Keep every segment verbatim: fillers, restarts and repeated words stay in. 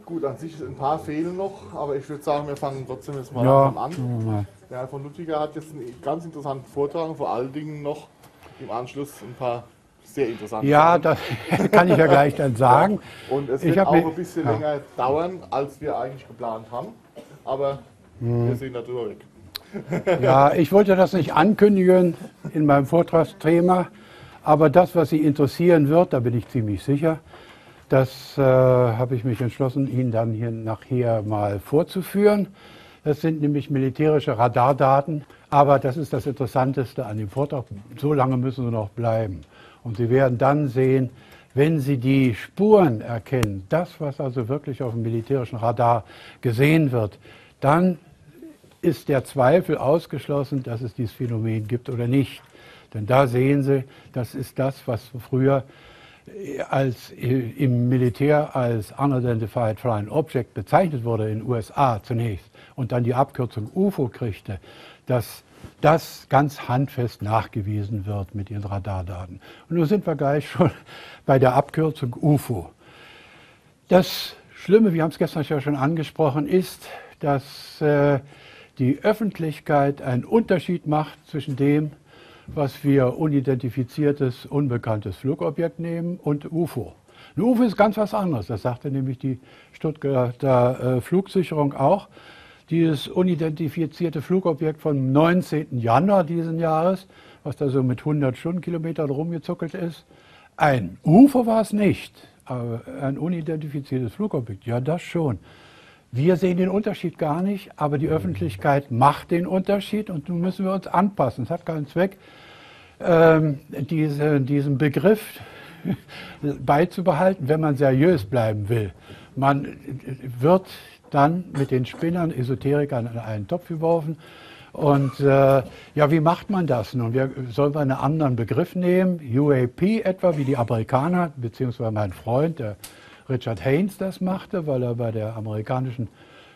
Gut, an sich ein paar fehlen noch, aber ich würde sagen, wir fangen trotzdem jetzt mal Ja, langsam an. schauen wir mal. Der Herr von Ludwiger hat jetzt einen ganz interessanten Vortrag, vor allen Dingen noch im Anschluss ein paar sehr interessante Ja, Sachen. das kann ich ja gleich dann sagen. Ja, und es Ich wird hab auch mir- ein bisschen ja. länger dauern, als wir eigentlich geplant haben, aber Hm. wir sehen darüber weg. Ja, ich wollte das nicht ankündigen in meinem Vortragsthema, aber das, was Sie interessieren wird, da bin ich ziemlich sicher, das äh, habe ich mich entschlossen, Ihnen dann hier nachher mal vorzuführen. Das sind nämlich militärische Radardaten, aber das ist das Interessanteste an dem Vortrag. So lange müssen Sie noch bleiben. Und Sie werden dann sehen, wenn Sie die Spuren erkennen, das, was also wirklich auf dem militärischen Radar gesehen wird, dann ist der Zweifel ausgeschlossen, dass es dieses Phänomen gibt oder nicht. Denn da sehen Sie, das ist das, was früher als, im Militär als Unidentified Flying Object bezeichnet wurde in den U S A zunächst und dann die Abkürzung U F O kriegte, dass das ganz handfest nachgewiesen wird mit den Radardaten. Und nun sind wir gleich schon bei der Abkürzung U F O. Das Schlimme, wir haben es gestern ja schon angesprochen, ist, dass äh, die Öffentlichkeit einen Unterschied macht zwischen dem, was wir unidentifiziertes, unbekanntes Flugobjekt nehmen und U F O. Ein U F O ist ganz was anderes, das sagte nämlich die Stuttgarter äh, Flugsicherung auch. Dieses unidentifizierte Flugobjekt vom neunzehnten Januar diesen Jahres, was da so mit hundert Stundenkilometern rumgezuckelt ist, ein U F O war es nicht, aber ein unidentifiziertes Flugobjekt, ja das schon. Wir sehen den Unterschied gar nicht, aber die Öffentlichkeit macht den Unterschied und nun müssen wir uns anpassen. Es hat keinen Zweck, ähm, diese, diesen Begriff beizubehalten, wenn man seriös bleiben will. Man wird dann mit den Spinnern, Esoterikern in einen Topf geworfen. Und äh, ja, wie macht man das nun? Wir, sollen wir einen anderen Begriff nehmen? U A P etwa, wie die Amerikaner, beziehungsweise mein Freund, der Richard Haynes das machte, weil er bei der amerikanischen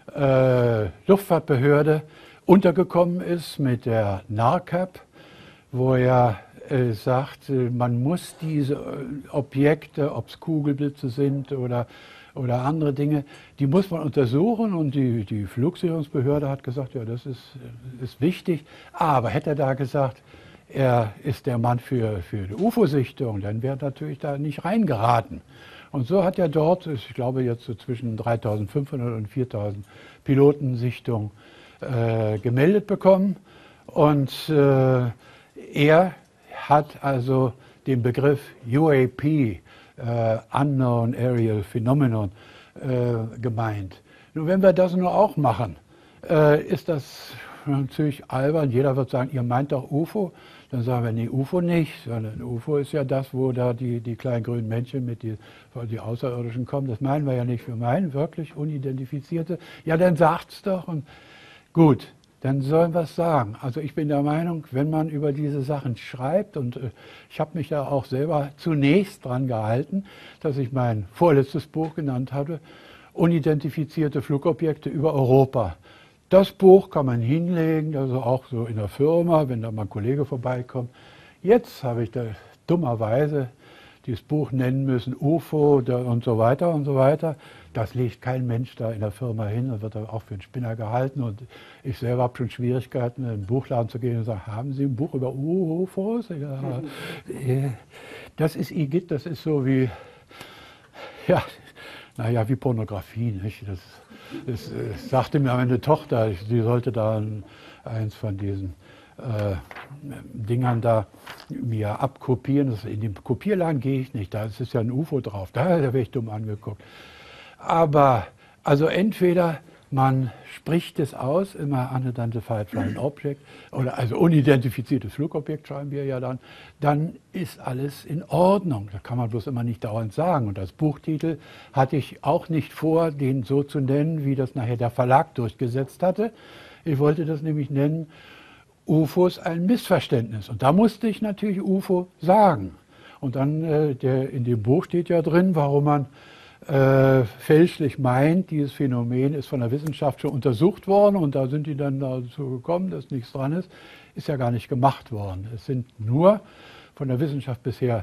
äh, Luftfahrtbehörde untergekommen ist mit der NARCAP, wo er äh, sagt, man muss diese Objekte, ob es Kugelblitze sind oder, oder andere Dinge, die muss man untersuchen und die, die Flugsicherungsbehörde hat gesagt, ja, das ist, ist wichtig, aber hätte er da gesagt, er ist der Mann für, für die U F O-Sichtung, dann wäre natürlich da nicht reingeraten. Und so hat er dort, ich glaube jetzt so zwischen dreitausendfünfhundert und viertausend Pilotensichtungen äh, gemeldet bekommen. Und äh, er hat also den Begriff U A P, äh, Unknown Aerial Phenomenon, äh, gemeint. Nun, wenn wir das nur auch machen, äh, ist das natürlich albern. Jeder wird sagen, ihr meint doch U F O. Dann sagen wir, nee, U F O nicht, sondern U F O ist ja das, wo da die, die kleinen grünen Männchen mit die, die Außerirdischen kommen. Das meinen wir ja nicht. Wir meinen wirklich unidentifizierte. Ja, dann sagt's doch. Und gut, dann sollen wir es sagen. Also ich bin der Meinung, wenn man über diese Sachen schreibt, und äh, ich habe mich da auch selber zunächst dran gehalten, dass ich mein vorletztes Buch genannt hatte, Unidentifizierte Flugobjekte über Europa. Das Buch kann man hinlegen, also auch so in der Firma, wenn da mal ein Kollege vorbeikommt. Jetzt habe ich da dummerweise dieses Buch nennen müssen, U F O und so weiter und so weiter. Das legt kein Mensch da in der Firma hin, das wird auch für einen Spinner gehalten. Und ich selber habe schon Schwierigkeiten, in einen Buchladen zu gehen und sagen, haben Sie ein Buch über U F Os? Ja, das ist Igitt, das ist so wie, ja, naja, wie Pornografie, nicht? Das, das, das sagte mir meine Tochter, sie sollte da ein, eins von diesen äh, Dingern da mir abkopieren. Das, in den Kopierladen gehe ich nicht, da ist ja ein U F O drauf, da, da werde ich dumm angeguckt. Aber, also entweder man spricht es aus, immer Unidentified Flying Object, oder also unidentifiziertes Flugobjekt schreiben wir ja dann, dann ist alles in Ordnung. Da kann man bloß immer nicht dauernd sagen. Und als Buchtitel hatte ich auch nicht vor, den so zu nennen, wie das nachher der Verlag durchgesetzt hatte. Ich wollte das nämlich nennen, U F Os ein Missverständnis. Und da musste ich natürlich U F O sagen. Und dann, äh, der, in dem Buch steht ja drin, warum man Äh, fälschlich meint, dieses Phänomen ist von der Wissenschaft schon untersucht worden und da sind die dann dazu gekommen, dass nichts dran ist, ist ja gar nicht gemacht worden. Es sind nur von der Wissenschaft bisher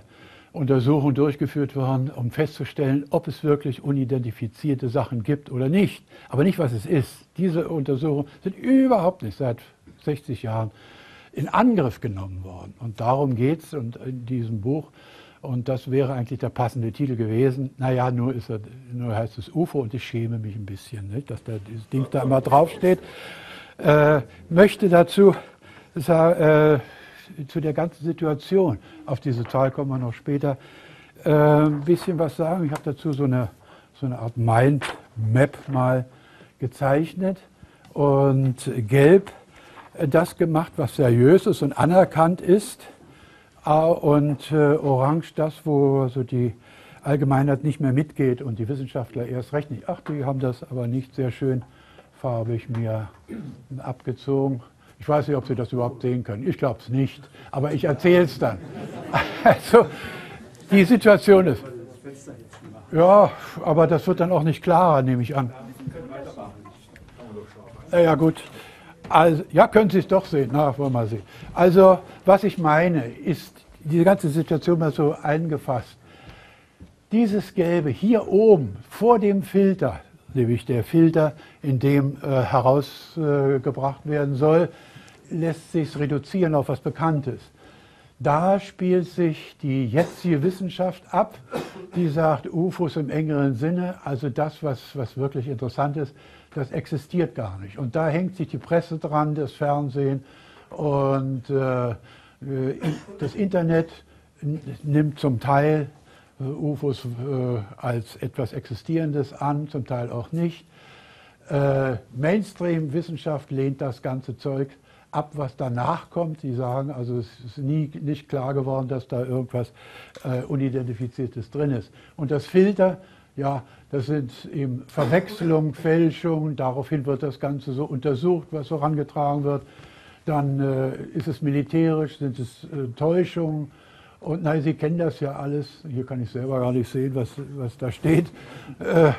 Untersuchungen durchgeführt worden, um festzustellen, ob es wirklich unidentifizierte Sachen gibt oder nicht. Aber nicht, was es ist. Diese Untersuchungen sind überhaupt nicht seit sechzig Jahren in Angriff genommen worden. Und darum geht es in diesem Buch. Und das wäre eigentlich der passende Titel gewesen. Naja, nur, ist er, nur heißt es U F O und ich schäme mich ein bisschen, nicht, dass da dieses Ding da immer draufsteht. Äh, möchte dazu sagen, äh, zu der ganzen Situation, auf diese Zahl kommen wir noch später, äh, ein bisschen was sagen. Ich habe dazu so eine, so eine Art Mindmap mal gezeichnet und gelb das gemacht, was seriös ist und anerkannt ist, und äh, orange das, wo so die Allgemeinheit nicht mehr mitgeht und die Wissenschaftler erst recht nicht. Ach, die haben das aber nicht sehr schön farbig mir abgezogen. Ich weiß nicht, ob Sie das überhaupt sehen können. Ich glaube es nicht, aber ich erzähle es dann. Also, die Situation ist... Ja, aber das wird dann auch nicht klarer, nehme ich an. Ja, gut. Also, ja, können Sie es doch sehen. Na, wollen wir mal sehen. Also, was ich meine, ist diese ganze Situation mal so eingefasst. Dieses Gelbe hier oben vor dem Filter, nämlich der Filter, in dem äh, herausgebracht äh, werden soll, lässt sich reduzieren auf was Bekanntes. Da spielt sich die jetzige Wissenschaft ab, die sagt, U F Os im engeren Sinne, also das, was, was wirklich interessant ist, das existiert gar nicht. Und da hängt sich die Presse dran, das Fernsehen und äh, das Internet nimmt zum Teil äh, U F Os äh, als etwas Existierendes an, zum Teil auch nicht. Äh, Mainstream-Wissenschaft lehnt das ganze Zeug ab, was danach kommt. Die sagen, also es ist nie nicht klar geworden, dass da irgendwas äh, Unidentifiziertes drin ist. Und das Filter, ja, das sind eben Verwechslungen, Fälschungen, daraufhin wird das Ganze so untersucht, was so herangetragen wird. Dann äh, ist es militärisch, sind es äh, Täuschungen. Und nein, Sie kennen das ja alles. Hier kann ich selber gar nicht sehen, was, was da steht. Äh, äh,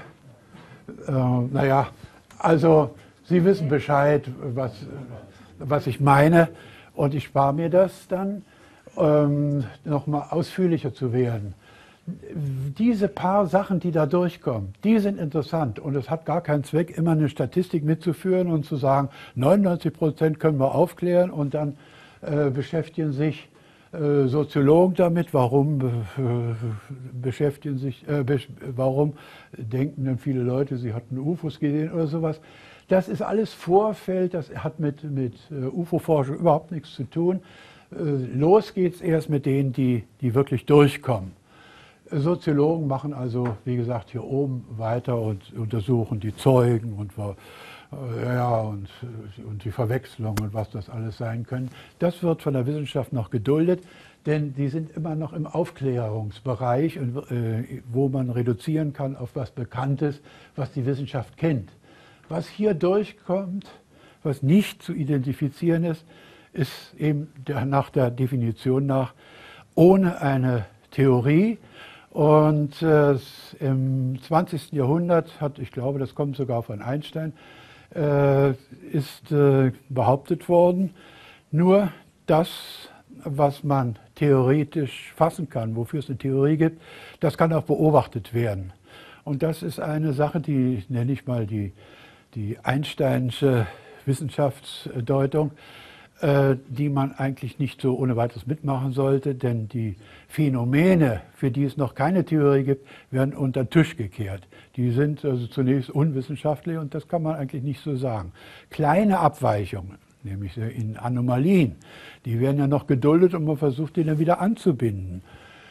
naja, also Sie wissen Bescheid, was, was ich meine. Und ich spare mir das dann, ähm, nochmal ausführlicher zu werden. Diese paar Sachen, die da durchkommen, die sind interessant und es hat gar keinen Zweck, immer eine Statistik mitzuführen und zu sagen, neunundneunzig Prozent können wir aufklären und dann äh, beschäftigen sich äh, Soziologen damit, warum äh, beschäftigen sich, äh, be warum denken denn viele Leute, sie hatten U F Os gesehen oder sowas. Das ist alles Vorfeld, das hat mit, mit äh, U F O-Forschung überhaupt nichts zu tun. Äh, los geht's erst mit denen, die, die wirklich durchkommen. Soziologen machen also, wie gesagt, hier oben weiter und untersuchen die Zeugen und, äh, ja, und, und die Verwechslung und was das alles sein können. Das wird von der Wissenschaft noch geduldet, denn die sind immer noch im Aufklärungsbereich, und, äh, wo man reduzieren kann auf was Bekanntes, was die Wissenschaft kennt. Was hier durchkommt, was nicht zu identifizieren ist, ist eben der, nach der Definition nach ohne eine Theorie. Und äh, im zwanzigsten Jahrhundert hat, ich glaube, das kommt sogar von Einstein, äh, ist äh, behauptet worden, nur das, was man theoretisch fassen kann, wofür es eine Theorie gibt, das kann auch beobachtet werden. Und das ist eine Sache, die nenne ich mal die, die Einsteinsche Wissenschaftsdeutung, die man eigentlich nicht so ohne weiteres mitmachen sollte, denn die Phänomene, für die es noch keine Theorie gibt, werden unter den Tisch gekehrt. Die sind also zunächst unwissenschaftlich und das kann man eigentlich nicht so sagen. Kleine Abweichungen, nämlich in Anomalien, die werden ja noch geduldet und man versucht, die dann wieder anzubinden.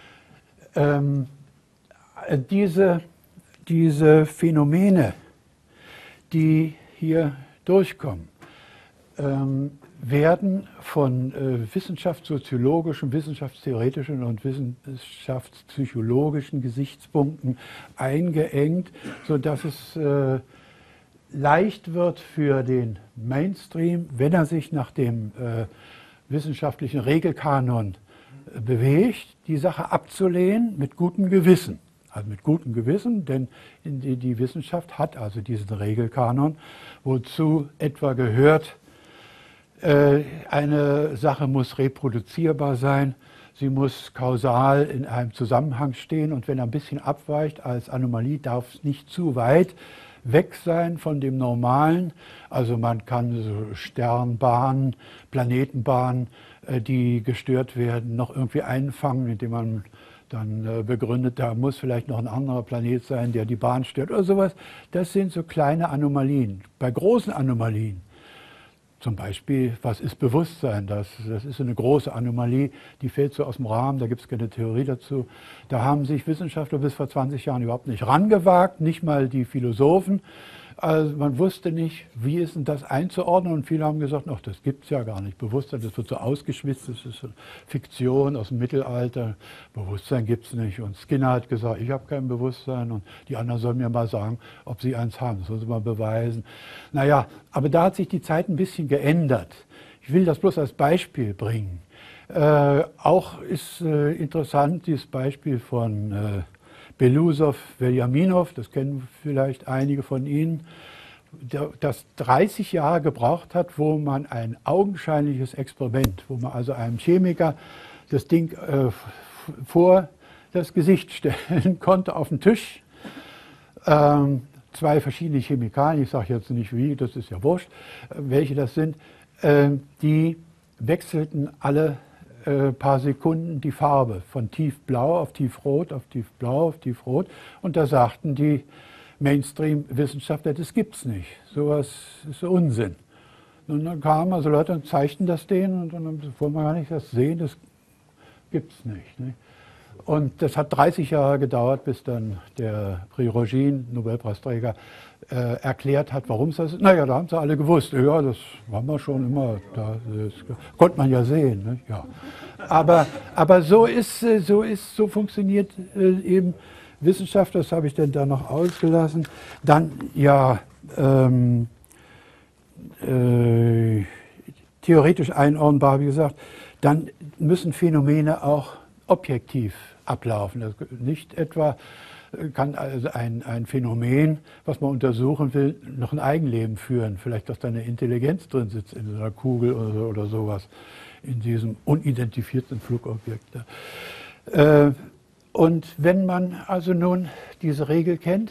Ähm, diese, diese Phänomene, die hier durchkommen, ähm, werden von äh, wissenschaftssoziologischen, wissenschaftstheoretischen und wissenschaftspsychologischen Gesichtspunkten eingeengt, sodass es äh, leicht wird für den Mainstream, wenn er sich nach dem äh, wissenschaftlichen Regelkanon äh, bewegt, die Sache abzulehnen mit gutem Gewissen. Also mit gutem Gewissen, denn die, die Wissenschaft hat also diesen Regelkanon, wozu etwa gehört, eine Sache muss reproduzierbar sein, sie muss kausal in einem Zusammenhang stehen und wenn er ein bisschen abweicht als Anomalie, darf es nicht zu weit weg sein von dem Normalen. Also man kann so Sternbahnen, Planetenbahnen, die gestört werden, noch irgendwie einfangen, indem man dann begründet, da muss vielleicht noch ein anderer Planet sein, der die Bahn stört oder sowas. Das sind so kleine Anomalien. Bei großen Anomalien, zum Beispiel, was ist Bewusstsein? Das, das ist eine große Anomalie, die fällt so aus dem Rahmen, da gibt es keine Theorie dazu. Da haben sich Wissenschaftler bis vor zwanzig Jahren überhaupt nicht rangewagt, nicht mal die Philosophen. Also man wusste nicht, wie ist denn das einzuordnen und viele haben gesagt, ach, das gibt es ja gar nicht. Bewusstsein, das wird so ausgeschwitzt, das ist eine Fiktion aus dem Mittelalter. Bewusstsein gibt es nicht. Und Skinner hat gesagt, ich habe kein Bewusstsein und die anderen sollen mir mal sagen, ob sie eins haben. Das sollen sie mal beweisen. Naja, aber da hat sich die Zeit ein bisschen geändert. Ich will das bloß als Beispiel bringen. Äh, auch ist äh, interessant dieses Beispiel von äh, Belousov-Veljaminov, das kennen vielleicht einige von Ihnen, das dreißig Jahre gebraucht hat, wo man ein augenscheinliches Experiment, wo man also einem Chemiker das Ding äh, vor das Gesicht stellen konnte auf den Tisch. Ähm, zwei verschiedene Chemikalien, ich sage jetzt nicht wie, das ist ja wurscht, welche das sind, äh, die wechselten alle ein paar Sekunden die Farbe von tiefblau auf tiefrot, auf tiefblau, auf tiefrot. Und da sagten die Mainstream-Wissenschaftler, das gibt's nicht. Sowas ist Unsinn. Und dann kamen also Leute und zeigten das denen und dann wollen wir gar nicht das sehen, das gibt's nicht. Ne? Und das hat dreißig Jahre gedauert, bis dann der Prigogine, Nobelpreisträger, äh, erklärt hat, warum es das ist. Naja, da haben sie alle gewusst. Ja, das haben wir schon immer, da, das konnte man ja sehen. Ne? Ja. Aber, aber so ist, so ist, so funktioniert äh, eben Wissenschaft, das habe ich denn da noch ausgelassen. Dann, ja, ähm, äh, theoretisch einordnbar, wie gesagt, dann müssen Phänomene auch objektiv ablaufen. Das nicht etwa kann also ein, ein Phänomen, was man untersuchen will, noch ein Eigenleben führen. Vielleicht, dass da eine Intelligenz drin sitzt in so einer Kugel oder, so, oder sowas, in diesem unidentifizierten Flugobjekt. Äh, und wenn man also nun diese Regel kennt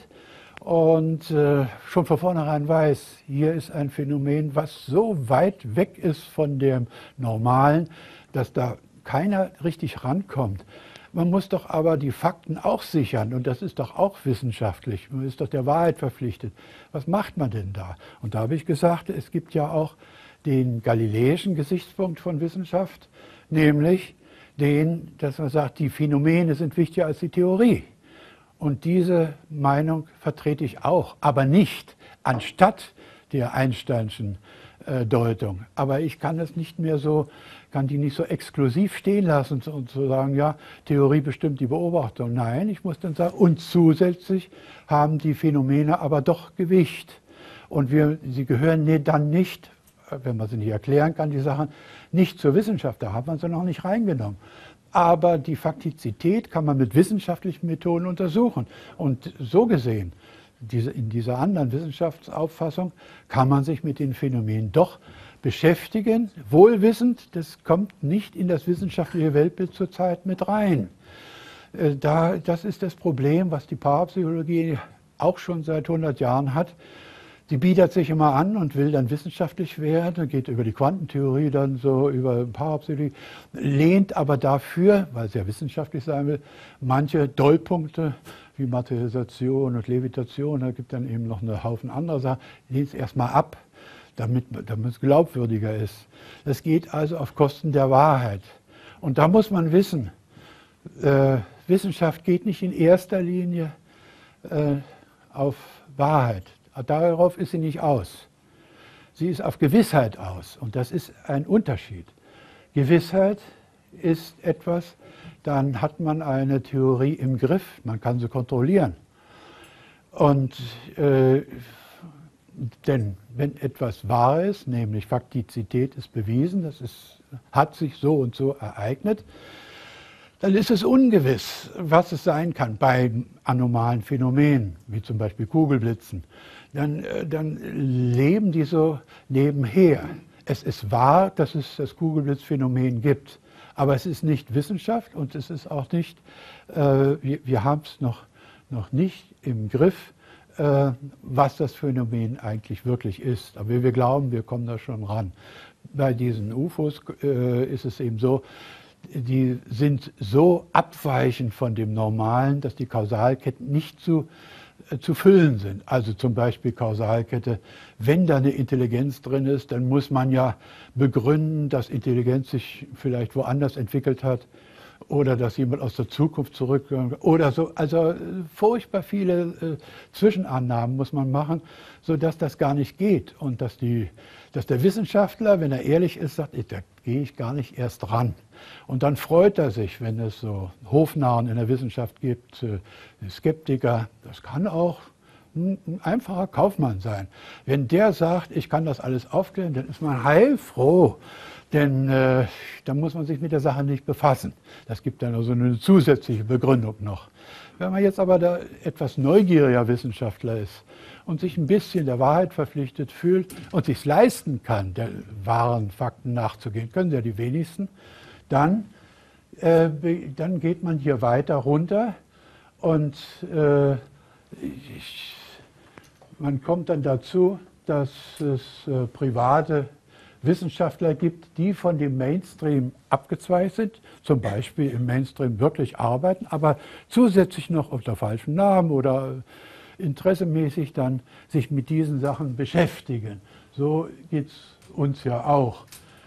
und äh, schon von vornherein weiß, hier ist ein Phänomen, was so weit weg ist von dem Normalen, dass da keiner richtig rankommt. Man muss doch aber die Fakten auch sichern und das ist doch auch wissenschaftlich. Man ist doch der Wahrheit verpflichtet. Was macht man denn da? Und da habe ich gesagt, es gibt ja auch den galileischen Gesichtspunkt von Wissenschaft, nämlich den, dass man sagt, die Phänomene sind wichtiger als die Theorie. Und diese Meinung vertrete ich auch, aber nicht anstatt der Einsteinschen äh, Deutung. Aber ich kann es nicht mehr so, kann die nicht so exklusiv stehen lassen und so sagen, ja, Theorie bestimmt die Beobachtung. Nein, ich muss dann sagen, und zusätzlich haben die Phänomene aber doch Gewicht. Und wir, sie gehören dann nicht, wenn man sie nicht erklären kann, die Sachen, nicht zur Wissenschaft, da hat man sie noch nicht reingenommen. Aber die Faktizität kann man mit wissenschaftlichen Methoden untersuchen. Und so gesehen, diese, in dieser anderen Wissenschaftsauffassung, kann man sich mit den Phänomenen doch beschäftigen, wohlwissend, das kommt nicht in das wissenschaftliche Weltbild zurzeit mit rein. Da, das ist das Problem, was die Parapsychologie auch schon seit hundert Jahren hat. Die bietet sich immer an und will dann wissenschaftlich werden, geht über die Quantentheorie dann so, über Parapsychologie, lehnt aber dafür, weil es ja wissenschaftlich sein will, manche Dollpunkte wie Materialisation und Levitation, da gibt dann eben noch einen Haufen anderer Sachen, lehnt es erstmal ab, damit, damit es glaubwürdiger ist. Das geht also auf Kosten der Wahrheit. Und da muss man wissen, äh, Wissenschaft geht nicht in erster Linie äh, auf Wahrheit. Darauf ist sie nicht aus. Sie ist auf Gewissheit aus. Und das ist ein Unterschied. Gewissheit ist etwas, dann hat man eine Theorie im Griff, man kann sie kontrollieren. Und äh, denn wenn etwas wahr ist, nämlich Faktizität ist bewiesen, das ist, hat sich so und so ereignet, dann ist es ungewiss, was es sein kann bei anomalen Phänomenen, wie zum Beispiel Kugelblitzen. Dann, dann leben die so nebenher. Es ist wahr, dass es das Kugelblitzphänomen gibt, Aber es ist nicht Wissenschaft und es ist auch nicht, äh, wir, wir haben es noch, noch nicht im Griff, äh, was das Phänomen eigentlich wirklich ist. Aber wir glauben, wir kommen da schon ran. Bei diesen U F Os äh, ist es eben so, die sind so abweichend von dem Normalen, dass die Kausalketten nicht zu, äh, zu füllen sind. Also zum Beispiel Kausalkette, wenn da eine Intelligenz drin ist, dann muss man ja begründen, dass Intelligenz sich vielleicht woanders entwickelt hat oder dass jemand aus der Zukunft zurückkommt oder so. Also furchtbar viele äh, Zwischenannahmen muss man machen, sodass das gar nicht geht und dass, die, dass der Wissenschaftler, wenn er ehrlich ist, sagt, da gehe ich gar nicht erst ran. Und dann freut er sich, wenn es so Hofnarren in der Wissenschaft gibt, äh, Skeptiker, das kann auch ein einfacher Kaufmann sein. Wenn der sagt, ich kann das alles aufklären, dann ist man heilfroh. Denn äh, dann muss man sich mit der Sache nicht befassen. Das gibt dann also eine zusätzliche Begründung noch. Wenn man jetzt aber da etwas neugieriger Wissenschaftler ist und sich ein bisschen der Wahrheit verpflichtet fühlt und sich leisten kann, der wahren Fakten nachzugehen, können ja die wenigsten, dann, äh, dann geht man hier weiter runter und äh, ich, man kommt dann dazu, dass es äh, private Wissenschaftler gibt, die von dem Mainstream abgezweigt sind, zum Beispiel im Mainstream wirklich arbeiten, aber zusätzlich noch unter falschem Namen oder interessemäßig dann sich mit diesen Sachen beschäftigen. So geht es uns ja auch.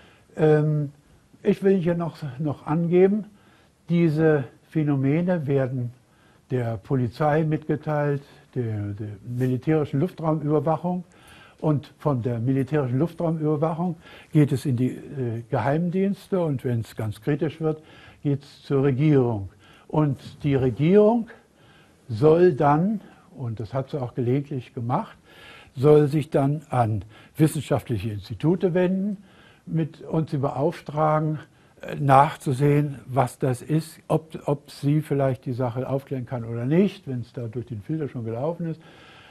Ähm, ich will hier noch, noch angeben, diese Phänomene werden der Polizei mitgeteilt, der, der militärischen Luftraumüberwachung. Und von der militärischen Luftraumüberwachung geht es in die äh, Geheimdienste und wenn es ganz kritisch wird, geht es zur Regierung. Und die Regierung soll dann, und das hat sie auch gelegentlich gemacht, soll sich dann an wissenschaftliche Institute wenden mit, und sie beauftragen, äh, nachzusehen, was das ist, ob, ob sie vielleicht die Sache aufklären kann oder nicht, wenn es da durch den Filter schon gelaufen ist.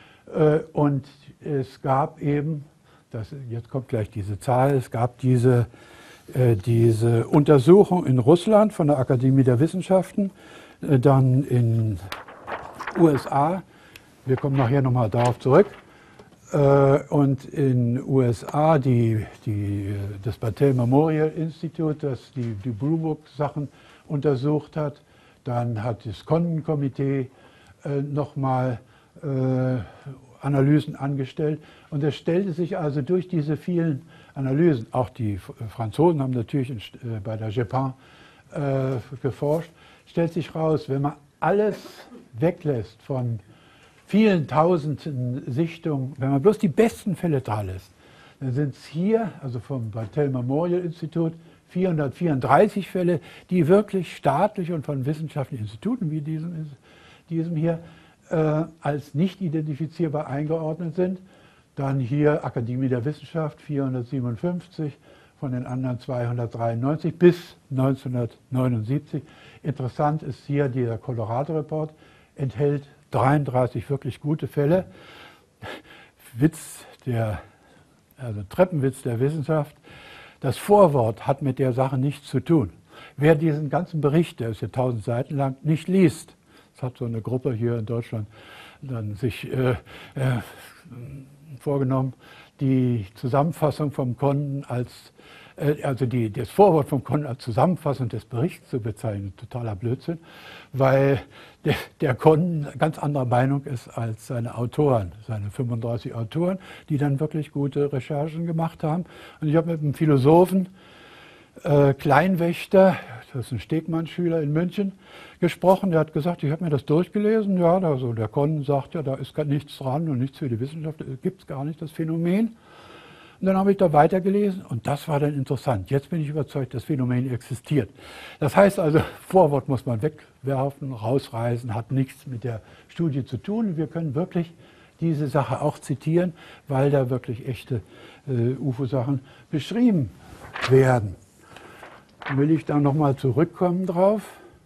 Und es gab eben, das, jetzt kommt gleich diese Zahl, es gab diese, äh, diese Untersuchung in Russland von der Akademie der Wissenschaften, äh, dann in U S A, wir kommen nachher nochmal darauf zurück, äh, und in U S A die, die, das Battelle Memorial Institute, das die, die Blue Book Sachen untersucht hat, dann hat das Condon-Komitee äh, nochmal Äh, Analysen angestellt. Und es stellte sich also durch diese vielen Analysen, auch die Franzosen haben natürlich in, äh, bei der Gepin äh, geforscht, stellt sich raus, wenn man alles weglässt von vielen tausenden Sichtungen, wenn man bloß die besten Fälle da lässt, dann sind es hier, also vom Battelle Memorial Institut, vierhundertvierunddreißig Fälle, die wirklich staatlich und von wissenschaftlichen Instituten wie diesem, diesem hier Äh, als nicht identifizierbar eingeordnet sind. Dann hier Akademie der Wissenschaft vierhundertsiebenundfünfzig, von den anderen zweihundertdreiundneunzig bis neunzehnhundertneunundsiebzig. Interessant ist hier, dieser Colorado Report enthält dreiunddreißig wirklich gute Fälle. Witz der, also Treppenwitz der Wissenschaft, das Vorwort hat mit der Sache nichts zu tun. Wer diesen ganzen Bericht, der ist ja tausend Seiten lang, nicht liest, das hat so eine Gruppe hier in Deutschland dann sich äh, äh, vorgenommen, die Zusammenfassung vom Condon als, äh, also die, das Vorwort vom Condon als Zusammenfassung des Berichts zu bezeichnen. Totaler Blödsinn, weil der, der Condon ganz anderer Meinung ist als seine Autoren, seine fünfunddreißig Autoren, die dann wirklich gute Recherchen gemacht haben. Und ich habe mit einem Philosophen, äh, Kleinwächter, das ist ein Stegmann-Schüler in München, gesprochen. Der hat gesagt, ich habe mir das durchgelesen. Ja, also der Condon sagt ja, da ist gar nichts dran und nichts für die Wissenschaft, gibt es gar nicht, das Phänomen. Und dann habe ich da weitergelesen und das war dann interessant. Jetzt bin ich überzeugt, das Phänomen existiert. Das heißt also, Vorwort muss man wegwerfen, rausreißen, hat nichts mit der Studie zu tun. Wir können wirklich diese Sache auch zitieren, weil da wirklich echte äh, U F O-Sachen beschrieben werden. Will ich da nochmal zurückkommen drauf.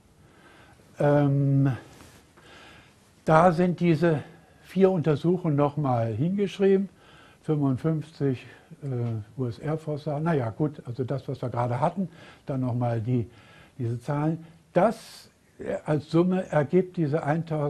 Ähm, da sind diese vier Untersuchungen nochmal hingeschrieben fünfundfünfzig äh, U S Air Force, naja gut, also das, was wir gerade hatten, dann nochmal die, diese Zahlen, das als Summe ergibt diese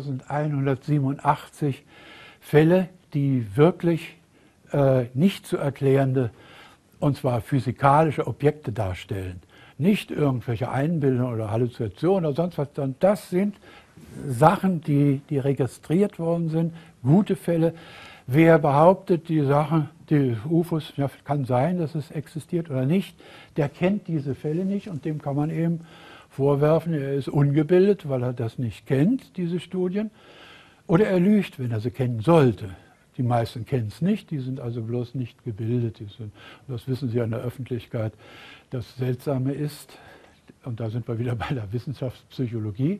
eintausendeinhundertsiebenundachtzig Fälle, die wirklich äh, nicht zu erklärende, und zwar physikalische Objekte darstellen. Nicht irgendwelche Einbildungen oder Halluzinationen oder sonst was, sondern das sind Sachen, die, die registriert worden sind, gute Fälle. Wer behauptet, die Sachen, die U F Os, ja, kann sein, dass es existiert oder nicht, der kennt diese Fälle nicht und dem kann man eben vorwerfen, er ist ungebildet, weil er das nicht kennt, diese Studien, oder er lügt, wenn er sie kennen sollte. Die meisten kennen es nicht, die sind also bloß nicht gebildet. Die sind, das wissen Sie an der Öffentlichkeit. Das Seltsame ist, und da sind wir wieder bei der Wissenschaftspsychologie,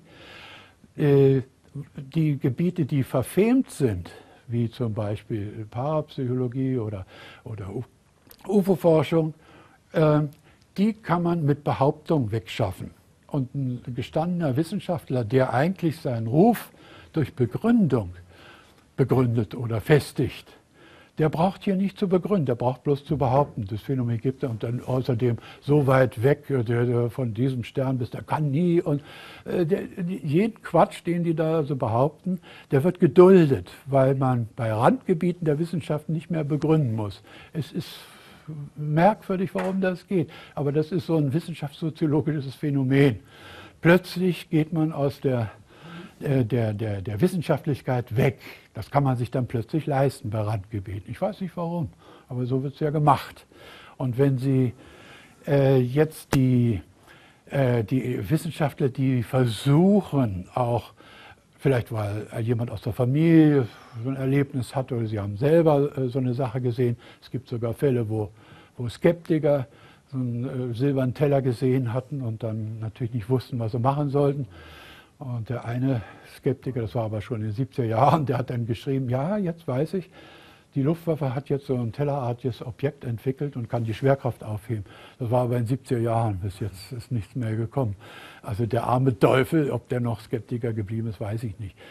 äh, die Gebiete, die verfemt sind, wie zum Beispiel Parapsychologie oder, oder U F O-Forschung, äh, die kann man mit Behauptung wegschaffen. Und ein gestandener Wissenschaftler, der eigentlich seinen Ruf durch Begründung begründet oder festigt, der braucht hier nicht zu begründen, der braucht bloß zu behaupten, das Phänomen gibt es und dann außerdem so weit weg der, der von diesem Stern bis, der kann nie und äh, der, jeden Quatsch, den die da so behaupten, der wird geduldet, weil man bei Randgebieten der Wissenschaft nicht mehr begründen muss. Es ist merkwürdig, warum das geht, aber das ist so ein wissenschaftssoziologisches Phänomen. Plötzlich geht man aus der Der, der, der Wissenschaftlichkeit weg. Das kann man sich dann plötzlich leisten bei Randgebieten. Ich weiß nicht warum, aber so wird es ja gemacht. Und wenn Sie äh, jetzt die, äh, die Wissenschaftler, die versuchen, auch vielleicht weil jemand aus der Familie so ein Erlebnis hat oder Sie haben selber äh, so eine Sache gesehen, es gibt sogar Fälle, wo, wo Skeptiker so einen äh, silbernen Teller gesehen hatten und dann natürlich nicht wussten, was sie machen sollten. Und der eine Skeptiker, das war aber schon in den siebziger Jahren, der hat dann geschrieben, ja, jetzt weiß ich, die Luftwaffe hat jetzt so ein tellerartiges Objekt entwickelt und kann die Schwerkraft aufheben. Das war aber in den siebziger Jahren, bis jetzt ist nichts mehr gekommen. Also der arme Teufel, ob der noch Skeptiker geblieben ist, weiß ich nicht.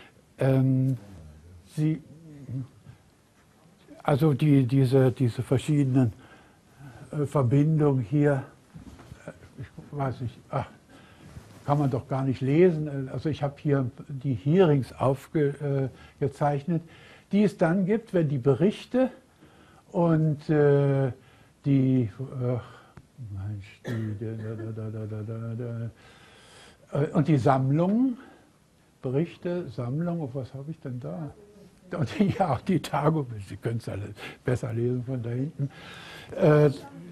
Ähm, Sie, also die, diese, diese verschiedenen äh, Verbindungen hier, äh, ich weiß nicht, ach, kann man doch gar nicht lesen. Also ich habe hier die Hearings aufgezeichnet, die es dann gibt, wenn die Berichte und äh, die, äh, Mensch, die da, da, da, da, da, da, äh, und die Sammlungen, Berichte, Sammlungen, was habe ich denn da? Und ja, auch die Tagung, Sie können es alle besser lesen von da hinten. Äh,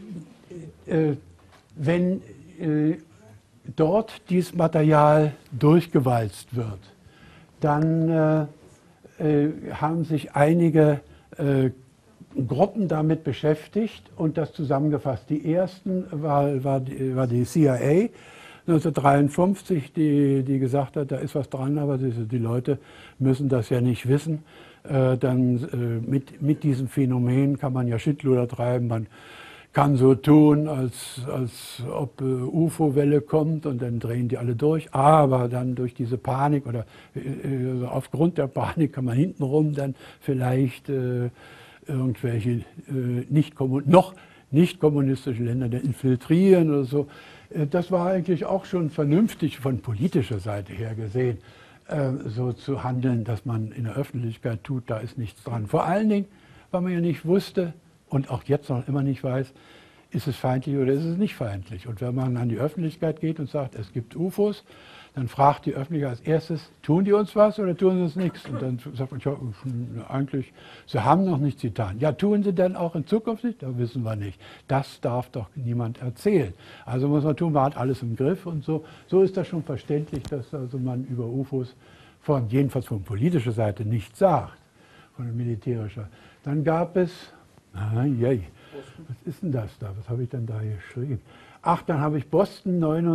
äh, wenn äh, dort dieses Material durchgewalzt wird, dann äh, äh, haben sich einige äh, Gruppen damit beschäftigt und das zusammengefasst. Die ersten war, war, die, war die C I A neunzehnhundertdreiundfünfzig, die, die gesagt hat, da ist was dran, aber die, die Leute müssen das ja nicht wissen. Äh, dann äh, mit, mit diesem Phänomen kann man ja Schindluder treiben, man kann so tun, als, als ob äh, U F O-Welle kommt und dann drehen die alle durch. Aber dann durch diese Panik oder äh, aufgrund der Panik kann man hintenrum dann vielleicht äh, irgendwelche äh, nicht noch nicht kommunistische Länder dann infiltrieren oder so. Äh, das war eigentlich auch schon vernünftig von politischer Seite her gesehen, äh, so zu handeln, dass man in der Öffentlichkeit tut, da ist nichts dran. Vor allen Dingen, weil man ja nicht wusste, und auch jetzt noch immer nicht weiß, ist es feindlich oder ist es nicht feindlich. Und wenn man an die Öffentlichkeit geht und sagt, es gibt U F Os, dann fragt die Öffentlichkeit als erstes, tun die uns was oder tun sie uns nichts? Und dann sagt man, ja, eigentlich, sie haben noch nichts getan. Ja, tun sie denn auch in Zukunft nicht? Da wissen wir nicht. Das darf doch niemand erzählen. Also muss man tun, man hat alles im Griff und so. So ist das schon verständlich, dass also man über U F Os, von, jedenfalls von politischer Seite, nichts sagt, von der militärischen. Dann gab es, ah, jei, was ist denn das da? Was habe ich denn da geschrieben? Ach, dann habe ich Boston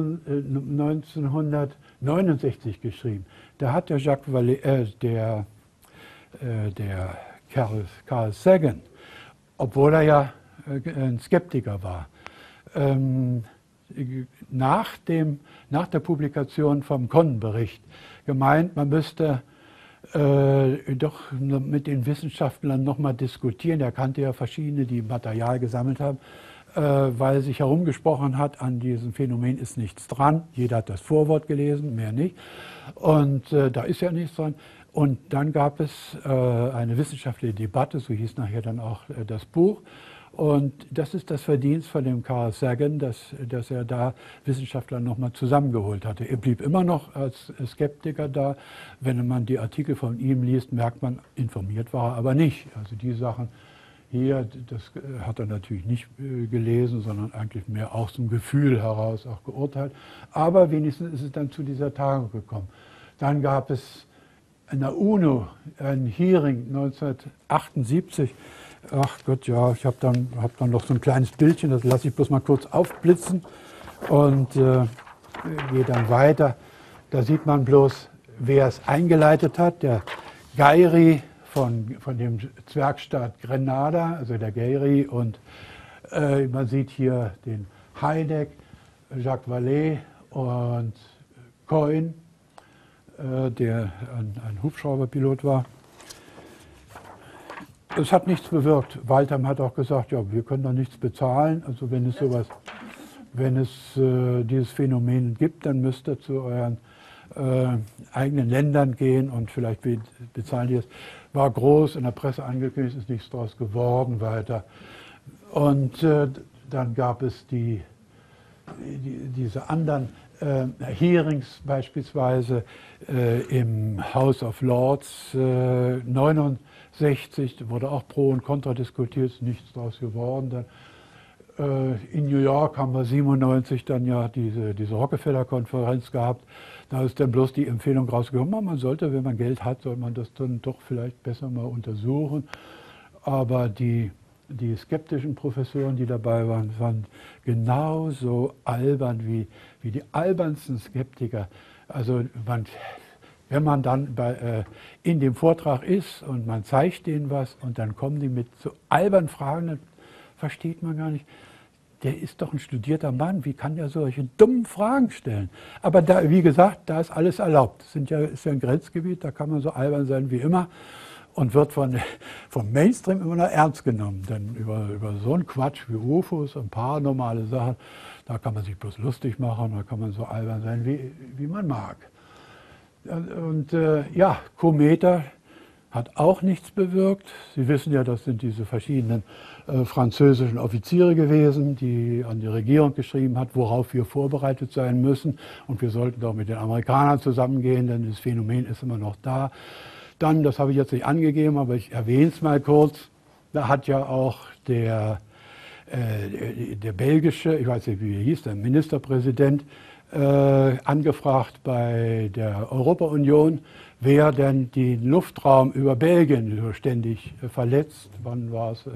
neunzehnhundertneunundsechzig geschrieben. Da hat der Jacques Vallée, äh, der, äh, der Carl, Carl Sagan, obwohl er ja äh, ein Skeptiker war, ähm, nach, dem, nach der Publikation vom Cohn-Bericht gemeint, man müsste äh, doch mit den Wissenschaftlern nochmal diskutieren. Er kannte ja verschiedene, die Material gesammelt haben, äh, weil sich herumgesprochen hat, an diesem Phänomen ist nichts dran. Jeder hat das Vorwort gelesen, mehr nicht. Und äh, da ist ja nichts dran. Und dann gab es äh, eine wissenschaftliche Debatte, so hieß nachher dann auch äh, das Buch. Und das ist das Verdienst von dem Carl Sagan, dass, dass er da Wissenschaftler nochmal zusammengeholt hatte. Er blieb immer noch als Skeptiker da. Wenn man die Artikel von ihm liest, merkt man, informiert war er aber nicht. Also die Sachen hier, das hat er natürlich nicht gelesen, sondern eigentlich mehr aus dem Gefühl heraus auch geurteilt. Aber wenigstens ist es dann zu dieser Tagung gekommen. Dann gab es in der UNO ein Hearing neunzehnhundertachtundsiebzig. Ach Gott, ja, ich habe dann, hab dann noch so ein kleines Bildchen, das lasse ich bloß mal kurz aufblitzen und äh, gehe dann weiter. Da sieht man bloß, wer es eingeleitet hat, der Geyri von, von dem Zwergstaat Grenada, also der Geyri, und äh, man sieht hier den Heineck, Jacques Vallée und Coyne, äh, der ein, ein Hubschrauberpilot war. Es hat nichts bewirkt. Waldheim hat auch gesagt, ja, wir können doch nichts bezahlen. Also wenn es sowas, wenn es äh, dieses Phänomen gibt, dann müsst ihr zu euren äh, eigenen Ländern gehen und vielleicht bezahlen die es. War groß in der Presse angekündigt, ist nichts daraus geworden weiter. Und äh, dann gab es die, die, diese anderen äh, Hearings beispielsweise äh, im House of Lords äh, neunundsechzig, da wurde auch Pro und Contra diskutiert, ist nichts daraus geworden. Dann, äh, in New York haben wir siebenundneunzig dann ja diese, diese Rockefeller-Konferenz gehabt. Da ist dann bloß die Empfehlung rausgekommen, man sollte, wenn man Geld hat, soll man das dann doch vielleicht besser mal untersuchen. Aber die Die skeptischen Professoren, die dabei waren, waren genauso albern wie, wie die albernsten Skeptiker. Also man, wenn man dann bei, äh, in dem Vortrag ist und man zeigt denen was und dann kommen die mit so albernen Fragen, dann versteht man gar nicht, der ist doch ein studierter Mann, wie kann der solche dummen Fragen stellen? Aber da, wie gesagt, da ist alles erlaubt. Das sind ja, ist ja ein Grenzgebiet, da kann man so albern sein wie immer. Und wird von, vom Mainstream immer noch ernst genommen. Denn über, über so einen Quatsch wie U F Os, ein paar normale Sachen, da kann man sich bloß lustig machen, da kann man so albern sein, wie, wie man mag. Und äh, ja, Kometer hat auch nichts bewirkt. Sie wissen ja, das sind diese verschiedenen äh, französischen Offiziere gewesen, die an die Regierung geschrieben hat, worauf wir vorbereitet sein müssen. Und wir sollten doch mit den Amerikanern zusammengehen, denn das Phänomen ist immer noch da. Dann, das habe ich jetzt nicht angegeben, aber ich erwähne es mal kurz, da hat ja auch der, äh, der belgische, ich weiß nicht, wie er hieß, der Ministerpräsident, äh, angefragt bei der Europa-Union, wer denn den Luftraum über Belgien so ständig äh, verletzt. Wann war es? Äh,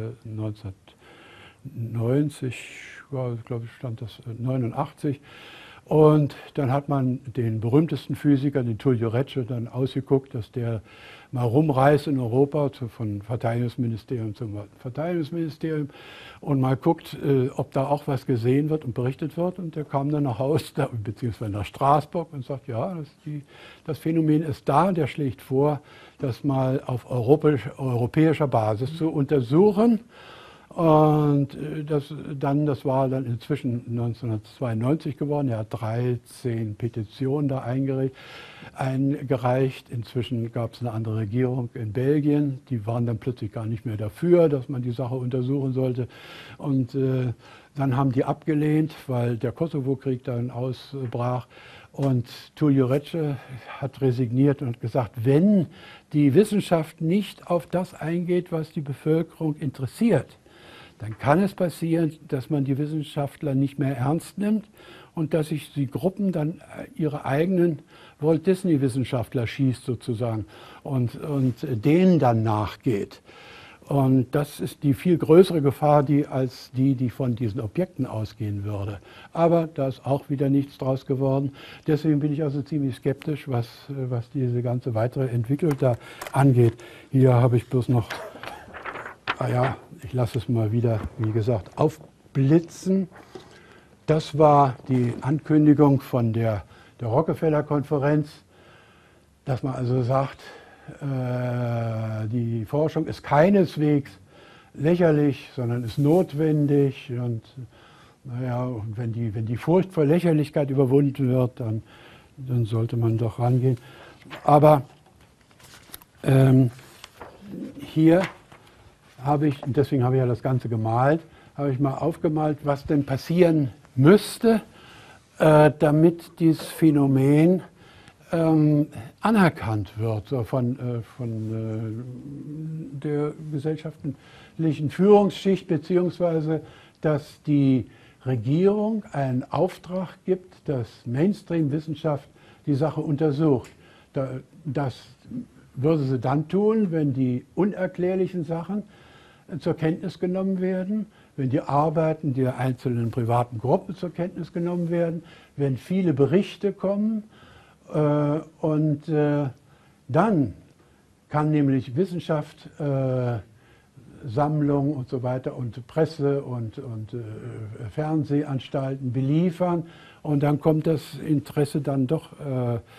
neunzehnhundertneunzig, ja, glaube ich, stand das, äh, neunundachtzig. Und dann hat man den berühmtesten Physiker, den Tullio Regge, dann ausgeguckt, dass der mal rumreist in Europa, zu, von Verteidigungsministerium zum Verteidigungsministerium, und mal guckt, äh, ob da auch was gesehen wird und berichtet wird. Und der kam dann nach Hause, da, beziehungsweise nach Straßburg, und sagt, ja, das, die, das Phänomen ist da, und der schlägt vor, das mal auf europäisch, europäischer Basis zu untersuchen. Und das, dann, das war dann inzwischen neunzehnhundertzweiundneunzig geworden. Er hat dreizehn Petitionen da eingereicht. eingereicht. Inzwischen gab es eine andere Regierung in Belgien. Die waren dann plötzlich gar nicht mehr dafür, dass man die Sache untersuchen sollte. Und äh, dann haben die abgelehnt, weil der Kosovo-Krieg dann ausbrach. Und Tullio Regge hat resigniert und gesagt, wenn die Wissenschaft nicht auf das eingeht, was die Bevölkerung interessiert, dann kann es passieren, dass man die Wissenschaftler nicht mehr ernst nimmt und dass sich die Gruppen dann ihre eigenen Walt Disney-Wissenschaftler schießt sozusagen und, und denen dann nachgeht. Und das ist die viel größere Gefahr, die, als die, die von diesen Objekten ausgehen würde. Aber da ist auch wieder nichts draus geworden. Deswegen bin ich also ziemlich skeptisch, was, was diese ganze weitere Entwicklung da angeht. Hier habe ich bloß noch, ah ja, ich lasse es mal wieder, wie gesagt, aufblitzen. Das war die Ankündigung von der, der Rockefeller-Konferenz, dass man also sagt, äh, die Forschung ist keineswegs lächerlich, sondern ist notwendig. Und naja, und wenn die, wenn die Furcht vor Lächerlichkeit überwunden wird, dann, dann sollte man doch rangehen. Aber ähm, hier habe ich, und deswegen habe ich ja das Ganze gemalt, habe ich mal aufgemalt, was denn passieren müsste, äh, damit dieses Phänomen ähm, anerkannt wird, so von, äh, von äh, der gesellschaftlichen Führungsschicht, beziehungsweise dass die Regierung einen Auftrag gibt, dass Mainstream-Wissenschaft die Sache untersucht. Da, das würde sie dann tun, wenn die unerklärlichen Sachen zur Kenntnis genommen werden, wenn die Arbeiten der einzelnen privaten Gruppen zur Kenntnis genommen werden, wenn viele Berichte kommen. Äh, und äh, dann kann nämlich Wissenschaft, äh, Sammlungen und so weiter und Presse und, und äh, Fernsehanstalten beliefern. Und dann kommt das Interesse dann doch äh, äh,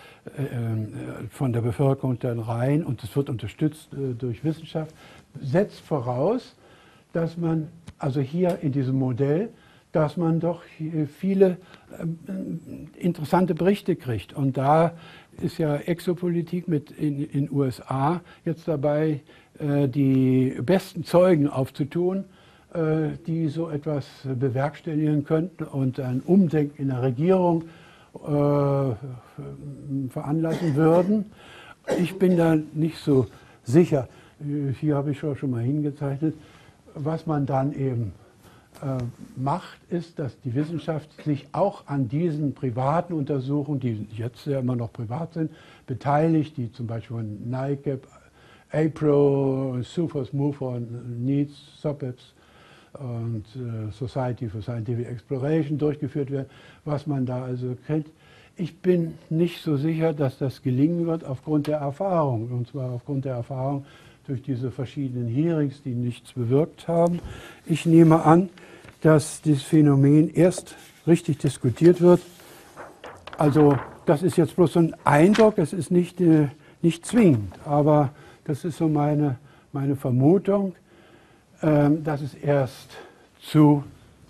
von der Bevölkerung dann rein und es wird unterstützt äh, durch Wissenschaft. Setzt voraus, dass man, also hier in diesem Modell, dass man doch viele äh, interessante Berichte kriegt. Und da ist ja Exopolitik mit in den U S A jetzt dabei, äh, die besten Zeugen aufzutun, äh, die so etwas bewerkstelligen könnten und ein Umdenken in der Regierung äh, veranlassen würden. Ich bin da nicht so sicher. Hier habe ich schon mal hingezeichnet. Was man dann eben äh, macht, ist, dass die Wissenschaft sich auch an diesen privaten Untersuchungen, die jetzt ja immer noch privat sind, beteiligt, die zum Beispiel von NICAP, A P R O, SUFOS, MUFON, NEEDS, SOPEPS und äh, Society for Scientific Exploration durchgeführt werden, was man da also kriegt. Ich bin nicht so sicher, dass das gelingen wird aufgrund der Erfahrung, und zwar aufgrund der Erfahrung durch diese verschiedenen Hearings, die nichts bewirkt haben. Ich nehme an, dass dieses Phänomen erst richtig diskutiert wird. Also das ist jetzt bloß so ein Eindruck, es ist nicht, äh, nicht zwingend, aber das ist so meine, meine Vermutung, äh, dass es erst zu,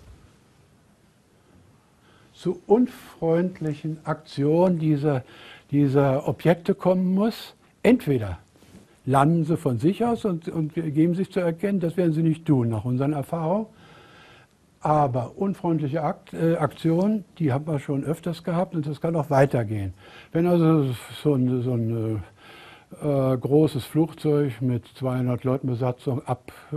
zu unfreundlichen Aktionen dieser, dieser Objekte kommen muss. Entweder landen sie von sich aus und, und geben sich zu erkennen, das werden sie nicht tun, nach unseren Erfahrungen. Aber unfreundliche Akt, äh, Aktionen, die haben wir schon öfters gehabt und das kann auch weitergehen. Wenn also so ein, so ein äh, großes Flugzeug mit zweihundert Leuten Besatzung ab, äh,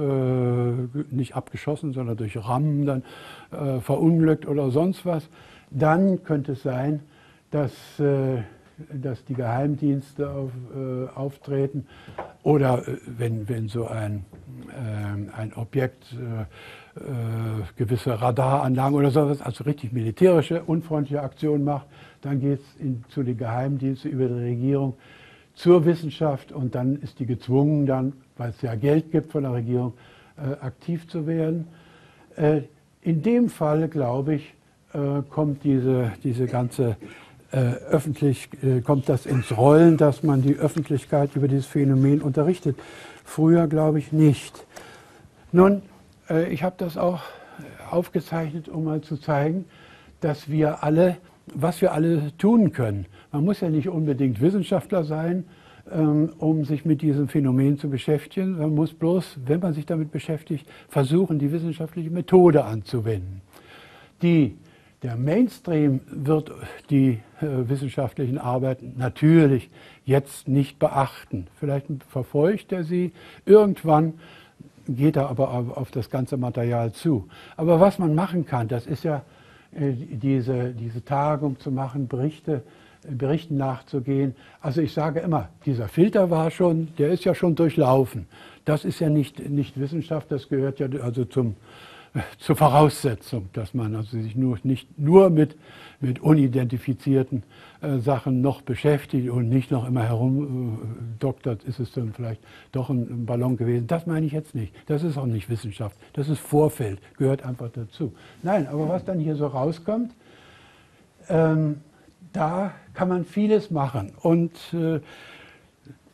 nicht abgeschossen, sondern durch Rammen dann äh, verunglückt oder sonst was, dann könnte es sein, dass äh, dass die Geheimdienste auf, äh, auftreten oder äh, wenn, wenn so ein, äh, ein Objekt äh, äh, gewisse Radaranlagen oder sowas, also richtig militärische, unfreundliche Aktionen macht, dann geht es zu den Geheimdiensten über die Regierung zur Wissenschaft und dann ist die gezwungen, dann, weil es ja Geld gibt von der Regierung, äh, aktiv zu werden. Äh, in dem Fall, glaube ich, äh, kommt diese, diese ganze Äh, öffentlich äh, kommt das ins Rollen, dass man die Öffentlichkeit über dieses Phänomen unterrichtet. Früher glaube ich nicht. Nun, äh, ich habe das auch aufgezeichnet, um mal zu zeigen, dass wir alle, was wir alle tun können. Man muss ja nicht unbedingt Wissenschaftler sein, ähm, um sich mit diesem Phänomen zu beschäftigen. Man muss bloß, wenn man sich damit beschäftigt, versuchen, die wissenschaftliche Methode anzuwenden. Die Der Mainstream wird die äh, wissenschaftlichen Arbeiten natürlich jetzt nicht beachten. Vielleicht verfolgt er sie, irgendwann geht er aber auf, auf das ganze Material zu. Aber was man machen kann, das ist ja äh, diese, diese Tagung zu machen, Berichte, äh, Berichten nachzugehen. Also ich sage immer, dieser Filter war schon, der ist ja schon durchlaufen. Das ist ja nicht, nicht Wissenschaft, das gehört ja also zum zur Voraussetzung, dass man also sich nur, nicht nur mit, mit unidentifizierten äh, Sachen noch beschäftigt und nicht noch immer herumdoktert, äh, ist es dann vielleicht doch ein, ein Ballon gewesen. Das meine ich jetzt nicht. Das ist auch nicht Wissenschaft. Das ist Vorfeld, gehört einfach dazu. Nein, aber was dann hier so rauskommt, ähm, da kann man vieles machen. Und äh,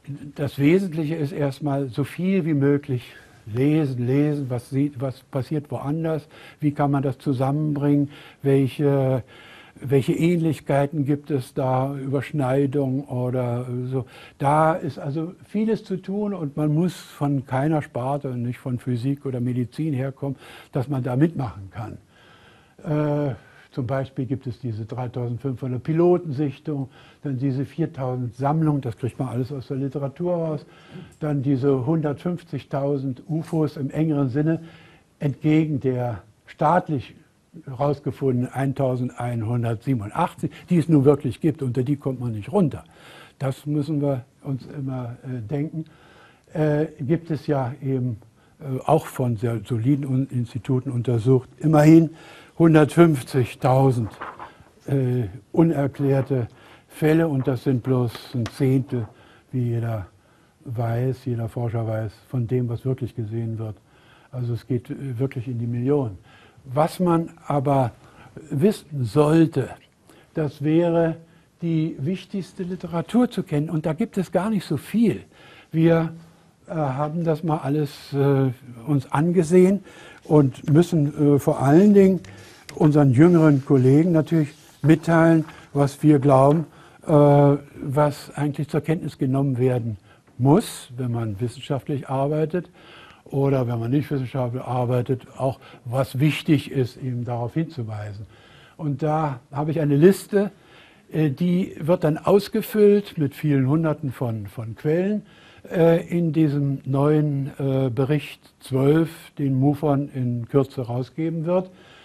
das Wesentliche ist erstmal so viel wie möglich lesen, lesen, was, sieht, was passiert woanders, wie kann man das zusammenbringen, welche, welche Ähnlichkeiten gibt es da, Überschneidung oder so. Da ist also vieles zu tun und man muss von keiner Sparte, nicht von Physik oder Medizin herkommen, dass man da mitmachen kann. Äh, Zum Beispiel gibt es diese dreitausendfünfhundert Pilotensichtungen, dann diese viertausend Sammlungen, das kriegt man alles aus der Literatur raus, dann diese hundertfünfzigtausend U F Os im engeren Sinne, entgegen der staatlich herausgefundenen eintausendeinhundertsiebenundachtzig, die es nun wirklich gibt, unter die kommt man nicht runter. Das müssen wir uns immer äh, denken. Äh, gibt es ja eben äh, auch von sehr soliden Instituten untersucht, immerhin hundertfünfzigtausend äh, unerklärte Fälle und das sind bloß ein Zehntel, wie jeder weiß, jeder Forscher weiß, von dem, was wirklich gesehen wird. Also es geht äh, wirklich in die Millionen. Was man aber wissen sollte, das wäre die wichtigste Literatur zu kennen und da gibt es gar nicht so viel. Wir äh, haben das mal alles äh, uns angesehen und müssen äh, vor allen Dingen unseren jüngeren Kollegen natürlich mitteilen, was wir glauben, äh, was eigentlich zur Kenntnis genommen werden muss, wenn man wissenschaftlich arbeitet oder wenn man nicht wissenschaftlich arbeitet, auch was wichtig ist, eben darauf hinzuweisen. Und da habe ich eine Liste, äh, die wird dann ausgefüllt mit vielen Hunderten von, von Quellen äh, in diesem neuen äh, Bericht zwölf, den MUFON in Kürze rausgeben wird.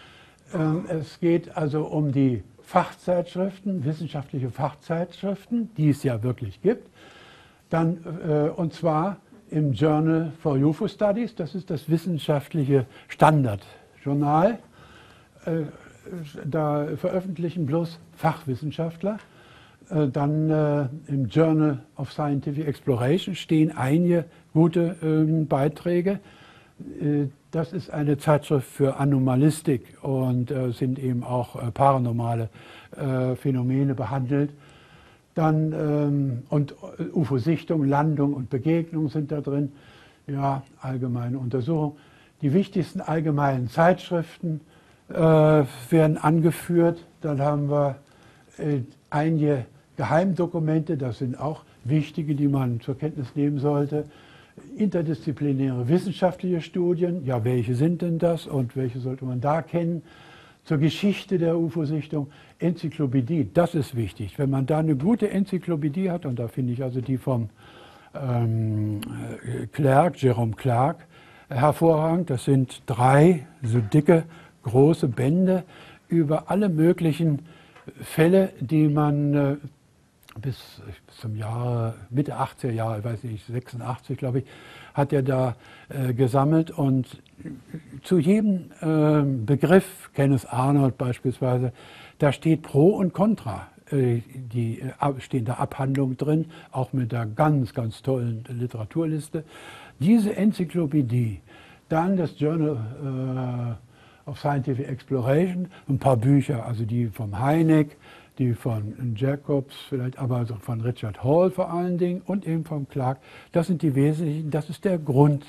Es geht also um die Fachzeitschriften, wissenschaftliche Fachzeitschriften, die es ja wirklich gibt. Dann, äh, und zwar im Journal for U F O Studies, das ist das wissenschaftliche Standardjournal. Äh, da veröffentlichen bloß Fachwissenschaftler. Äh, dann äh, im Journal of Scientific Exploration stehen einige gute äh, Beiträge. Äh, Das ist eine Zeitschrift für Anomalistik und äh, sind eben auch äh, paranormale äh, Phänomene behandelt. Dann, ähm, und U F O-Sichtung, Landung und Begegnung sind da drin. Ja, allgemeine Untersuchung. Die wichtigsten allgemeinen Zeitschriften äh, werden angeführt. Dann haben wir äh, einige Geheimdokumente, das sind auch wichtige, die man zur Kenntnis nehmen sollte. Interdisziplinäre wissenschaftliche Studien, ja, welche sind denn das und welche sollte man da kennen? Zur Geschichte der U F O-Sichtung, Enzyklopädie, das ist wichtig. Wenn man da eine gute Enzyklopädie hat, und da finde ich also die vom ähm, Clark, Jerome Clark, hervorragend, das sind drei so dicke, große Bände über alle möglichen Fälle, die man äh, bis, bis zum Jahr, Mitte achtziger Jahre, ich weiß nicht, sechsundachtzig, glaube ich, hat er da äh, gesammelt und zu jedem äh, Begriff, Kenneth Arnold beispielsweise, da steht Pro und Contra. Äh, die äh, stehen da Abhandlungen drin, auch mit der ganz, ganz tollen Literaturliste. Diese Enzyklopädie, dann das Journal äh, of Scientific Exploration, ein paar Bücher, also die vom Heineck, die von Jacobs, vielleicht aber also von Richard Hall vor allen Dingen und eben von Clark. Das sind die wesentlichen, das ist der Grundstein.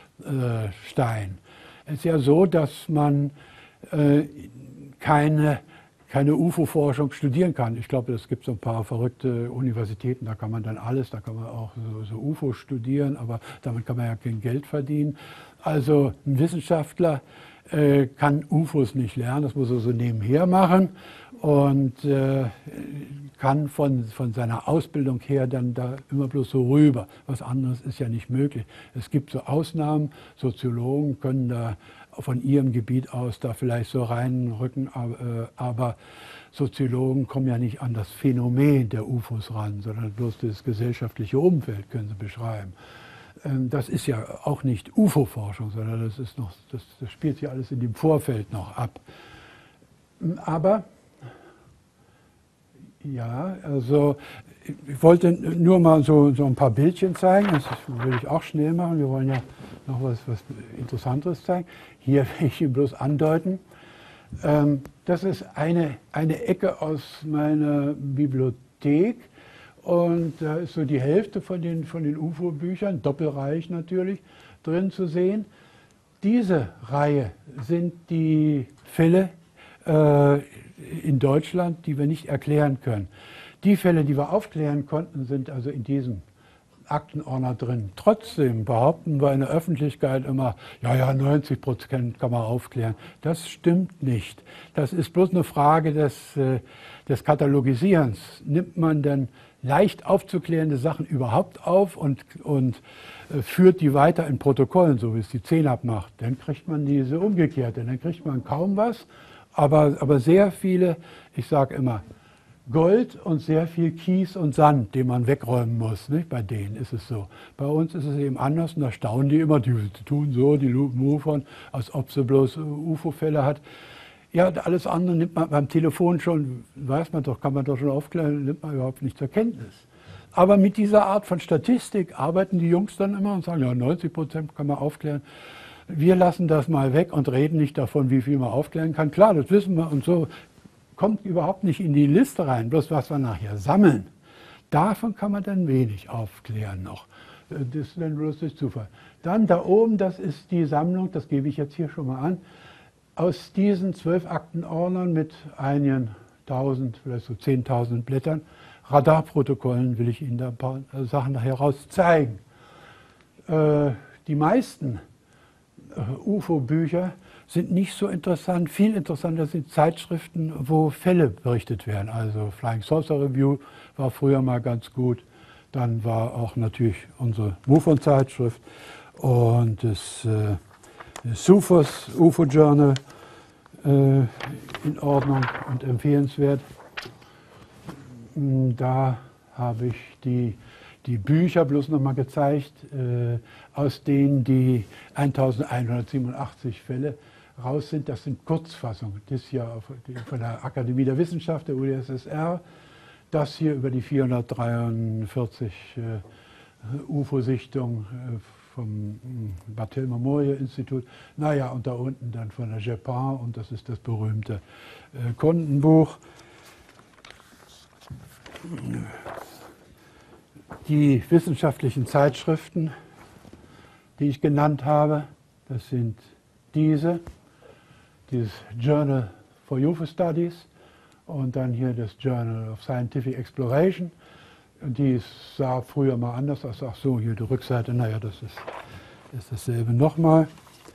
Es ist ja so, dass man äh, keine, keine U F O-Forschung studieren kann. Ich glaube, es gibt so ein paar verrückte Universitäten, da kann man dann alles, da kann man auch so, so U F O studieren, aber damit kann man ja kein Geld verdienen. Also ein Wissenschaftler äh, kann U F Os nicht lernen, das muss er so nebenher machen. Und äh, kann von, von seiner Ausbildung her dann da immer bloß so rüber. Was anderes ist ja nicht möglich. Es gibt so Ausnahmen, Soziologen können da von ihrem Gebiet aus da vielleicht so reinrücken, aber, äh, aber Soziologen kommen ja nicht an das Phänomen der U F Os ran, sondern bloß das gesellschaftliche Umfeld können sie beschreiben. Ähm, das ist ja auch nicht U F O-Forschung, sondern das, ist noch, das, das spielt sich alles in dem Vorfeld noch ab. Aber ja, also ich wollte nur mal so, so ein paar Bildchen zeigen, das will ich auch schnell machen, wir wollen ja noch was, was Interessanteres zeigen. Hier will ich Ihnen bloß andeuten, ähm, das ist eine, eine Ecke aus meiner Bibliothek Und da ist so die Hälfte von den, von den U F O-Büchern, doppelreich natürlich, drin zu sehen. Diese Reihe sind die Fälle äh, in Deutschland, die wir nicht erklären können. Die Fälle, die wir aufklären konnten, sind also in diesem Aktenordner drin. Trotzdem behaupten wir in der Öffentlichkeit immer, ja, ja, neunzig Prozent kann man aufklären. Das stimmt nicht. Das ist bloß eine Frage des, äh, des Katalogisierens. Nimmt man denn leicht aufzuklärende Sachen überhaupt auf und, und äh, führt die weiter in Protokollen, so wie es die CeLAB macht, dann kriegt man diese umgekehrte. Dann kriegt man kaum was, aber, aber sehr viele, ich sage immer, Gold und sehr viel Kies und Sand, den man wegräumen muss. Nicht? Bei denen ist es so. Bei uns ist es eben anders und da staunen die immer, die tun so, die MUFON, als ob sie bloß U F O-Fälle hat. Ja, alles andere nimmt man beim Telefon schon, weiß man doch, kann man doch schon aufklären, nimmt man überhaupt nicht zur Kenntnis. Aber mit dieser Art von Statistik arbeiten die Jungs dann immer und sagen, ja, neunzig Prozent kann man aufklären. Wir lassen das mal weg und reden nicht davon, wie viel man aufklären kann. Klar, das wissen wir und so. Kommt überhaupt nicht in die Liste rein, bloß was wir nachher sammeln. Davon kann man dann wenig aufklären noch. Das ist dann bloß durch Zufall. Dann da oben, das ist die Sammlung, das gebe ich jetzt hier schon mal an, aus diesen zwölf Aktenordnern mit einigen tausend, vielleicht so zehntausend Blättern, Radarprotokollen, will ich Ihnen da ein paar Sachen nachher raus zeigen. Äh, die meisten äh, U F O-Bücher sind nicht so interessant. Viel interessanter sind Zeitschriften, wo Fälle berichtet werden. Also Flying Saucer Review war früher mal ganz gut. Dann war auch natürlich unsere MUFON-Zeitschrift und das, äh, das U F O S, U F O Journal äh, in Ordnung und empfehlenswert. Da habe ich die, die Bücher bloß noch mal gezeigt, äh, aus denen die eintausendeinhundertsiebenundachtzig Fälle raus sind. Das sind Kurzfassungen. Das hier von der Akademie der Wissenschaft der U d S S R. Das hier über die vierhundertdreiundvierzig äh, U F O-Sichtungen äh, vom Battelle Memorial Institut. Naja, und da unten dann von der Japon und das ist das berühmte äh, Kundenbuch. Die wissenschaftlichen Zeitschriften, die ich genannt habe, das sind diese, dieses Journal for U F O Studies und dann hier das Journal of Scientific Exploration. Die sah früher mal anders aus. Ach so, hier die Rückseite, naja, das ist, ist dasselbe nochmal.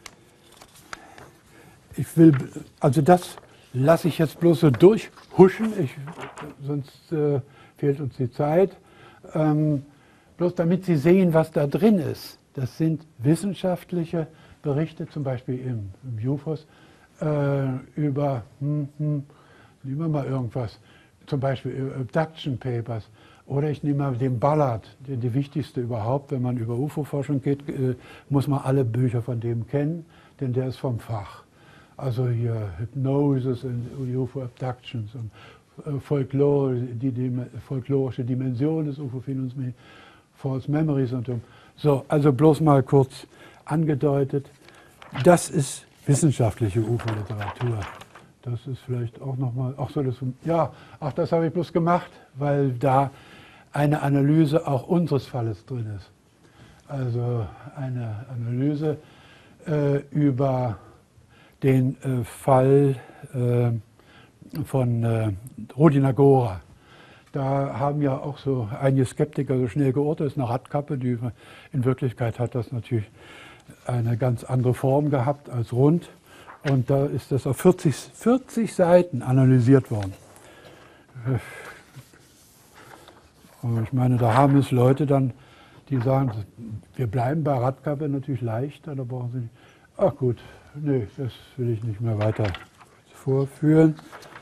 Ich will, also das lasse ich jetzt bloß so durchhuschen, ich, sonst äh, fehlt uns die Zeit. Ähm, bloß damit Sie sehen, was da drin ist. Das sind wissenschaftliche Berichte, zum Beispiel im, im U F O S, äh, über, hm, hm, nehmen wir mal irgendwas, zum Beispiel Abduction Papers. Oder ich nehme mal den Ballard, die, die wichtigste überhaupt, wenn man über U F O-Forschung geht, äh, muss man alle Bücher von dem kennen, denn der ist vom Fach. Also hier Hypnosis und U F O-Abductions und äh, Folklore, die, die folklorische Dimension des U F O-Phänomens, False Memory-Syndrom. So, also bloß mal kurz angedeutet, das ist wissenschaftliche U F O-Literatur. Das ist vielleicht auch nochmal, ach so, das, ja, ach, das habe ich bloß gemacht, weil da eine Analyse auch unseres Falles drin ist. Also eine Analyse äh, über den äh, Fall äh, von äh, Rudi Nagora. Da haben ja auch so einige Skeptiker so schnell geurteilt, das ist eine Radkappe, die in Wirklichkeit hat das natürlich eine ganz andere Form gehabt als rund. Und da ist das auf vierzig, vierzig Seiten analysiert worden. Und ich meine, da haben es Leute dann, die sagen, wir bleiben bei Radkappe natürlich leichter, da brauchen sie nicht. Ach gut, nee, das will ich nicht mehr weiter vorführen.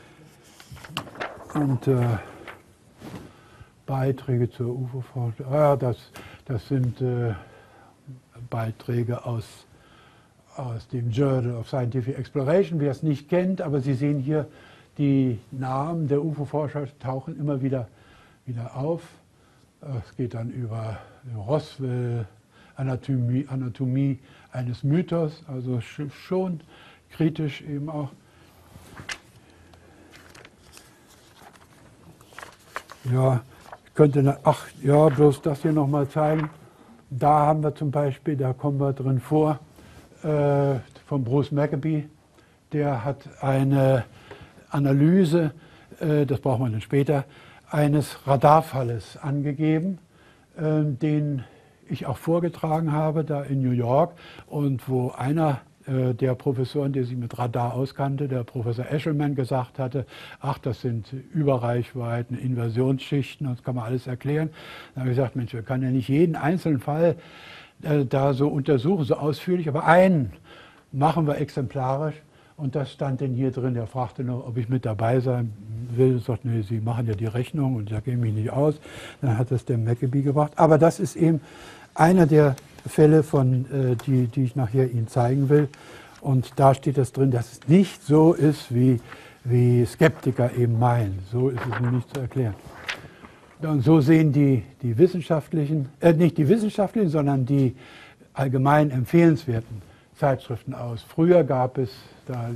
Und äh, Beiträge zur U F O-Forschung, ah, das, das sind äh, Beiträge aus aus dem Journal of Scientific Exploration, wer es nicht kennt, aber Sie sehen hier, die Namen der U F O-Forscher tauchen immer wieder, wieder auf. Es geht dann über Roswell, Anatomie, Anatomie eines Mythos, also schon kritisch eben auch. Ja, könnte, ach ja, bloß das hier nochmal zeigen. Da haben wir zum Beispiel, da kommen wir drin vor, äh, von Bruce Maccabee, der hat eine Analyse, äh, das braucht man dann später, eines Radarfalles angegeben, äh, den ich auch vorgetragen habe, da in New York, und wo einer äh, der Professoren, der sich mit Radar auskannte, der Professor Eshelman, gesagt hatte, ach, das sind Überreichweiten, Inversionsschichten, das kann man alles erklären. Dann habe ich gesagt, Mensch, wir können ja nicht jeden einzelnen Fall äh, da so untersuchen, so ausführlich, aber einen machen wir exemplarisch. Und das stand denn hier drin. Er fragte noch, ob ich mit dabei sein will. Ich sagte, nee, Sie machen ja die Rechnung und da kenne ich mich nicht aus. Dann hat das der Maccabee gebracht. Aber das ist eben einer der Fälle, von, äh, die, die ich nachher Ihnen zeigen will. Und da steht das drin, dass es nicht so ist, wie, wie Skeptiker eben meinen. So ist es nicht zu erklären. Und so sehen die, die wissenschaftlichen, äh, nicht die wissenschaftlichen, sondern die allgemein empfehlenswerten Zeitschriften aus. Früher gab es da,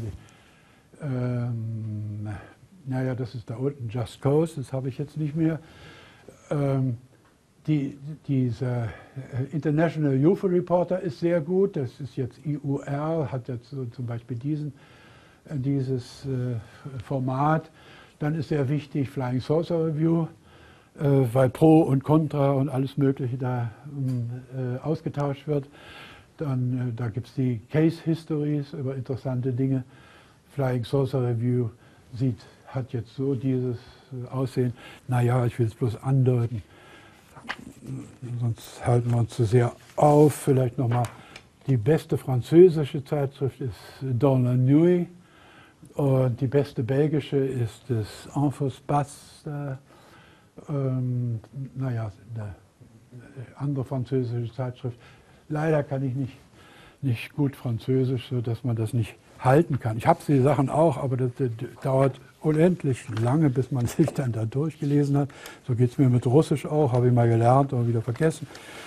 ähm, naja, das ist da unten Just Cause, das habe ich jetzt nicht mehr. Ähm, die, diese International U F O Reporter ist sehr gut, das ist jetzt I U R, hat jetzt so zum Beispiel diesen, äh, dieses äh, Format. Dann ist sehr wichtig Flying Saucer Review, äh, weil Pro und Contra und alles Mögliche da äh, ausgetauscht wird. Dann, äh, da gibt es die Case Histories über interessante Dinge. Flying Saucer Review sieht, hat jetzt so dieses äh, Aussehen. Naja, ich will es bloß andeuten. Sonst halten wir uns zu sehr auf. Vielleicht nochmal, die beste französische Zeitschrift ist Dans la Nuit. Und die beste belgische ist das Infospace. Äh, ähm, naja, eine andere französische Zeitschrift. Leider kann ich nicht, nicht gut Französisch, sodass man das nicht halten kann. Ich habe die Sachen auch, aber das, das dauert unendlich lange, bis man sich dann da durchgelesen hat. So geht es mir mit Russisch auch, habe ich mal gelernt, aber wieder vergessen.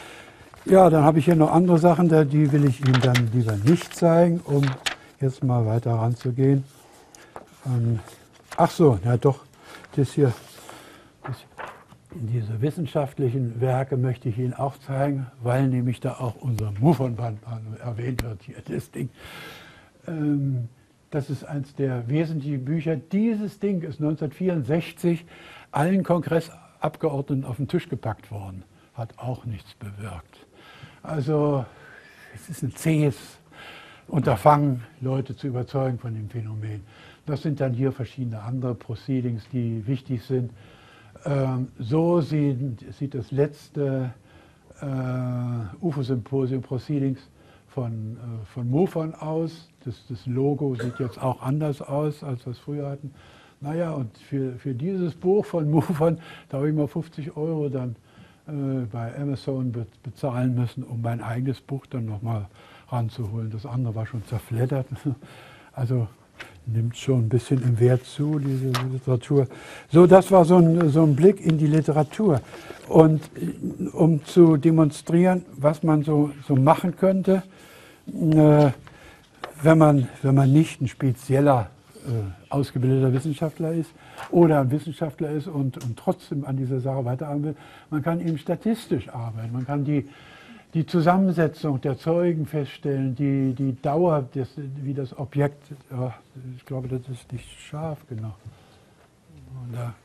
Ja, dann habe ich hier noch andere Sachen, die will ich Ihnen dann lieber nicht zeigen, um jetzt mal weiter ranzugehen. Ähm, ach so, ja doch, das hier, das hier. Diese wissenschaftlichen Werke möchte ich Ihnen auch zeigen, weil nämlich da auch unser MUFON-Band erwähnt wird hier, das Ding. Ähm, das ist eines der wesentlichen Bücher. Dieses Ding ist neunzehnhundertvierundsechzig allen Kongressabgeordneten auf den Tisch gepackt worden. Hat auch nichts bewirkt. Also es ist ein zähes Unterfangen, Leute zu überzeugen von dem Phänomen. Das sind dann hier verschiedene andere Proceedings, die wichtig sind. Ähm, so sieht, sieht das letzte äh, U F O-Symposium Proceedings von, äh, von MUFON aus. Das, das Logo sieht jetzt auch anders aus, als wir es früher hatten. Naja, und für, für dieses Buch von MUFON, da habe ich mal fünfzig Euro dann äh, bei Amazon be bezahlen müssen, um mein eigenes Buch dann nochmal ranzuholen. Das andere war schon zerfleddert. Also nimmt schon ein bisschen im Wert zu, diese Literatur. So, das war so ein, so ein Blick in die Literatur. Und um zu demonstrieren, was man so, so machen könnte, äh, wenn, man, wenn man nicht ein spezieller, äh, ausgebildeter Wissenschaftler ist oder ein Wissenschaftler ist und, und trotzdem an dieser Sache weiterarbeiten will, man kann eben statistisch arbeiten. Man kann die Die Zusammensetzung der Zeugen feststellen, die, die Dauer, des, wie das Objekt, ja, ich glaube, das ist nicht scharf genug. Oder?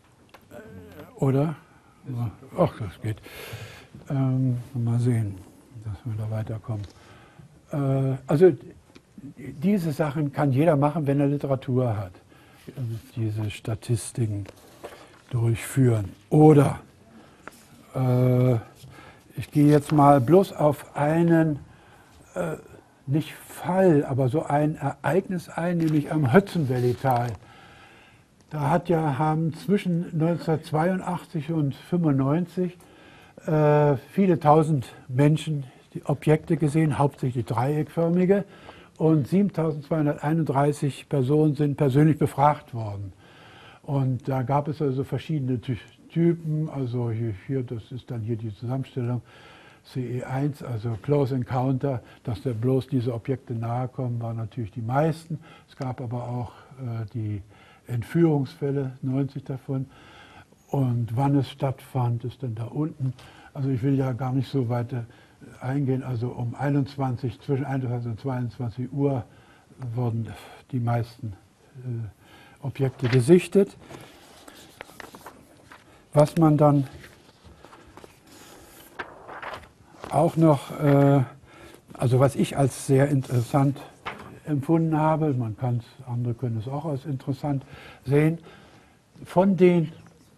Oder? Ach, das geht. Ähm, mal sehen, dass wir da weiterkommen. Äh, also diese Sachen kann jeder machen, wenn er Literatur hat. Diese Statistiken durchführen. Oder äh, ich gehe jetzt mal bloß auf einen, äh, nicht Fall, aber so ein Ereignis ein, nämlich am Hudson Valley Tal. Da hat ja, haben zwischen neunzehnhundertzweiundachtzig und fünfundneunzig äh, viele tausend Menschen die Objekte gesehen, hauptsächlich dreieckförmige, und siebentausendzweihunderteinunddreißig Personen sind persönlich befragt worden. Und da gab es also verschiedene Typen, also hier, hier, das ist dann hier die Zusammenstellung C E eins, also Close Encounter, dass da bloß diese Objekte nahe kommen, waren natürlich die meisten. Es gab aber auch äh, die Entführungsfälle, neunzig davon. Und wann es stattfand, ist dann da unten. Also ich will ja gar nicht so weit eingehen. Also um einundzwanzig, zwischen einundzwanzig und zweiundzwanzig Uhr wurden die meisten äh, Objekte gesichtet. Was man dann auch noch, äh, also was ich als sehr interessant empfunden habe, man kann es, andere können es auch als interessant sehen, von den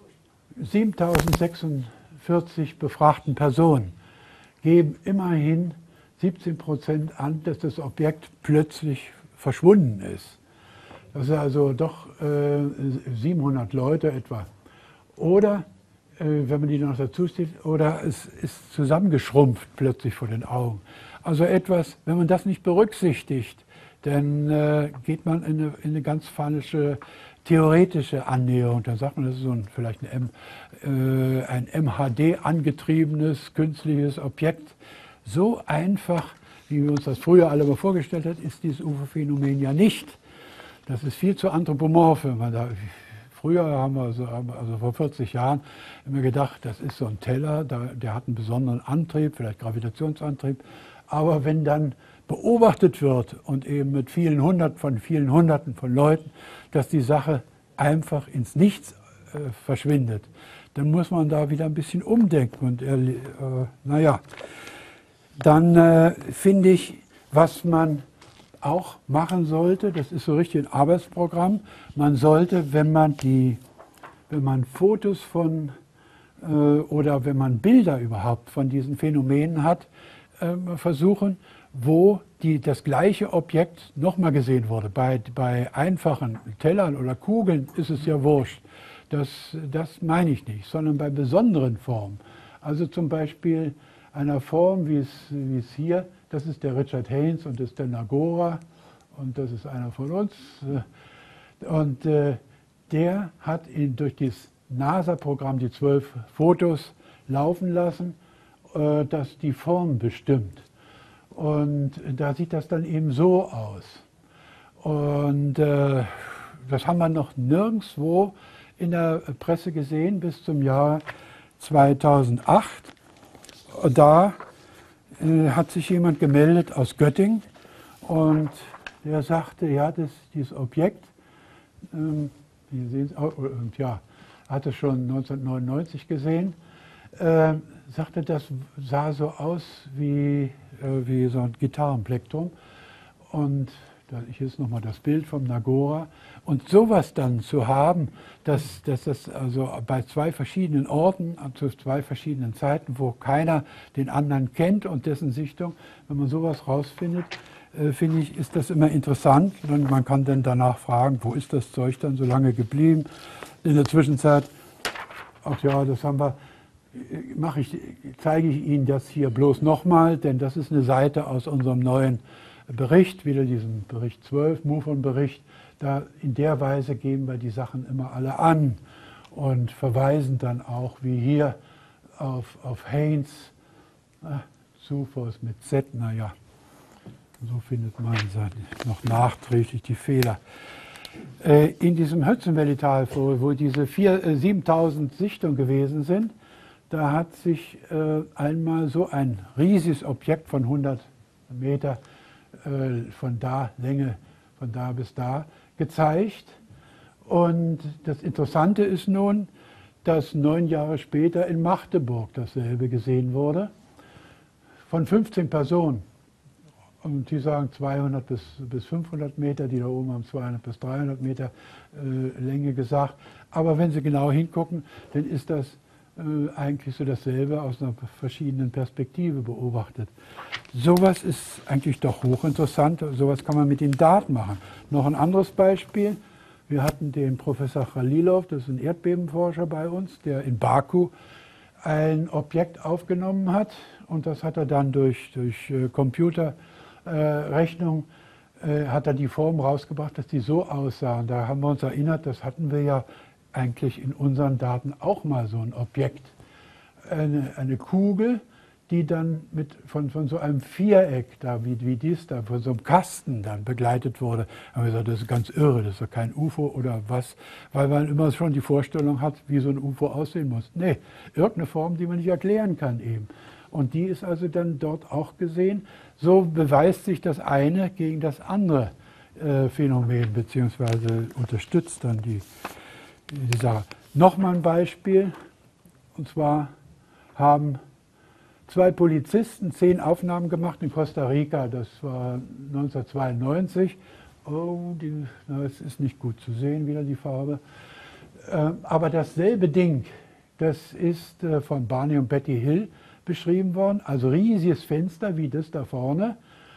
siebentausendsechsundvierzig befragten Personen geben immerhin siebzehn Prozent an, dass das Objekt plötzlich verschwunden ist. Das ist also doch äh, siebenhundert Leute etwa. Oder, äh, wenn man die noch dazu zieht, oder es ist zusammengeschrumpft plötzlich vor den Augen. Also etwas, wenn man das nicht berücksichtigt, dann äh, geht man in eine, in eine ganz falsche theoretische Annäherung. Dann sagt man, das ist so ein, vielleicht ein, M, äh, ein M H D-angetriebenes künstliches Objekt. So einfach, wie wir uns das früher alle mal vorgestellt haben, ist dieses U F O-Phänomen ja nicht. Das ist viel zu anthropomorph. Man da, früher haben wir, so, also vor vierzig Jahren, immer gedacht, das ist so ein Teller, der, der hat einen besonderen Antrieb, vielleicht Gravitationsantrieb. Aber wenn dann beobachtet wird und eben mit vielen Hundert von vielen Hunderten von Leuten, dass die Sache einfach ins Nichts äh, verschwindet, dann muss man da wieder ein bisschen umdenken. Und äh, äh, naja, dann äh, finde ich, was man auch machen sollte, das ist so richtig ein Arbeitsprogramm, man sollte, wenn man, die, wenn man Fotos von äh, oder wenn man Bilder überhaupt von diesen Phänomenen hat, äh, versuchen, wo die, das gleiche Objekt nochmal gesehen wurde. Bei, bei einfachen Tellern oder Kugeln ist es ja wurscht. Das, das meine ich nicht, sondern bei besonderen Formen. Also zum Beispiel einer Form, wie es, wie es hier, das ist der Richard Haynes und das ist der Nagora und das ist einer von uns. Und äh, der hat ihn durch das NASA-Programm die zwölf Fotos laufen lassen, äh, das die Form bestimmt. Und da sieht das dann eben so aus. Und äh, das haben wir noch nirgendwo in der Presse gesehen bis zum Jahr zweitausendacht. Und da äh, hat sich jemand gemeldet aus Göttingen und der sagte, ja, das, dieses Objekt, ähm, hier sehen Sie, oh, und ja, hat es schon neunzehnhundertneunundneunzig gesehen, äh, sagte, das sah so aus wie, äh, wie so ein Gitarrenplektrum. Und da, hier ist nochmal das Bild vom Nagora. Und sowas dann zu haben, dass, dass das also bei zwei verschiedenen Orten, zu zwei verschiedenen Zeiten, wo keiner den anderen kennt und dessen Sichtung, wenn man sowas rausfindet, äh, finde ich, ist das immer interessant. Und man kann dann danach fragen, wo ist das Zeug dann so lange geblieben? In der Zwischenzeit, ach ja, das haben wir, mache ich, zeige ich Ihnen das hier bloß nochmal, denn das ist eine Seite aus unserem neuen Bericht, wieder diesen Bericht zwölf, MUFON-Bericht. Da in der Weise geben wir die Sachen immer alle an und verweisen dann auch, wie hier, auf, auf Haynes, ah, Zufall mit Z, naja, so findet man noch nachträglich die Fehler. Äh, in diesem Hudson Valley Tal, wo, wo diese vier, äh, siebentausend Sichtungen gewesen sind, da hat sich äh, einmal so ein riesiges Objekt von hundert Meter äh, von da, Länge von da bis da, gezeigt. Und das Interessante ist nun, dass neun Jahre später in Magdeburg dasselbe gesehen wurde, von fünfzehn Personen. Und die sagen zweihundert bis, bis fünfhundert Meter, die da oben haben zweihundert bis dreihundert Meter äh, Länge gesagt. Aber wenn Sie genau hingucken, dann ist das äh, eigentlich so dasselbe aus einer verschiedenen Perspektive beobachtet. Sowas ist eigentlich doch hochinteressant, sowas kann man mit den Daten machen. Noch ein anderes Beispiel, wir hatten den Professor Khalilov, das ist ein Erdbebenforscher bei uns, der in Baku ein Objekt aufgenommen hat und das hat er dann durch, durch äh, Computerrechnung äh, äh, hat er die Form rausgebracht, dass die so aussahen. Da haben wir uns erinnert, das hatten wir ja eigentlich in unseren Daten auch mal so ein Objekt. Eine, eine Kugel, die dann mit, von, von so einem Viereck, da, wie, wie dies da, von so einem Kasten dann begleitet wurde. Da haben wir gesagt, das ist ganz irre, das ist doch kein U F O oder was, weil man immer schon die Vorstellung hat, wie so ein U F O aussehen muss. Nee, irgendeine Form, die man nicht erklären kann eben. Und die ist also dann dort auch gesehen. So beweist sich das eine gegen das andere äh, Phänomen, beziehungsweise unterstützt dann die, die Sache. Nochmal ein Beispiel, und zwar haben zwei Polizisten zehn Aufnahmen gemacht in Costa Rica, das war neunzehnhundertzweiundneunzig. Oh, die, na, es ist nicht gut zu sehen, wieder die Farbe. Äh, aber dasselbe Ding, das ist äh, von Barney und Betty Hill beschrieben worden, also riesiges Fenster wie das da vorne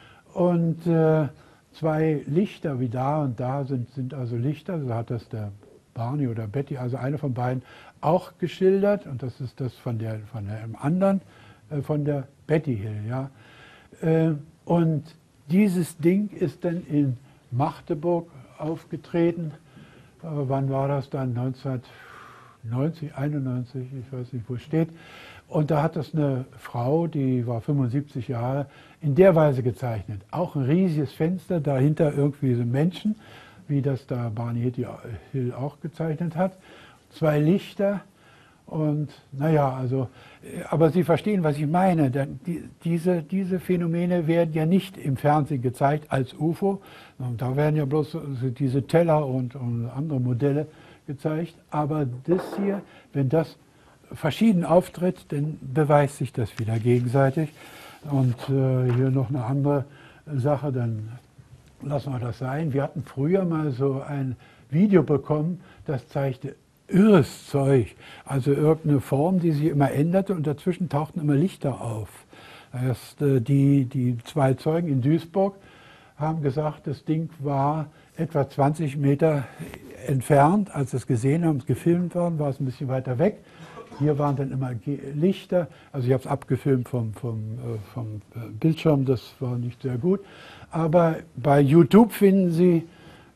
und äh, zwei Lichter wie da und da sind, sind also Lichter, so hat das der Barney oder Betty, also einer von beiden, auch geschildert und das ist das von der von dem anderen, äh, von der Betty Hill. Ja. Äh, und dieses Ding ist dann in Magdeburg aufgetreten. Äh, wann war das dann? neunzehnhundertneunzig, einundneunzig, ich weiß nicht, wo es steht. Und da hat das eine Frau, die war fünfundsiebzig Jahre, in der Weise gezeichnet. Auch ein riesiges Fenster, dahinter irgendwie so Menschen, wie das da Barney Hill auch gezeichnet hat. Zwei Lichter und naja, also, aber Sie verstehen, was ich meine. Die, diese, diese Phänomene werden ja nicht im Fernsehen gezeigt als U F O. Und da werden ja bloß diese Teller und, und andere Modelle gezeigt. Aber das hier, wenn das verschieden auftritt, dann beweist sich das wieder gegenseitig. Und äh, hier noch eine andere Sache, dann lassen wir das sein. Wir hatten früher mal so ein Video bekommen, das zeigte irres Zeug, also irgendeine Form, die sich immer änderte und dazwischen tauchten immer Lichter auf. Erst, äh, die, die zwei Zeugen in Duisburg haben gesagt, das Ding war etwa zwanzig Meter entfernt, als sie es gesehen haben, es gefilmt worden, war es ein bisschen weiter weg. Hier waren dann immer Lichter, also ich habe es abgefilmt vom, vom, äh, vom Bildschirm, das war nicht sehr gut. Aber bei YouTube finden Sie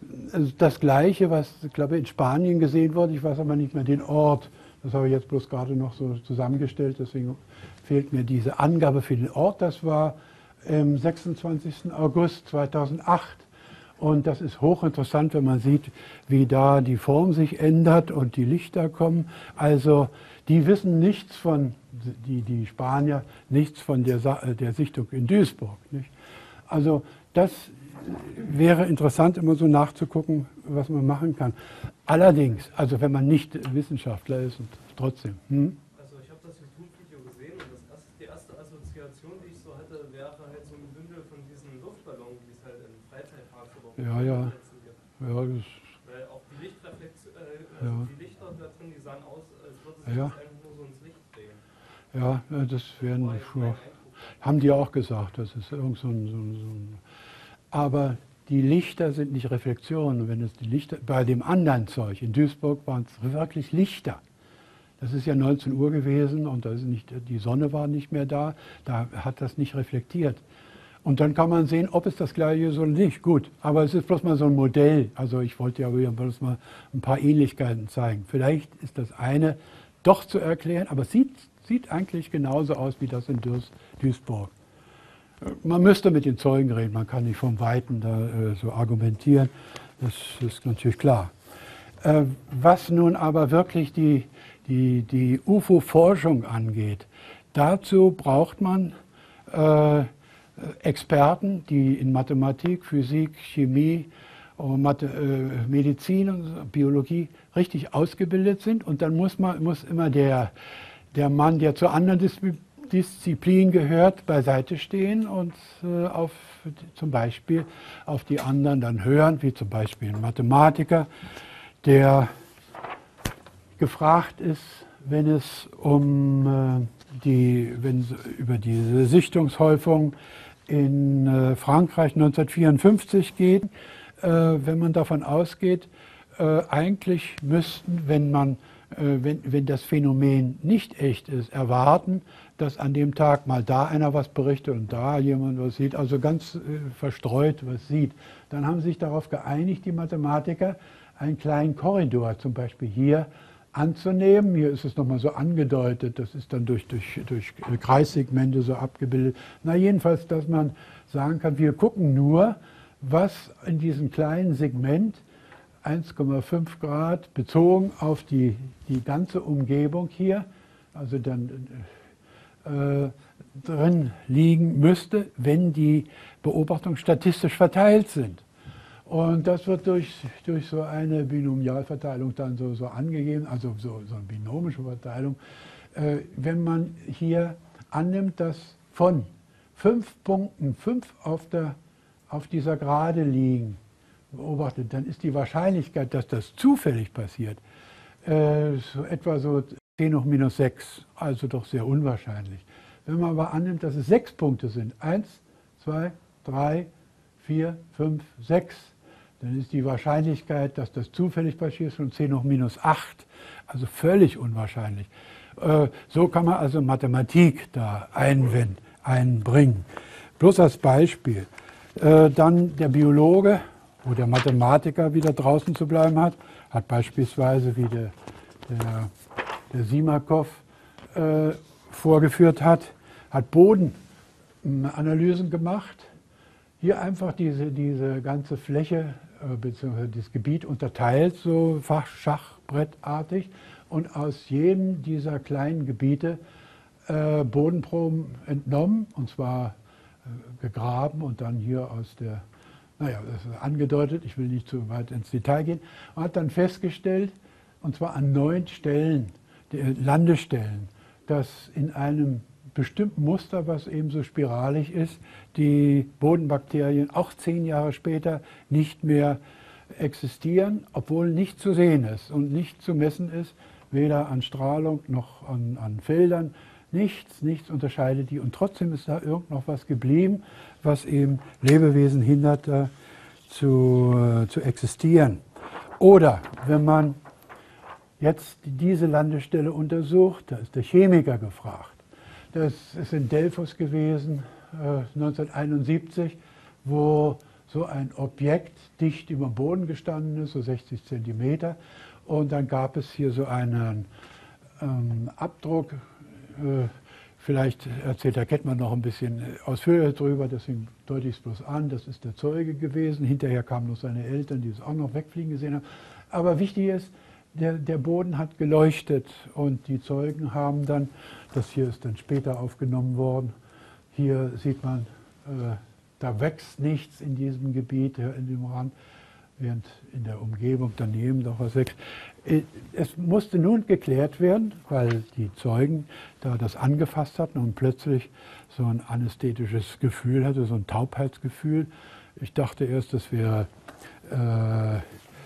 das Gleiche, was, ich glaube, in Spanien gesehen wurde. Ich weiß aber nicht mehr den Ort. Das habe ich jetzt bloß gerade noch so zusammengestellt, deswegen fehlt mir diese Angabe für den Ort. Das war am sechsundzwanzigsten August zweitausendacht. Und das ist hochinteressant, wenn man sieht, wie da die Form sich ändert und die Lichter kommen. Also die wissen nichts von, die, die Spanier, nichts von der, der Sichtung in Duisburg. Nicht? Also das wäre interessant, immer so nachzugucken, was man machen kann. Allerdings, also wenn man nicht Wissenschaftler ist, und trotzdem. Hm? Also ich habe das YouTube-Video gesehen und das erste, die erste Assoziation, die ich so hatte, wäre halt so ein Bündel von diesen Luftballons, die es halt in Freizeitparks oder Ja, ja. gibt. Ja, das, Weil auch die Lichtreflex, äh, Ja. also die Lichter da drin, die sahen aus, als würde sich Ja. das einfach nur so ins Licht drehen. ja, das werden War die jetzt früher. mein Eindruck. Haben die auch gesagt, das ist irgend so ein, so ein, so ein. Aber die Lichter sind nicht Reflexionen. Wenn es die Lichter, bei dem anderen Zeug in Duisburg waren es wirklich Lichter. Das ist ja neunzehn Uhr gewesen und da ist nicht, die Sonne war nicht mehr da. Da hat das nicht reflektiert. Und dann kann man sehen, ob es das gleiche ist oder nicht. Gut, aber es ist bloß mal so ein Modell. Also ich wollte ja bloß mal ein paar Ähnlichkeiten zeigen. Vielleicht ist das eine doch zu erklären, aber es sieht, sieht eigentlich genauso aus wie das in Duis, Duisburg. Man müsste mit den Zeugen reden, man kann nicht vom Weiten da äh, so argumentieren, das ist natürlich klar. Äh, was nun aber wirklich die, die, die U F O-Forschung angeht, dazu braucht man äh, Experten, die in Mathematik, Physik, Chemie, Mathe, äh, Medizin und Biologie richtig ausgebildet sind. Und dann muss, man, muss immer der, der Mann, der zur anderen Disziplin Disziplin gehört, beiseite stehen und äh, auf, zum Beispiel auf die anderen dann hören, wie zum Beispiel ein Mathematiker, der gefragt ist, wenn es um äh, die, wenn über diese Sichtungshäufung in äh, Frankreich neunzehnhundertvierundfünfzig geht, äh, wenn man davon ausgeht, äh, eigentlich müssten, wenn man äh, wenn, wenn das Phänomen nicht echt ist, erwarten, dass an dem Tag mal da einer was berichtet und da jemand was sieht, also ganz äh, verstreut was sieht. Dann haben sich darauf geeinigt, die Mathematiker, einen kleinen Korridor, zum Beispiel hier, anzunehmen. Hier ist es nochmal so angedeutet, das ist dann durch, durch, durch Kreissegmente so abgebildet. Na jedenfalls, dass man sagen kann, wir gucken nur, was in diesem kleinen Segment eins Komma fünf Grad bezogen auf die, die ganze Umgebung hier, also dann äh, drin liegen müsste, wenn die Beobachtungen statistisch verteilt sind. Und das wird durch, durch so eine Binomialverteilung dann so, so angegeben, also so, so eine binomische Verteilung. Äh, wenn man hier annimmt, dass von fünf Punkten fünf auf, der, auf dieser Gerade liegen, beobachtet, dann ist die Wahrscheinlichkeit, dass das zufällig passiert, äh, so etwa so zehn hoch minus sechs, also doch sehr unwahrscheinlich. Wenn man aber annimmt, dass es sechs Punkte sind, eins, zwei, drei, vier, fünf, sechs, dann ist die Wahrscheinlichkeit, dass das zufällig passiert, schon zehn hoch minus acht, also völlig unwahrscheinlich. Äh, so kann man also Mathematik da einwenden, einbringen. Bloß als Beispiel. Äh, dann der Biologe, wo der Mathematiker wieder draußen zu bleiben hat, hat beispielsweise, wie der, der, der Simakow äh, vorgeführt hat, hat Bodenanalysen gemacht. Hier einfach diese, diese ganze Fläche äh, bzw. das Gebiet unterteilt, so schachbrettartig, und aus jedem dieser kleinen Gebiete äh, Bodenproben entnommen, und zwar äh, gegraben und dann hier aus der, naja, das ist angedeutet, ich will nicht zu weit ins Detail gehen, und hat dann festgestellt, und zwar an neun Stellen, die Landestellen, dass in einem bestimmten Muster, was eben so spiralig ist, die Bodenbakterien auch zehn Jahre später nicht mehr existieren, obwohl nicht zu sehen ist und nicht zu messen ist, weder an Strahlung noch an, an Feldern. Nichts, nichts unterscheidet die. Und trotzdem ist da irgend noch was geblieben, was eben Lebewesen hindert, da zu, äh, zu existieren. Oder wenn man jetzt diese Landestelle untersucht, da ist der Chemiker gefragt. Das ist in Delphos gewesen, äh, neunzehnhunderteinundsiebzig, wo so ein Objekt dicht über dem Boden gestanden ist, so sechzig Zentimeter. Und dann gab es hier so einen ähm, Abdruck. Äh, vielleicht erzählt Herr Kettmann noch ein bisschen ausführlicher darüber, deswegen deute ich es bloß an. Das ist der Zeuge gewesen. Hinterher kamen noch seine Eltern, die es auch noch wegfliegen gesehen haben. Aber wichtig ist, Der, der Boden hat geleuchtet und die Zeugen haben dann, das hier ist dann später aufgenommen worden, hier sieht man, äh, da wächst nichts in diesem Gebiet, in dem Rand, während in der Umgebung daneben noch was wächst. Es musste nun geklärt werden, weil die Zeugen da das angefasst hatten und plötzlich so ein anästhetisches Gefühl hatte, so ein Taubheitsgefühl. Ich dachte erst, das wäre äh,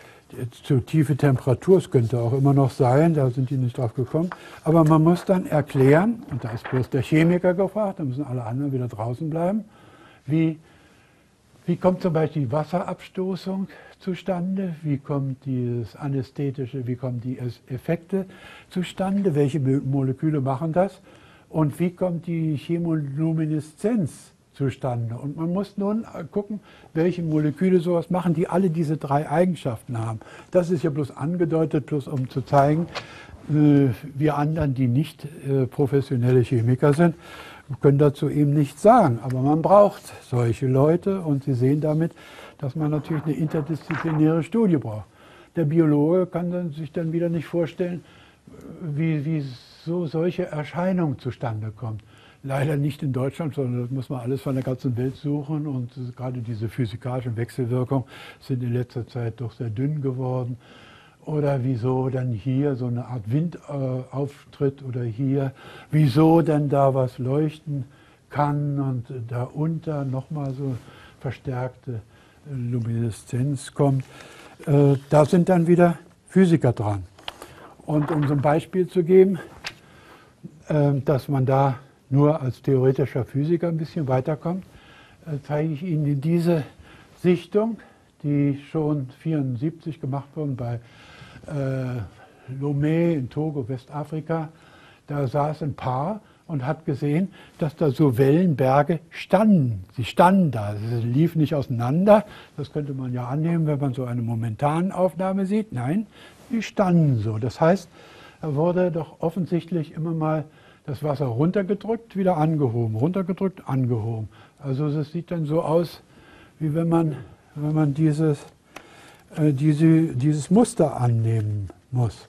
zu tiefe Temperatur, es könnte auch immer noch sein, da sind die nicht drauf gekommen. Aber man muss dann erklären, und da ist bloß der Chemiker gefragt, da müssen alle anderen wieder draußen bleiben, wie, wie kommt zum Beispiel die Wasserabstoßung zustande, wie kommt dieses Anästhetische, wie kommen die Effekte zustande, welche Moleküle machen das und wie kommt die Chemolumineszenz zustande. Und man muss nun gucken, welche Moleküle sowas machen, die alle diese drei Eigenschaften haben. Das ist ja bloß angedeutet, bloß um zu zeigen, wir anderen, die nicht professionelle Chemiker sind, können dazu eben nichts sagen. Aber man braucht solche Leute und Sie sehen damit, dass man natürlich eine interdisziplinäre Studie braucht. Der Biologe kann dann sich dann wieder nicht vorstellen, wie, wie so solche Erscheinungen zustande kommen. Leider nicht in Deutschland, sondern das muss man alles von der ganzen Welt suchen. Und gerade diese physikalischen Wechselwirkungen sind in letzter Zeit doch sehr dünn geworden. Oder wieso dann hier so eine Art Wind äh, auftritt oder hier, wieso denn da was leuchten kann und darunter nochmal so verstärkte Lumineszenz kommt. Äh, da sind dann wieder Physiker dran. Und um so ein Beispiel zu geben, äh, dass man da nur als theoretischer Physiker ein bisschen weiterkommt, äh, zeige ich Ihnen diese Sichtung, die schon vierundsiebzig gemacht wurde bei äh, Lomé in Togo, Westafrika. Da saß ein Paar und hat gesehen, dass da so Wellenberge standen. Sie standen da, sie liefen nicht auseinander. Das könnte man ja annehmen, wenn man so eine momentane Aufnahme sieht. Nein, die standen so. Das heißt, da wurde doch offensichtlich immer mal das Wasser runtergedrückt, wieder angehoben, runtergedrückt, angehoben. Also es sieht dann so aus, wie wenn man, wenn man dieses, äh, diese, dieses Muster annehmen muss.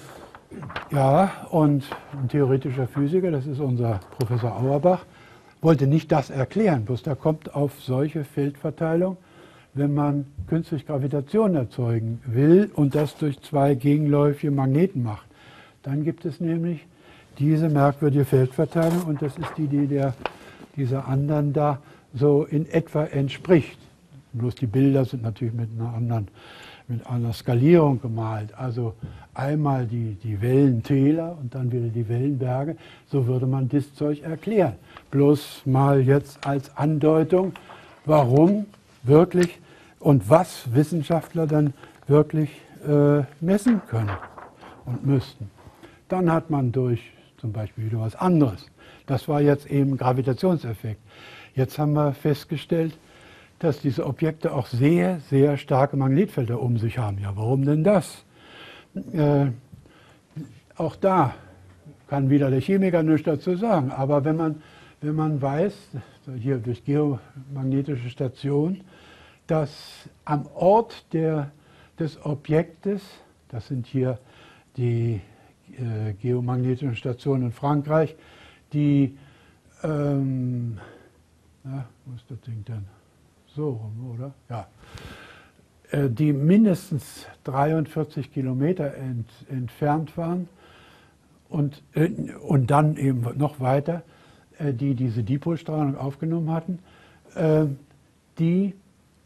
Ja, und ein theoretischer Physiker, das ist unser Professor Auerbach, wollte nicht das erklären, bloß da kommt auf solche Feldverteilung, wenn man künstlich Gravitation erzeugen will und das durch zwei gegenläufige Magneten macht. Dann gibt es nämlich diese merkwürdige Feldverteilung und das ist die, die der, dieser anderen da so in etwa entspricht. Bloß die Bilder sind natürlich mit einer anderen, mit einer Skalierung gemalt. Also einmal die, die Wellentäler und dann wieder die Wellenberge. So würde man das Zeug erklären. Bloß mal jetzt als Andeutung, warum wirklich und was Wissenschaftler dann wirklich äh, messen können und müssten. Dann hat man durch zum Beispiel wieder was anderes. Das war jetzt eben Gravitationseffekt. Jetzt haben wir festgestellt, dass diese Objekte auch sehr, sehr starke Magnetfelder um sich haben. Ja, warum denn das? Äh, auch da kann wieder der Chemiker nichts dazu sagen. Aber wenn man, wenn man weiß, hier durch geomagnetische Stationen, dass am Ort der, des Objektes, das sind hier die äh, geomagnetischen Stationen in Frankreich, die, ähm, na, wo ist das Ding denn? So rum, oder? Ja. Äh, die mindestens dreiundvierzig Kilometer ent, entfernt waren und, äh, und dann eben noch weiter, äh, die diese Dipolstrahlung aufgenommen hatten, äh, die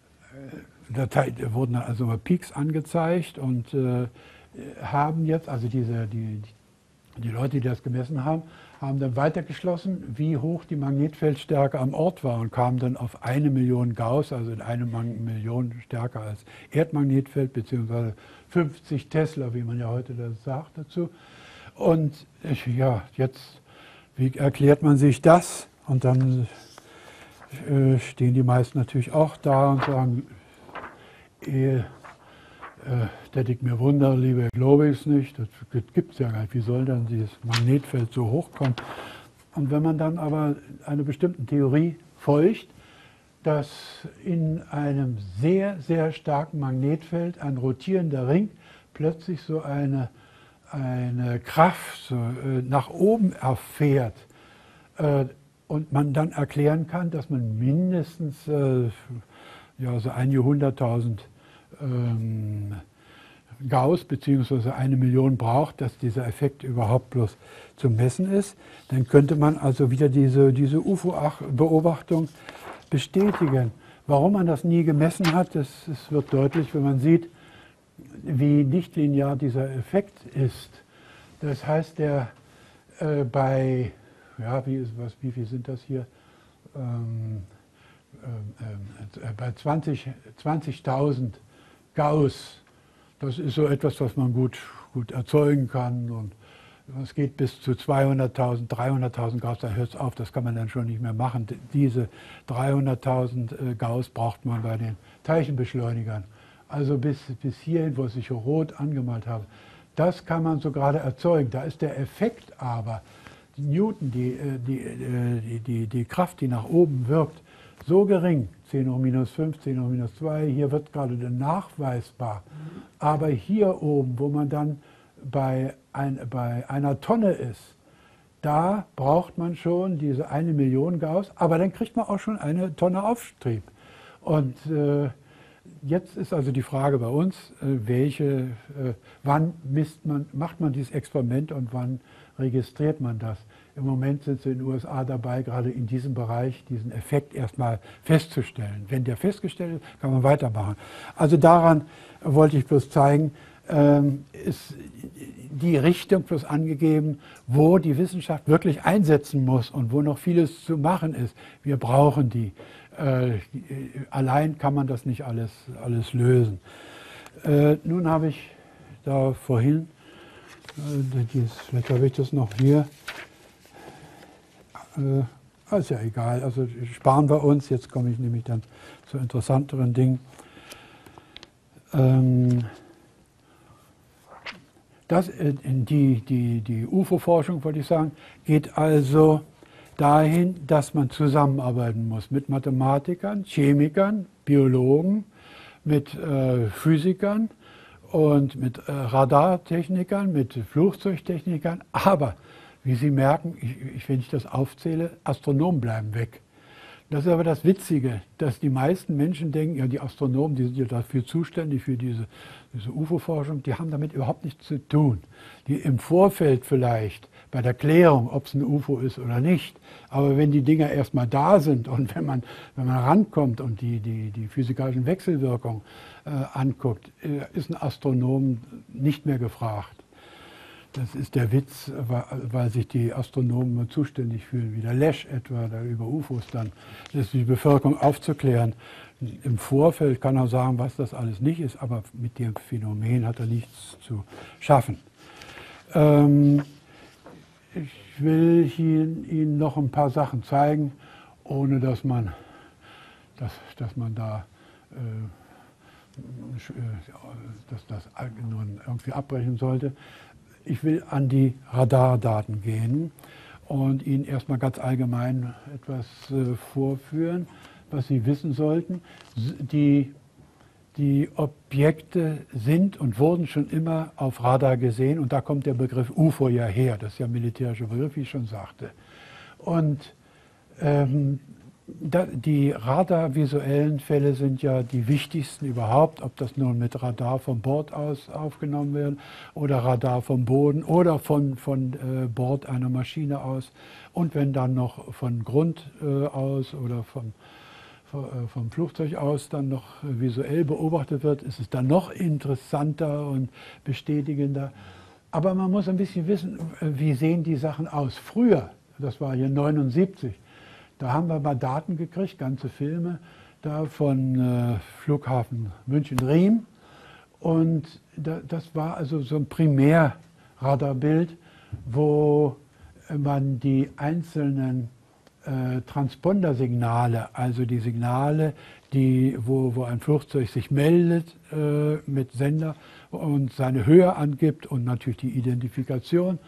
Da wurden also mal Peaks angezeigt und äh, haben jetzt, also diese, die, die Leute, die das gemessen haben, haben dann weitergeschlossen, wie hoch die Magnetfeldstärke am Ort war und kamen dann auf eine Million Gauss, also in eine Million stärker als Erdmagnetfeld, beziehungsweise fünfzig Tesla, wie man ja heute das sagt dazu. Und ja, jetzt, wie erklärt man sich das? Und dann äh, stehen die meisten natürlich auch da und sagen, Ehe, äh, das ich mir wundere, lieber glaube ich es nicht, das gibt es ja gar nicht. Wie soll dann dieses Magnetfeld so hochkommen? Und wenn man dann aber einer bestimmten Theorie folgt, dass in einem sehr, sehr starken Magnetfeld ein rotierender Ring plötzlich so eine, eine Kraft so, äh, nach oben erfährt, äh, und man dann erklären kann, dass man mindestens äh, ja, so einige hunderttausend ähm, Gauss bzw. eine Million braucht, dass dieser Effekt überhaupt bloß zu messen ist, dann könnte man also wieder diese, diese U F O-Beobachtung bestätigen. Warum man das nie gemessen hat, das, das wird deutlich, wenn man sieht, wie nichtlinear dieser Effekt ist. Das heißt, der äh, bei, ja, wie, ist, was, wie viel sind das hier? Ähm, äh, äh, bei zwanzigtausend Gauss, das ist so etwas, was man gut, gut erzeugen kann. Und es geht bis zu zweihunderttausend, dreihunderttausend Gauss, da hört es auf, das kann man dann schon nicht mehr machen. Diese dreihunderttausend äh, Gauss braucht man bei den Teilchenbeschleunigern. Also bis, bis hierhin, wo ich sich rot angemalt habe, das kann man so gerade erzeugen. Da ist der Effekt aber, die Newton, die, die, die, die, die Kraft, die nach oben wirkt, so gering, zehn hoch minus fünf, zehn hoch minus zwei, hier wird gerade nachweisbar. Aber hier oben, wo man dann bei, ein, bei einer Tonne ist, da braucht man schon diese eine Million Gauss, aber dann kriegt man auch schon eine Tonne Auftrieb. Und äh, jetzt ist also die Frage bei uns, äh, welche, äh, wann misst man, macht man dieses Experiment und wann registriert man das? Im Moment sind sie in den U S A dabei, gerade in diesem Bereich diesen Effekt erstmal festzustellen. Wenn der festgestellt ist, kann man weitermachen. Also daran wollte ich bloß zeigen, ähm, ist die Richtung bloß angegeben, wo die Wissenschaft wirklich einsetzen muss und wo noch vieles zu machen ist. Wir brauchen die. Äh, allein kann man das nicht alles, alles lösen. Äh, nun habe ich da vorhin, äh, dieses, vielleicht habe ich das noch hier, Äh, ist ja egal, also sparen wir uns. Jetzt komme ich nämlich dann zu interessanteren Dingen. Ähm, das, äh, die die, die U F O-Forschung, wollte ich sagen, geht also dahin, dass man zusammenarbeiten muss mit Mathematikern, Chemikern, Biologen, mit äh, Physikern und mit äh, Radartechnikern, mit Flugzeugtechnikern. Aber, wie Sie merken, ich, ich, wenn ich das aufzähle, Astronomen bleiben weg. Das ist aber das Witzige, dass die meisten Menschen denken, ja, die Astronomen, die sind ja dafür zuständig, für diese, diese U F O-Forschung, die haben damit überhaupt nichts zu tun. Die im Vorfeld vielleicht bei der Klärung, ob es ein U F O ist oder nicht. Aber wenn die Dinger erstmal da sind und wenn man, wenn man rankommt und die, die, die physikalischen Wechselwirkungen äh, anguckt, äh, ist ein Astronom nicht mehr gefragt. Das ist der Witz, weil, weil sich die Astronomen nur zuständig fühlen, wie der Lesch etwa, der über U F Os dann, das die Bevölkerung aufzuklären. Im Vorfeld kann er sagen, was das alles nicht ist, aber mit dem Phänomen hat er nichts zu schaffen. Ähm, ich will Ihnen, Ihnen noch ein paar Sachen zeigen, ohne dass man, dass, dass man da äh, dass das nun irgendwie abbrechen sollte. Ich will an die Radardaten gehen und Ihnen erstmal ganz allgemein etwas äh, vorführen, was Sie wissen sollten. Die, die Objekte sind und wurden schon immer auf Radar gesehen und da kommt der Begriff U F O ja her, das ist ja ein militärischer Begriff, wie ich schon sagte. Und ähm, da, die radarvisuellen Fälle sind ja die wichtigsten überhaupt, ob das nun mit Radar vom Bord aus aufgenommen wird oder Radar vom Boden oder von, von äh, Bord einer Maschine aus und wenn dann noch von Grund äh, aus oder vom, äh, vom Flugzeug aus dann noch äh, visuell beobachtet wird, ist es dann noch interessanter und bestätigender. Aber man muss ein bisschen wissen, wie sehen die Sachen aus. Früher, das war hier neunundsiebzig, da haben wir mal Daten gekriegt, ganze Filme, da von äh, Flughafen München-Riem. Und da, das war also so ein Primärradarbild, wo man die einzelnen äh, Transpondersignale, also die Signale, die, wo, wo ein Flugzeug sich meldet äh, mit Sender und seine Höhe angibt und natürlich die Identifikation,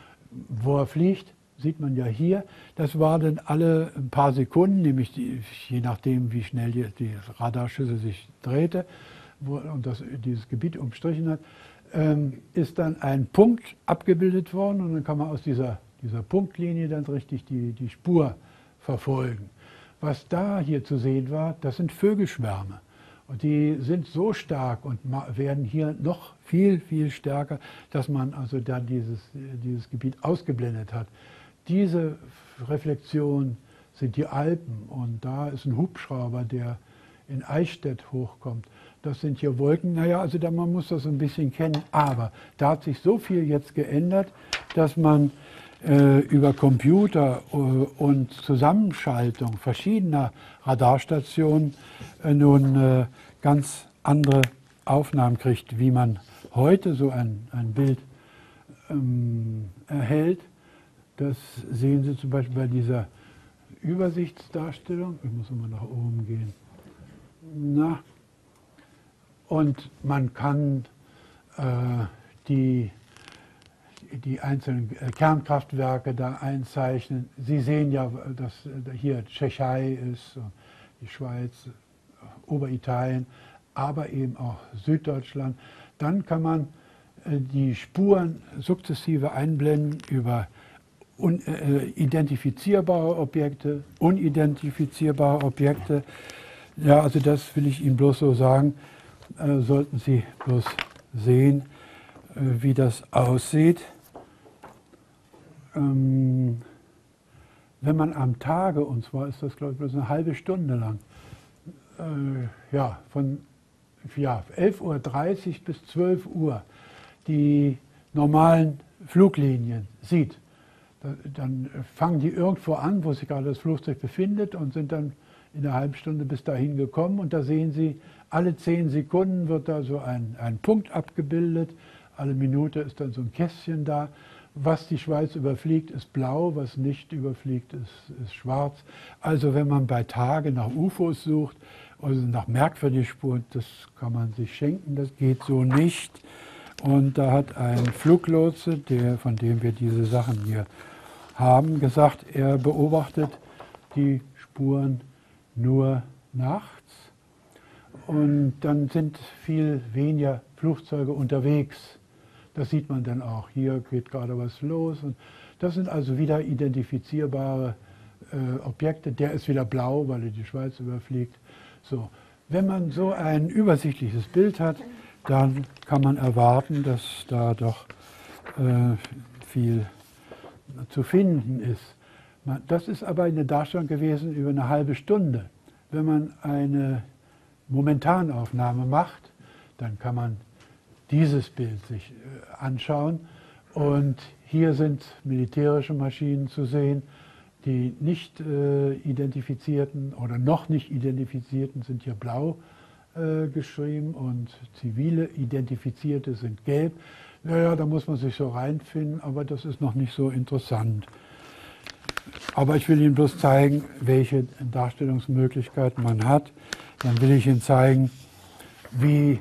wo er fliegt, sieht man ja hier, das war dann alle ein paar Sekunden, nämlich die, je nachdem, wie schnell die, die Radarschüssel sich drehte wo, und das, dieses Gebiet umstrichen hat, ähm, ist dann ein Punkt abgebildet worden und dann kann man aus dieser, dieser Punktlinie dann richtig die, die Spur verfolgen. Was da hier zu sehen war, das sind Vögelschwärme. Und die sind so stark und werden hier noch viel, viel stärker, dass man also dann dieses, dieses Gebiet ausgeblendet hat. Diese Reflexion sind die Alpen und da ist ein Hubschrauber, der in Eichstätt hochkommt. Das sind hier Wolken. Naja, also da, man muss das ein bisschen kennen, aber da hat sich so viel jetzt geändert, dass man äh, über Computer äh, und Zusammenschaltung verschiedener Radarstationen äh, nun äh, ganz andere Aufnahmen kriegt, wie man heute so ein, ein Bild ähm, erhält. Das sehen Sie zum Beispiel bei dieser Übersichtsdarstellung. Ich muss immer nach oben gehen. Na. Und man kann äh, die, die einzelnen Kernkraftwerke da einzeichnen. Sie sehen ja, dass hier Tschechei ist, die Schweiz, Oberitalien, aber eben auch Süddeutschland. Dann kann man äh, die Spuren sukzessive einblenden über Un, äh, identifizierbare Objekte, unidentifizierbare Objekte. Ja, also das will ich Ihnen bloß so sagen, äh, sollten Sie bloß sehen, äh, wie das aussieht. Ähm, wenn man am Tage, und zwar ist das, glaube ich, bloß eine halbe Stunde lang, äh, ja, von ja, elf Uhr dreißig bis zwölf Uhr die normalen Fluglinien sieht, dann fangen die irgendwo an, wo sich gerade das Flugzeug befindet und sind dann in einer halben Stunde bis dahin gekommen. Und da sehen Sie, alle zehn Sekunden wird da so ein, ein Punkt abgebildet. Alle Minute ist dann so ein Kästchen da, Was die Schweiz überfliegt, ist blau, was nicht überfliegt, ist, ist schwarz. Also wenn man bei Tage nach U F Os sucht, also nach merkwürdigen Spuren, das kann man sich schenken, das geht so nicht. Und da hat ein Fluglotse, der, von dem wir diese Sachen hier haben, gesagt, er beobachtet die Spuren nur nachts. Und dann sind viel weniger Flugzeuge unterwegs. Das sieht man dann auch. Hier geht gerade was los. Und das sind also wieder identifizierbare äh, Objekte. Der ist wieder blau, weil er die Schweiz überfliegt. So. Wenn man so ein übersichtliches Bild hat, dann kann man erwarten, dass da doch äh, viel zu finden ist. Das ist aber eine Darstellung gewesen über eine halbe Stunde. Wenn man eine Momentanaufnahme macht, dann kann man dieses Bild sich äh, anschauen. Und hier sind militärische Maschinen zu sehen. Die nicht äh, identifizierten oder noch nicht identifizierten sind hier blau äh, geschrieben und zivile identifizierte sind gelb. Naja, da muss man sich so reinfinden, aber das ist noch nicht so interessant. Aber ich will Ihnen bloß zeigen, welche Darstellungsmöglichkeiten man hat. Dann will ich Ihnen zeigen, wie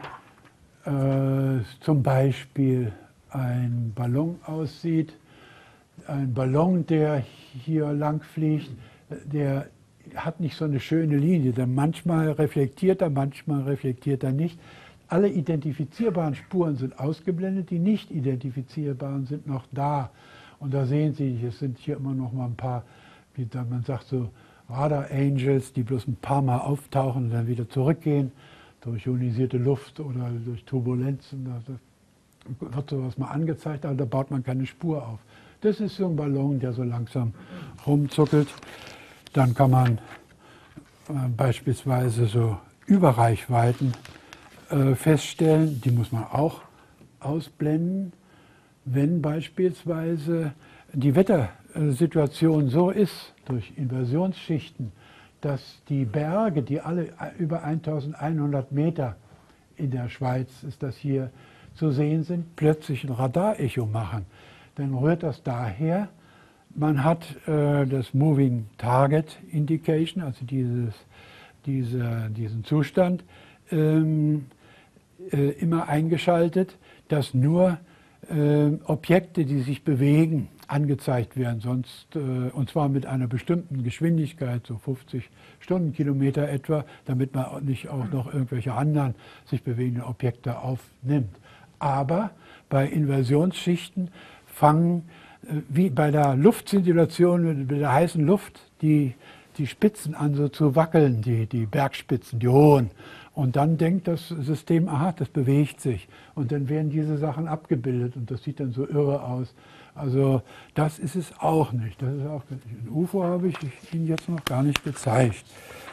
äh, zum Beispiel ein Ballon aussieht. Ein Ballon, der hier lang fliegt, der hat nicht so eine schöne Linie. Denn manchmal reflektiert er, manchmal reflektiert er nicht. Alle identifizierbaren Spuren sind ausgeblendet, die nicht identifizierbaren sind noch da. Und da sehen Sie, es sind hier immer noch mal ein paar, wie man sagt, so Radar Angels, die bloß ein paar Mal auftauchen und dann wieder zurückgehen, durch ionisierte Luft oder durch Turbulenzen. Da wird sowas mal angezeigt, aber da baut man keine Spur auf. Das ist so ein Ballon, der so langsam rumzuckelt. Dann kann man äh, beispielsweise so Überreichweiten äh, feststellen. Die muss man auch ausblenden, wenn beispielsweise die Wettersituation so ist, durch Inversionsschichten, dass die Berge, die alle über eintausendeinhundert Meter in der Schweiz, ist das hier zu sehen sind, plötzlich ein Radarecho machen. Dann rührt das daher, man hat äh, das Moving Target Indication, also dieses, diese, diesen Zustand, ähm, äh, immer eingeschaltet, dass nur äh, Objekte, die sich bewegen, angezeigt werden, sonst, äh, und zwar mit einer bestimmten Geschwindigkeit, so fünfzig Stundenkilometer etwa, damit man nicht auch noch irgendwelche anderen sich bewegenden Objekte aufnimmt. Aber bei Inversionsschichten fangen, wie bei der Luftzirkulation, bei der heißen Luft, die, die Spitzen an so zu wackeln, die, die Bergspitzen, die hohen. Und dann denkt das System, aha, das bewegt sich. Und dann werden diese Sachen abgebildet und das sieht dann so irre aus. Also das ist es auch nicht. Das ist auch, ein U F O habe ich Ihnen jetzt noch gar nicht gezeigt.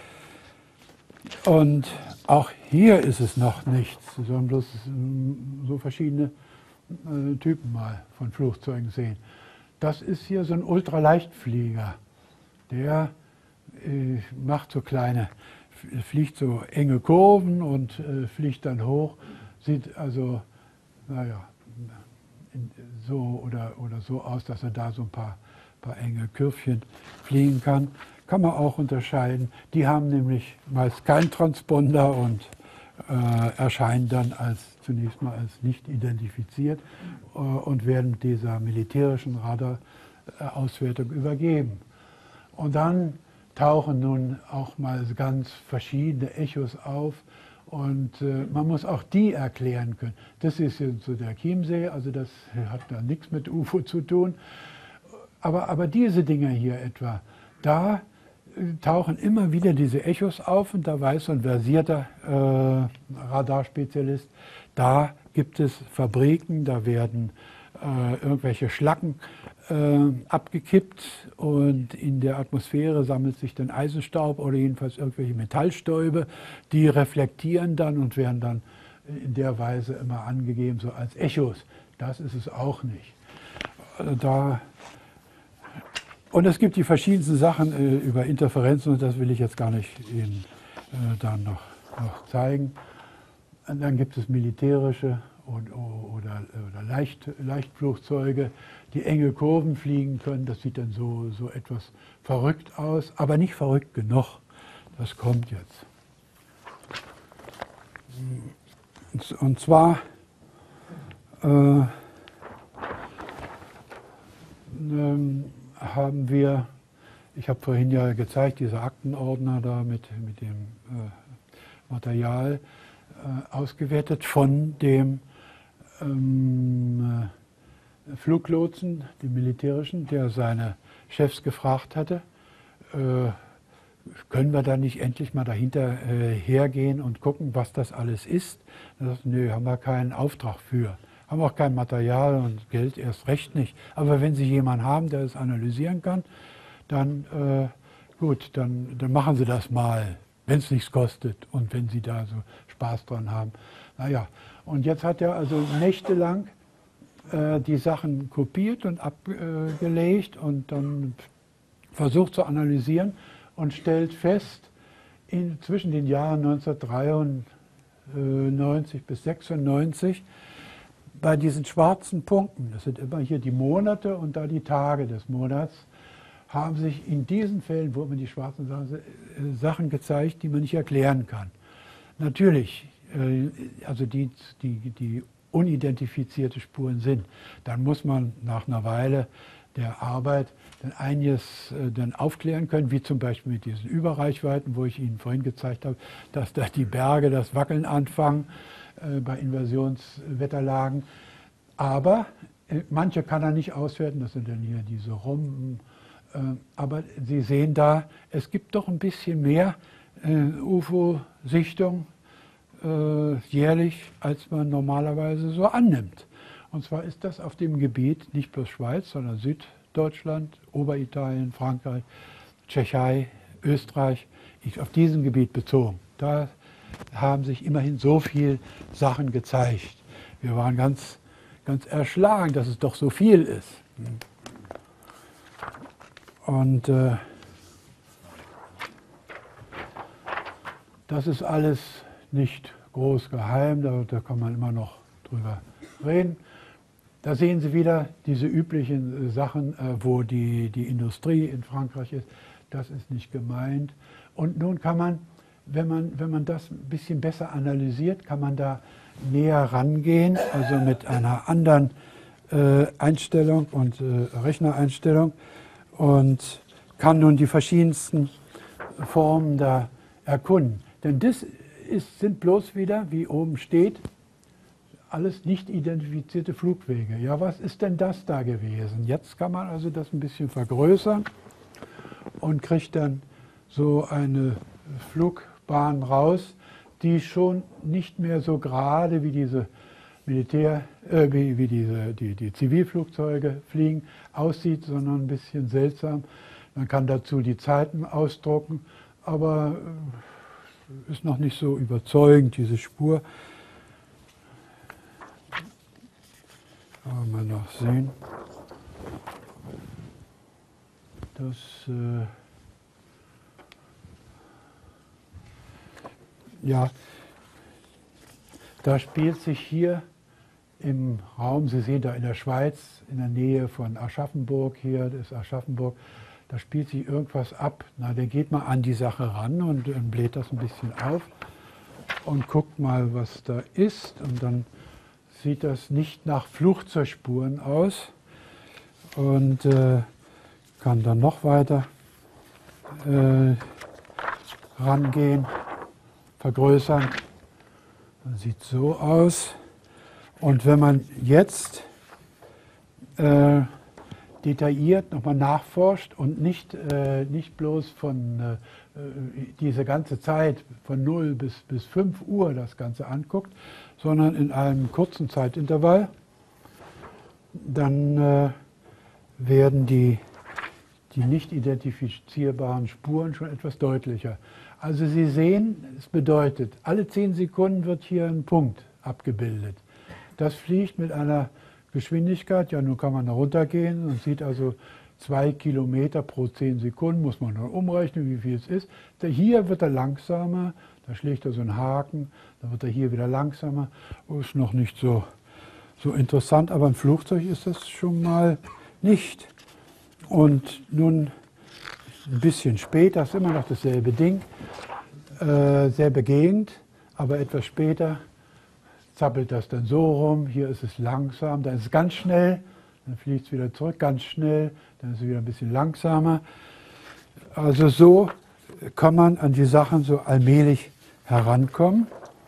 Und auch hier ist es noch nichts, sondern bloß so verschiedene äh, Typen mal von Flugzeugen sehen. Das ist hier so ein Ultraleichtflieger. Der äh, macht so kleine, fliegt so enge Kurven und äh, fliegt dann hoch. Sieht also, naja, so oder, oder so aus, dass er da so ein paar, paar enge Kürfchen fliegen kann. Kann man auch unterscheiden. Die haben nämlich meist keinen Transponder und äh, erscheinen dann als, zunächst mal als nicht identifiziert äh, und werden dieser militärischen Radarauswertung übergeben. Und dann tauchen nun auch mal ganz verschiedene Echos auf und äh, man muss auch die erklären können. Das ist jetzt so der Chiemsee, also das hat da nichts mit U F O zu tun. Aber, aber diese Dinger hier etwa, da tauchen immer wieder diese Echos auf und da weiß so ein versierter äh, Radarspezialist, da gibt es Fabriken, da werden äh, irgendwelche Schlacken äh, abgekippt und in der Atmosphäre sammelt sich dann Eisenstaub oder jedenfalls irgendwelche Metallstäube, die reflektieren dann und werden dann in der Weise immer angegeben, so als Echos. Das ist es auch nicht. Also da Und es gibt die verschiedensten Sachen äh, über Interferenzen und das will ich jetzt gar nicht Ihnen äh, dann noch, noch zeigen. Und dann gibt es militärische und, oder, oder Leicht, Leichtflugzeuge, die enge Kurven fliegen können. Das sieht dann so, so etwas verrückt aus, aber nicht verrückt genug. Das kommt jetzt. Und zwar äh, ähm, haben wir, ich habe vorhin ja gezeigt, diese Aktenordner da mit, mit dem äh, Material äh, ausgewertet von dem ähm, äh, Fluglotsen, dem militärischen, der seine Chefs gefragt hatte, äh, können wir da nicht endlich mal dahinter äh, hergehen und gucken, was das alles ist? Da sagt, nö, haben wir keinen Auftrag für. Haben auch kein Material und Geld erst recht nicht. Aber wenn Sie jemanden haben, der es analysieren kann, dann äh, gut, dann, dann machen Sie das mal, wenn es nichts kostet und wenn Sie da so Spaß dran haben. Naja, und jetzt hat er also nächtelang äh, die Sachen kopiert und abgelegt und dann versucht zu analysieren und stellt fest, in, zwischen den Jahren neunzehnhundertdreiundneunzig bis sechsundneunzig, bei diesen schwarzen Punkten, das sind immer hier die Monate und da die Tage des Monats, haben sich in diesen Fällen, wo man die schwarzen Sachen gezeigt, die man nicht erklären kann. Natürlich, also die, die, die unidentifizierte Spuren sind, dann muss man nach einer Weile der Arbeit dann einiges äh, dann aufklären können, wie zum Beispiel mit diesen Überreichweiten, wo ich Ihnen vorhin gezeigt habe, dass da die Berge das Wackeln anfangen äh, bei Invasionswetterlagen. Aber äh, manche kann er nicht auswerten, das sind dann hier diese Romben. Äh, aber Sie sehen da, es gibt doch ein bisschen mehr äh, U F O-Sichtung äh, jährlich, als man normalerweise so annimmt. Und zwar ist das auf dem Gebiet nicht bloß Schweiz, sondern Süddeutschland, Oberitalien, Frankreich, Tschechei, Österreich, auf diesem Gebiet bezogen. Da haben sich immerhin so viele Sachen gezeigt. Wir waren ganz, ganz erschlagen, dass es doch so viel ist. Und äh, das ist alles nicht groß geheim, da, da kann man immer noch drüber reden. Da sehen Sie wieder diese üblichen Sachen, wo die, die Industrie in Frankreich ist. Das ist nicht gemeint. Und nun kann man, wenn man, wenn man das ein bisschen besser analysiert, kann man da näher rangehen, also mit einer anderen äh, Einstellung und äh, Rechnereinstellung und kann nun die verschiedensten Formen da erkunden. Denn das ist, sind bloß wieder, wie oben steht, alles nicht identifizierte Flugwege. Ja, was ist denn das da gewesen? Jetzt kann man also das ein bisschen vergrößern und kriegt dann so eine Flugbahn raus, die schon nicht mehr so gerade wie diese Militär, äh, wie, wie diese, die, die Zivilflugzeuge fliegen, aussieht, sondern ein bisschen seltsam. Man kann dazu die Zeiten ausdrucken, aber äh, ist noch nicht so überzeugend, diese Spur. Mal noch sehen. Das äh, ja, da spielt sich hier im Raum, Sie sehen da in der Schweiz, in der Nähe von Aschaffenburg, hier ist Aschaffenburg, da spielt sich irgendwas ab. Na, dann geht man an die Sache ran und, und bläht das ein bisschen auf und guckt mal, was da ist. Und dann sieht das nicht nach Flugzeugspuren aus und äh, kann dann noch weiter äh, rangehen, vergrößern. Das sieht so aus. Und wenn man jetzt äh, detailliert nochmal nachforscht und nicht, äh, nicht bloß von äh, diese ganze Zeit von null bis, bis fünf Uhr das Ganze anguckt, sondern in einem kurzen Zeitintervall, dann äh, werden die, die nicht identifizierbaren Spuren schon etwas deutlicher. Also Sie sehen, es bedeutet, alle zehn Sekunden wird hier ein Punkt abgebildet. Das fliegt mit einer Geschwindigkeit, ja nun kann man da runtergehen und sieht also zwei Kilometer pro zehn Sekunden, muss man dann umrechnen, wie viel es ist. Hier wird er langsamer, da schlägt er so einen Haken, dann wird er hier wieder langsamer, ist noch nicht so so interessant, aber ein Flugzeug ist das schon mal nicht. Und nun ein bisschen später ist immer noch dasselbe Ding, äh, selbe Gegend, aber etwas später zappelt das dann so rum, hier ist es langsam, dann ist es ganz schnell, dann fliegt es wieder zurück, ganz schnell, dann ist es wieder ein bisschen langsamer. Also so kann man an die Sachen so allmählich herankommen.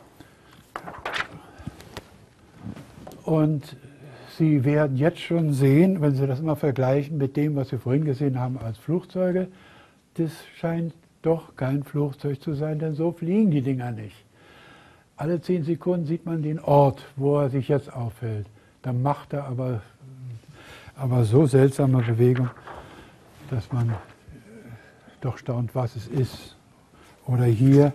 Und Sie werden jetzt schon sehen, wenn Sie das immer vergleichen mit dem, was wir vorhin gesehen haben als Flugzeuge, das scheint doch kein Flugzeug zu sein, denn so fliegen die Dinger nicht. Alle zehn Sekunden sieht man den Ort, wo er sich jetzt aufhält. Dann macht er aber, aber so seltsame Bewegung, dass man doch staunt, was es ist. Oder hier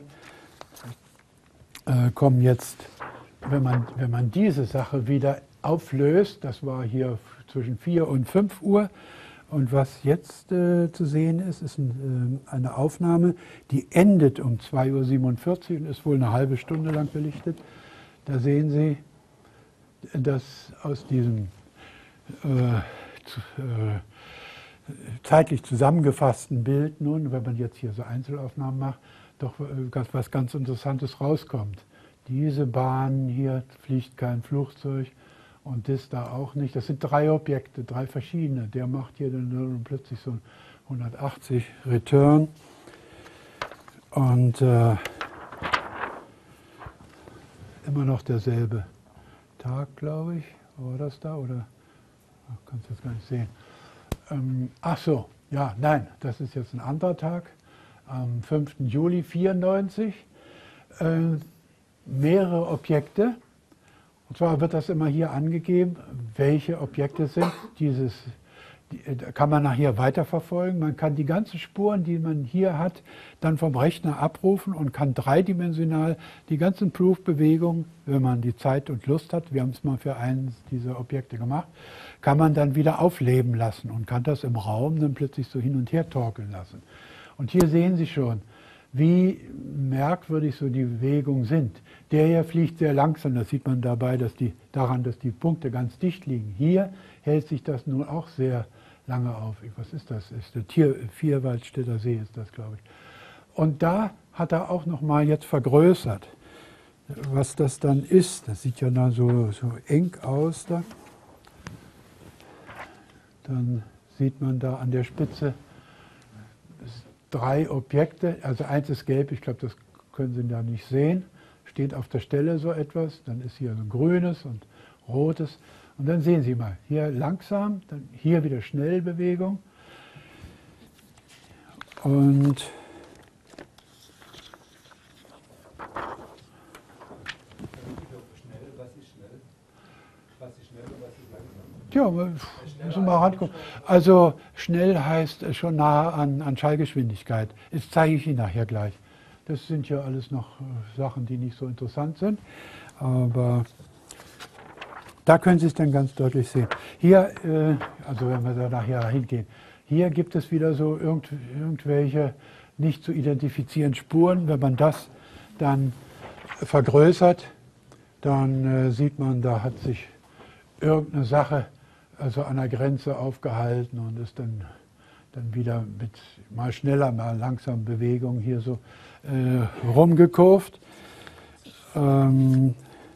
äh, kommen jetzt, wenn man, wenn man diese Sache wieder auflöst, das war hier zwischen vier und fünf Uhr, und was jetzt äh, zu sehen ist, ist ein, äh, eine Aufnahme, die endet um zwei Uhr siebenundvierzig und ist wohl eine halbe Stunde lang belichtet. Da sehen Sie, dass aus diesem äh, zu, äh, zeitlich zusammengefassten Bild nun, wenn man jetzt hier so Einzelaufnahmen macht, doch was ganz Interessantes rauskommt. Diese Bahn hier fliegt kein Flugzeug und das da auch nicht. Das sind drei Objekte, drei verschiedene. Der macht hier dann plötzlich so hundertachtzig Return. Und äh, immer noch derselbe Tag, glaube ich. War das da? Oder? Ach, kannst du jetzt gar nicht sehen. Ähm, ach so, ja, nein, das ist jetzt ein anderer Tag. Am fünften Juli vierundneunzig. Äh, mehrere Objekte. Und zwar wird das immer hier angegeben, welche Objekte sind. Dieses die, kann man nachher weiterverfolgen. Man kann die ganzen Spuren, die man hier hat, dann vom Rechner abrufen und kann dreidimensional die ganzen Proof-Bewegungen, wenn man die Zeit und Lust hat, wir haben es mal für eines dieser Objekte gemacht, kann man dann wieder aufleben lassen und kann das im Raum dann plötzlich so hin und her torkeln lassen. Und hier sehen Sie schon, wie merkwürdig so die Bewegungen sind. Der hier fliegt sehr langsam, das sieht man dabei, dass die, daran, dass die Punkte ganz dicht liegen. Hier hält sich das nun auch sehr lange auf. Was ist das? Ist der Tier, Vierwaldstätter See ist das, glaube ich. Und da hat er auch noch mal jetzt vergrößert, was das dann ist. Das sieht ja dann so, so eng aus da. Dann sieht man da an der Spitze drei Objekte, also eins ist gelb, ich glaube, das können Sie da nicht sehen, steht auf der Stelle so etwas, dann ist hier ein grünes und rotes und dann sehen Sie mal, hier langsam, dann hier wieder Schnellbewegung und ja, müssen wir mal rankommen. Also schnell heißt schon nah an, an Schallgeschwindigkeit. Das zeige ich Ihnen nachher gleich. Das sind ja alles noch Sachen, die nicht so interessant sind. Aber da können Sie es dann ganz deutlich sehen. Hier, äh, also wenn wir da nachher hingehen, hier gibt es wieder so irgend, irgendwelche nicht zu identifizierenden Spuren. Wenn man das dann vergrößert, dann äh, sieht man, da hat sich irgendeine Sache also an der Grenze aufgehalten und ist dann, dann wieder mit mal schneller, mal langsamer Bewegung hier so äh, rumgekurvt. Ähm,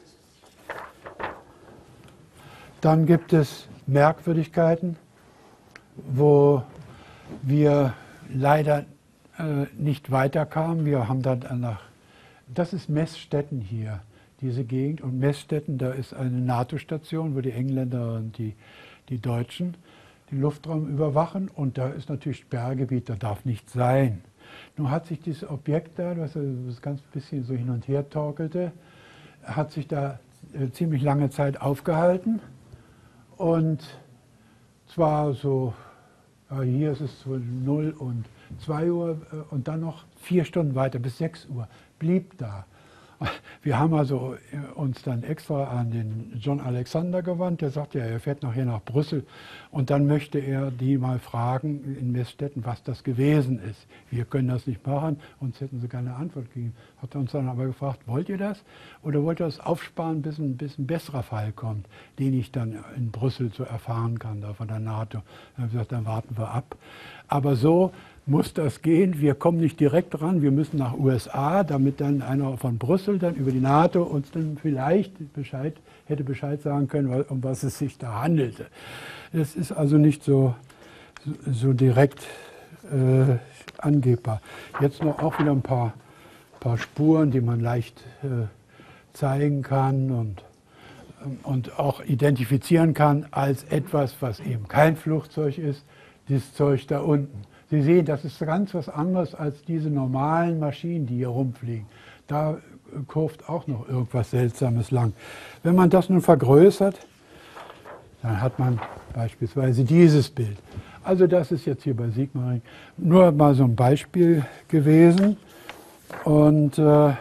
dann gibt es Merkwürdigkeiten, wo wir leider äh, nicht weiterkamen. Wir haben dann nach, das ist Messstätten hier, diese Gegend. Und Messstätten, da ist eine NATO-Station, wo die Engländer und die die Deutschen den Luftraum überwachen und da ist natürlich Sperrgebiet, da darf nichts sein. Nun hat sich dieses Objekt da, was das ganz bisschen so hin und her torkelte, hat sich da äh, ziemlich lange Zeit aufgehalten und zwar so, ja, hier ist es zwischen null und zwei Uhr äh, und dann noch vier Stunden weiter bis sechs Uhr, blieb da. Wir haben also uns dann extra an den John Alexander gewandt, der sagt ja, er fährt nachher nach Brüssel und dann möchte er die mal fragen in Meßstetten, was das gewesen ist. Wir können das nicht machen, uns hätten sie keine Antwort gegeben. Hat er uns dann aber gefragt, wollt ihr das oder wollt ihr das aufsparen, bis ein, bis ein besserer Fall kommt, den ich dann in Brüssel so erfahren kann, da von der NATO. Dann haben wir gesagt, dann warten wir ab. Aber so muss das gehen. Wir kommen nicht direkt ran, wir müssen nach U S A, damit dann einer von Brüssel dann über die NATO uns dann vielleicht Bescheid, hätte Bescheid sagen können, um was es sich da handelte. Es ist also nicht so, so direkt äh, angebbar. Jetzt noch auch wieder ein paar, paar Spuren, die man leicht äh, zeigen kann und, und auch identifizieren kann als etwas, was eben kein Flugzeug ist, dieses Zeug da unten. Sie sehen, das ist ganz was anderes als diese normalen Maschinen, die hier rumfliegen. Da kurft auch noch irgendwas Seltsames lang. Wenn man das nun vergrößert, dann hat man beispielsweise dieses Bild. Also das ist jetzt hier bei Sigmaringen nur mal so ein Beispiel gewesen. Und äh, da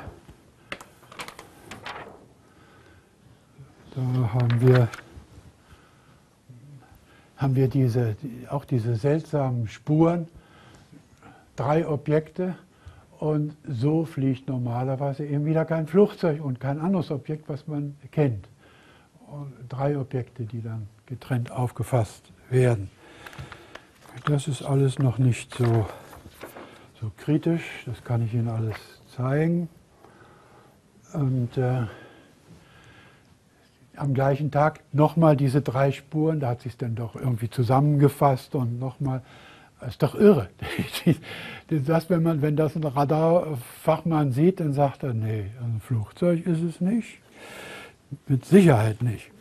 haben wir, haben wir diese, auch diese seltsamen Spuren. Drei Objekte und so fliegt normalerweise eben wieder kein Flugzeug und kein anderes Objekt, was man kennt. Und drei Objekte, die dann getrennt aufgefasst werden. Das ist alles noch nicht so, so kritisch, das kann ich Ihnen alles zeigen. Und äh, am gleichen Tag nochmal diese drei Spuren, da hat sich dann doch irgendwie zusammengefasst und nochmal. Das ist doch irre. Das, wenn, man, wenn das ein Radarfachmann sieht, dann sagt er, nee, ein Flugzeug ist es nicht. Mit Sicherheit nicht.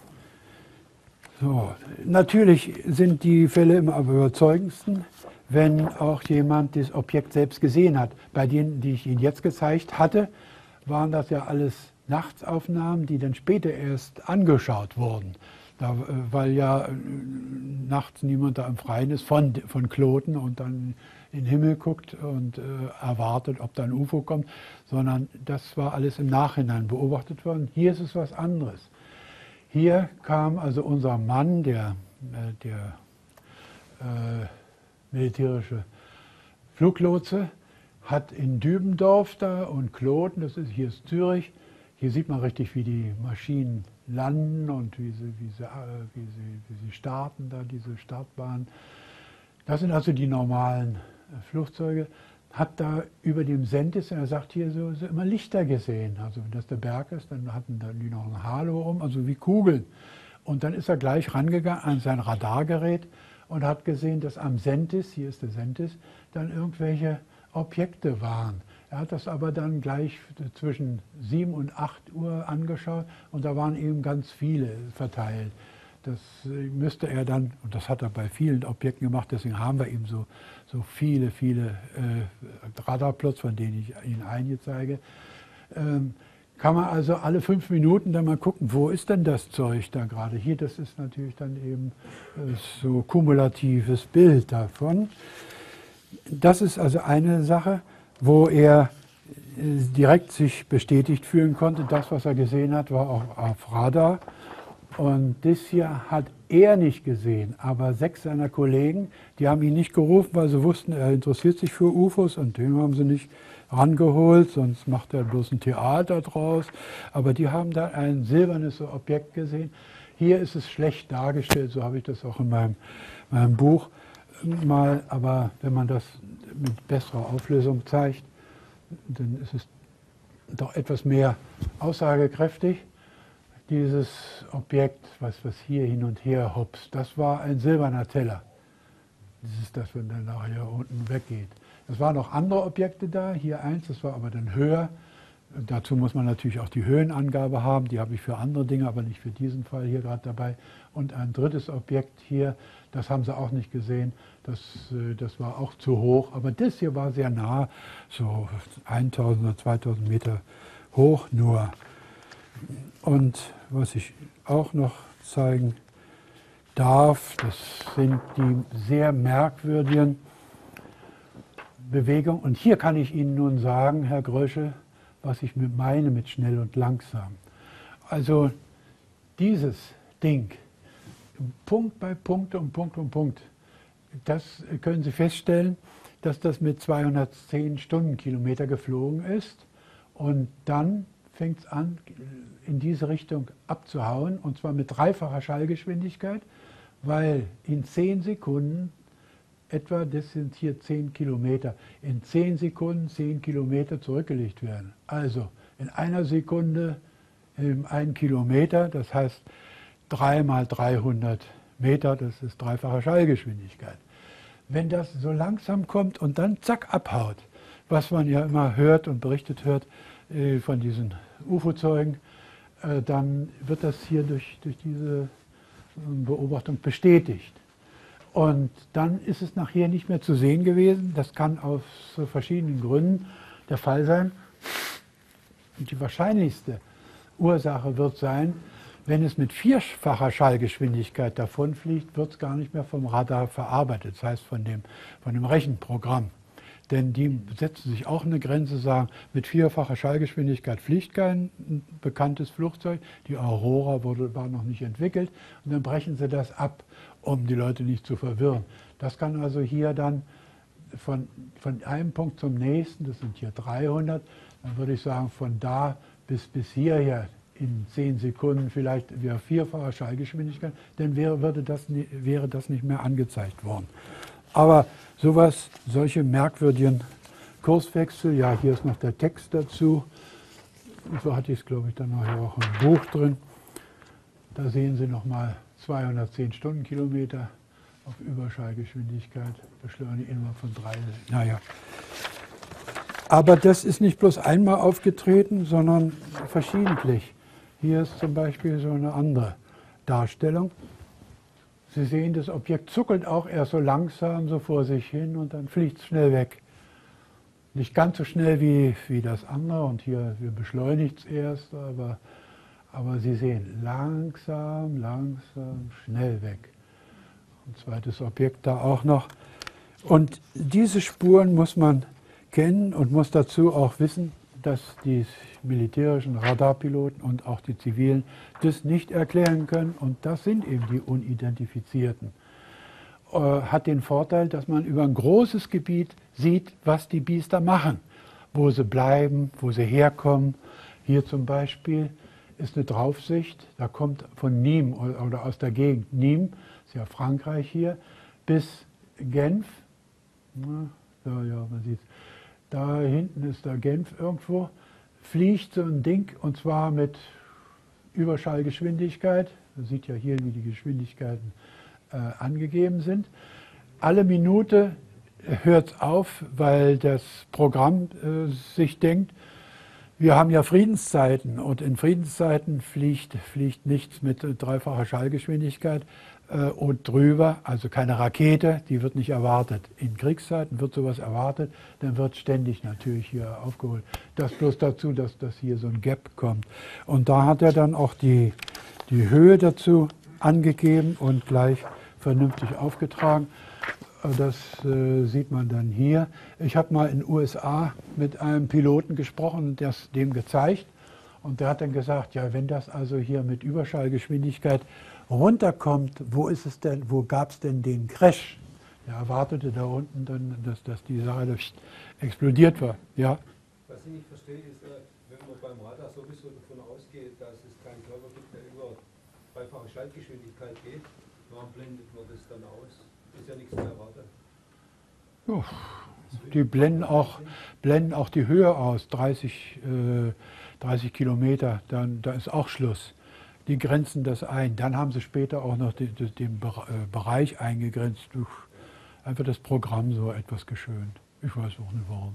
So. Natürlich sind die Fälle immer am überzeugendsten, wenn auch jemand das Objekt selbst gesehen hat. Bei denen, die ich Ihnen jetzt gezeigt hatte, waren das ja alles Nachtsaufnahmen, die dann später erst angeschaut wurden. Da, weil ja nachts niemand da im Freien ist von, von Kloten und dann in den Himmel guckt und äh, erwartet, ob da ein U F O kommt, sondern das war alles im Nachhinein beobachtet worden. Hier ist es was anderes. Hier kam also unser Mann, der, äh, der äh, militärische Fluglotse, hat in Dübendorf da und Kloten, das ist hier ist Zürich, hier sieht man richtig, wie die Maschinen landen und wie sie, wie, sie, wie, sie, wie sie starten, da diese Startbahn. Das sind also die normalen Flugzeuge. Hat da über dem Sentis, er sagt hier so, so immer Lichter gesehen. Also wenn das der Berg ist, dann hatten die noch ein Halo um, also wie Kugeln. Und dann ist er gleich rangegangen an sein Radargerät und hat gesehen, dass am Sentis, hier ist der Sentis, dann irgendwelche Objekte waren. Er hat das aber dann gleich zwischen sieben und acht Uhr angeschaut und da waren eben ganz viele verteilt. Das müsste er dann, und das hat er bei vielen Objekten gemacht, deswegen haben wir eben so, so viele, viele äh, Radarplots, von denen ich Ihnen einige zeige. Ähm, kann man also alle fünf Minuten dann mal gucken, wo ist denn das Zeug da gerade? Hier, das ist natürlich dann eben äh, so kumulatives Bild davon. Das ist also eine Sache, wo er direkt sich bestätigt fühlen konnte. Das, was er gesehen hat, war auch auf Radar. Und das hier hat er nicht gesehen, aber sechs seiner Kollegen, die haben ihn nicht gerufen, weil sie wussten, er interessiert sich für U F Os und den haben sie nicht rangeholt, sonst macht er bloß ein Theater draus. Aber die haben da ein silbernes Objekt gesehen. Hier ist es schlecht dargestellt, so habe ich das auch in meinem, meinem Buch mal, aber wenn man das mit besserer Auflösung zeigt, dann ist es doch etwas mehr aussagekräftig. Dieses Objekt, was, was hier hin und her hopst, das war ein silberner Teller. Das ist das, wenn dann nachher unten weggeht. Es waren noch andere Objekte da, hier eins, das war aber dann höher. Dazu muss man natürlich auch die Höhenangabe haben, die habe ich für andere Dinge, aber nicht für diesen Fall hier gerade dabei. Und ein drittes Objekt hier, das haben Sie auch nicht gesehen, das, das war auch zu hoch, aber das hier war sehr nah, so tausend oder zweitausend Meter hoch nur. Und was ich auch noch zeigen darf, das sind die sehr merkwürdigen Bewegungen. Und hier kann ich Ihnen nun sagen, Herr Gröschel, was ich mit meine mit schnell und langsam. Also dieses Ding, Punkt bei Punkt und Punkt um Punkt, das können Sie feststellen, dass das mit zweihundertzehn Stundenkilometer geflogen ist und dann fängt es an, in diese Richtung abzuhauen, und zwar mit dreifacher Schallgeschwindigkeit, weil in zehn Sekunden etwa, das sind hier zehn Kilometer, in zehn Sekunden zehn Kilometer zurückgelegt werden. Also in einer Sekunde ähm, ein Kilometer, das heißt drei mal dreihundert Meter, das ist dreifache Schallgeschwindigkeit. Wenn das so langsam kommt und dann zack abhaut, was man ja immer hört und berichtet hört äh, von diesen U F O-Zeugen, äh, dann wird das hier durch, durch diese Beobachtung bestätigt. Und dann ist es nachher nicht mehr zu sehen gewesen. Das kann aus verschiedenen Gründen der Fall sein. Und die wahrscheinlichste Ursache wird sein, wenn es mit vierfacher Schallgeschwindigkeit davonfliegt, wird es gar nicht mehr vom Radar verarbeitet, das heißt von dem, von dem Rechenprogramm. Denn die setzen sich auch eine Grenze, sagen, mit vierfacher Schallgeschwindigkeit fliegt kein bekanntes Flugzeug, die Aurora wurde, war noch nicht entwickelt, und dann brechen sie das ab, um die Leute nicht zu verwirren. Das kann also hier dann von, von einem Punkt zum nächsten, das sind hier dreihundert, dann würde ich sagen, von da bis, bis hierher in zehn Sekunden vielleicht wieder vierfache Schallgeschwindigkeit, dann wäre, würde das, wäre das nicht mehr angezeigt worden. Aber sowas, solche merkwürdigen Kurswechsel, ja, hier ist noch der Text dazu. Und so hatte ich es, glaube ich, dann nachher auch im Buch drin. Da sehen Sie nochmal zweihundertzehn Stundenkilometer auf Überschallgeschwindigkeit, Beschleunigung immer von drei. Naja. Aber das ist nicht bloß einmal aufgetreten, sondern verschiedentlich. Hier ist zum Beispiel so eine andere Darstellung. Sie sehen, das Objekt zuckelt auch erst so langsam so vor sich hin und dann fliegt es schnell weg. Nicht ganz so schnell wie, wie das andere, und hier beschleunigt es erst, aber, aber Sie sehen, langsam, langsam, schnell weg. Ein zweites Objekt da auch noch. Und diese Spuren muss man kennen und muss dazu auch wissen, dass die militärischen Radarpiloten und auch die zivilen das nicht erklären können, und das sind eben die Unidentifizierten. Äh, hat den Vorteil, dass man über ein großes Gebiet sieht, was die Biester machen, wo sie bleiben, wo sie herkommen. Hier zum Beispiel ist eine Draufsicht, da kommt von Nîmes oder aus der Gegend Nîmes, ist ja Frankreich hier, bis Genf. Na, ja, ja, man sieht es. Da hinten ist da Genf irgendwo, fliegt so ein Ding, und zwar mit Überschallgeschwindigkeit. Man sieht ja hier, wie die Geschwindigkeiten äh, angegeben sind. Alle Minute hört es auf, weil das Programm äh, sich denkt, wir haben ja Friedenszeiten, und in Friedenszeiten fliegt, fliegt nichts mit dreifacher Schallgeschwindigkeit äh, und drüber, also keine Rakete, die wird nicht erwartet. In Kriegszeiten wird sowas erwartet, dann wird ständig natürlich hier aufgeholt. Das bloß dazu, dass, dass hier so ein Gap kommt. Und da hat er dann auch die, die Höhe dazu angegeben und gleich vernünftig aufgetragen. Das äh, sieht man dann hier. Ich habe mal in den U S A mit einem Piloten gesprochen und das dem gezeigt. Und der hat dann gesagt, ja, wenn das also hier mit Überschallgeschwindigkeit runterkommt, wo ist es denn, wo gab es denn den Crash? Er erwartete da unten dann, dass, dass die Sache explodiert war. Ja. Was ich nicht verstehe, ist, wenn man beim Radar sowieso davon ausgeht, dass es keinen Körper gibt, der über dreifache Schaltgeschwindigkeit geht, warum blendet man das dann aus? Ist ja nichts zu erwarten. Oh, die blenden auch, blenden auch die Höhe aus, dreißig, äh, dreißig Kilometer, dann, da ist auch Schluss. Die grenzen das ein. Dann haben sie später auch noch den, den Bereich eingegrenzt. Einfach das Programm so etwas geschönt. Ich weiß auch nicht warum.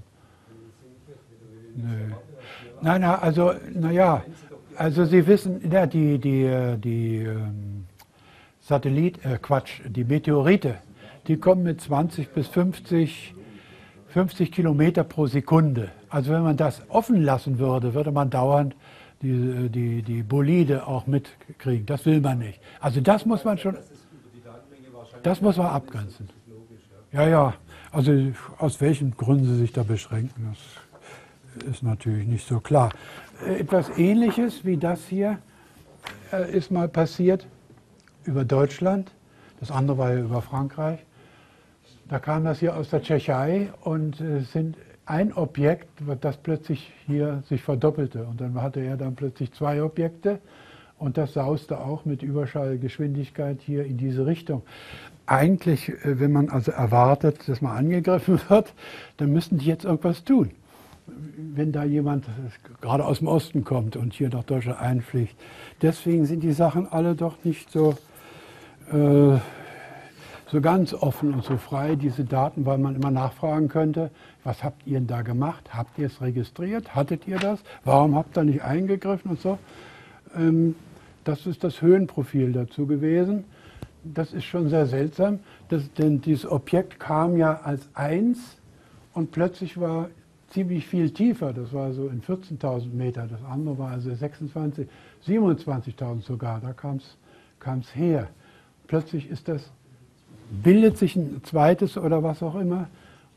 Nee. Nein, na, also, naja, also Sie wissen, ja, die, die, die ähm, Satellit, äh, Quatsch, die Meteorite, die kommen mit zwanzig bis fünfzig, fünfzig Kilometer pro Sekunde. Also wenn man das offen lassen würde, würde man dauernd die, die, die Bolide auch mitkriegen. Das will man nicht. Also das muss man schon, das muss man abgrenzen. Ja, ja, also aus welchen Gründen sie sich da beschränken, das ist natürlich nicht so klar. Äh, etwas Ähnliches wie das hier äh, ist mal passiert über Deutschland. Das andere war ja über Frankreich. Da kam das hier aus der Tschechei und äh, sind ein Objekt, das plötzlich hier sich verdoppelte. Und dann hatte er dann plötzlich zwei Objekte und das sauste auch mit Überschallgeschwindigkeit hier in diese Richtung. Eigentlich, äh, wenn man also erwartet, dass man angegriffen wird, dann müssten die jetzt irgendwas tun. Wenn da jemand gerade aus dem Osten kommt und hier nach Deutschland einfliegt. Deswegen sind die Sachen alle doch nicht so, äh, so ganz offen und so frei, diese Daten, weil man immer nachfragen könnte, was habt ihr denn da gemacht? Habt ihr es registriert? Hattet ihr das? Warum habt ihr nicht eingegriffen und so? Ähm, das ist das Höhenprofil dazu gewesen. Das ist schon sehr seltsam, das, denn dieses Objekt kam ja als eins und plötzlich war ziemlich viel tiefer, das war so in vierzehntausend Meter, das andere war also sechsundzwanzig, siebenundzwanzigtausend sogar, da kam es her. Plötzlich ist das, bildet sich ein zweites oder was auch immer,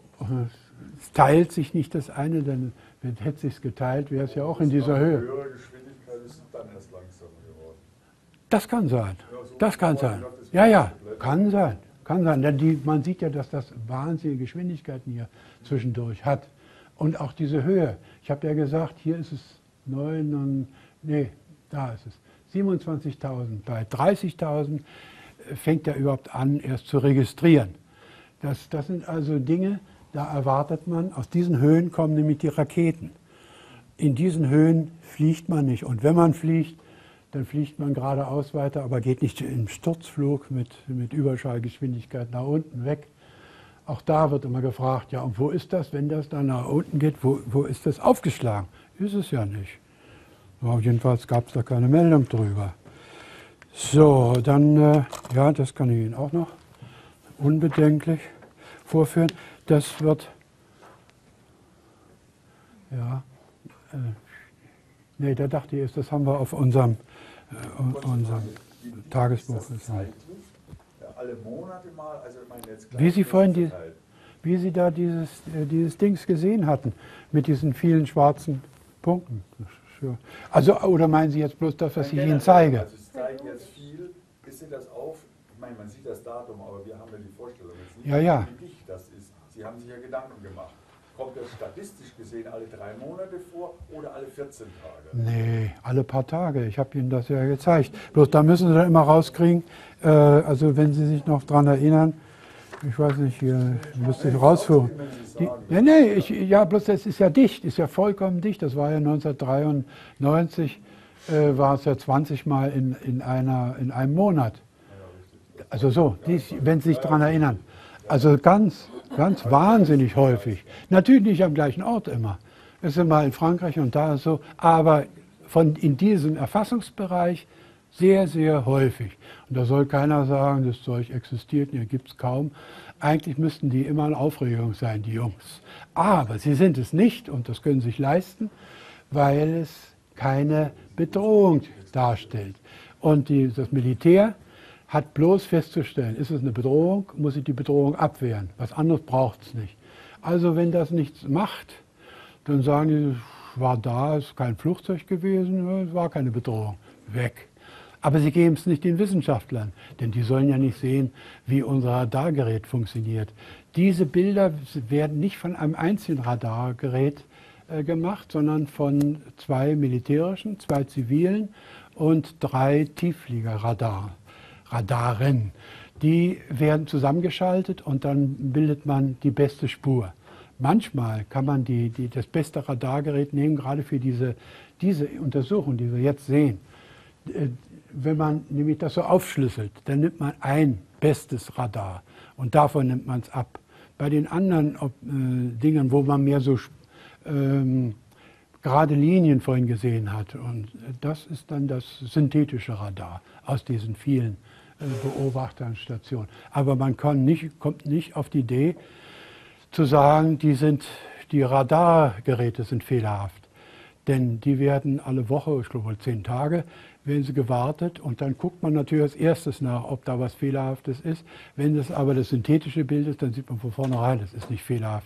es teilt sich nicht das eine, denn wenn hätte es sich geteilt, wäre es ja auch in dieser Höhe. Höhere Geschwindigkeit ist dann erst langsamer geworden. Das kann sein, das kann sein. Ja, ja, kann sein, kann sein, denn die, man sieht ja, dass das wahnsinnige Geschwindigkeiten hier zwischendurch hat. Und auch diese Höhe. Ich habe ja gesagt, hier ist es neun und, nee, da ist es siebenundzwanzigtausend. Bei dreißigtausend fängt er überhaupt an, erst zu registrieren. Das, das sind also Dinge, da erwartet man, aus diesen Höhen kommen nämlich die Raketen. In diesen Höhen fliegt man nicht. Und wenn man fliegt, dann fliegt man geradeaus weiter, aber geht nicht im Sturzflug mit, mit Überschallgeschwindigkeit nach unten weg. Auch da wird immer gefragt, ja, und wo ist das, wenn das dann nach unten geht, wo, wo ist das aufgeschlagen? Ist es ja nicht. Aber jedenfalls gab es da keine Meldung drüber. So, dann, äh, ja, das kann ich Ihnen auch noch unbedenklich vorführen. Das wird, ja, äh, nee, da dachte ich, das haben wir auf unserem, äh, unserem Tagesbuch gesagt. Alle Monate mal, also ich meine jetzt Wie Sie vorhin die, wie Sie da dieses, äh, dieses Dings gesehen hatten, mit diesen vielen schwarzen Punkten. Also, oder meinen Sie jetzt bloß das, was ich Ihnen zeige? Also Sie zeigen jetzt viel, bis Sie das auf, ich meine, man sieht das Datum, aber wir haben ja die Vorstellung jetzt nicht, ja, ja. wie dicht das ist. Sie haben sich ja Gedanken gemacht. Kommt das statistisch gesehen alle drei Monate vor oder alle vierzehn Tage? Nee, alle paar Tage. Ich habe Ihnen das ja gezeigt. Bloß da müssen Sie dann immer rauskriegen, äh, also wenn Sie sich noch daran erinnern, ich weiß nicht, hier müsste ich rausführen. Die, nee, nee, ich, ja, bloß das ist ja dicht, ist ja vollkommen dicht. Das war ja neunzehnhundertdreiundneunzig, äh, war es ja zwanzig Mal in, in, einer, in einem Monat. Also so, dies, wenn Sie sich daran erinnern. Also ganz, ganz wahnsinnig häufig. Natürlich nicht am gleichen Ort immer. Es ist immer in Frankreich und da so, aber von, in diesem Erfassungsbereich sehr, sehr häufig. Und da soll keiner sagen, das Zeug existiert, hier gibt es kaum. Eigentlich müssten die immer in Aufregung sein, die Jungs. Aber sie sind es nicht und das können sie sich leisten, weil es keine Bedrohung darstellt. Und die, das Militär hat bloß festzustellen, ist es eine Bedrohung, muss sie die Bedrohung abwehren. Was anderes braucht es nicht. Also wenn das nichts macht, dann sagen die, war da, ist kein Flugzeug gewesen, es war keine Bedrohung, weg. Aber sie geben es nicht den Wissenschaftlern, denn die sollen ja nicht sehen, wie unser Radargerät funktioniert. Diese Bilder werden nicht von einem einzigen Radargerät äh, gemacht, sondern von zwei militärischen, zwei zivilen und drei Tieffliegerradar. Radaren. Die werden zusammengeschaltet und dann bildet man die beste Spur. Manchmal kann man die, die, das beste Radargerät nehmen, gerade für diese, diese Untersuchung, die wir jetzt sehen. Wenn man nämlich das so aufschlüsselt, dann nimmt man ein bestes Radar und davon nimmt man es ab. Bei den anderen ob, äh, Dingen, wo man mehr so ähm, gerade Linien vorhin gesehen hat, und das ist dann das synthetische Radar aus diesen vielen äh, Beobachterstationen. Aber man kann nicht, kommt nicht auf die Idee zu sagen, die, sind, die Radargeräte sind fehlerhaft. Denn die werden alle Woche, ich glaube zehn Tage, werden sie gewartet und dann guckt man natürlich als erstes nach, ob da was Fehlerhaftes ist. Wenn das aber das synthetische Bild ist, dann sieht man von vornherein, das ist nicht fehlerhaft.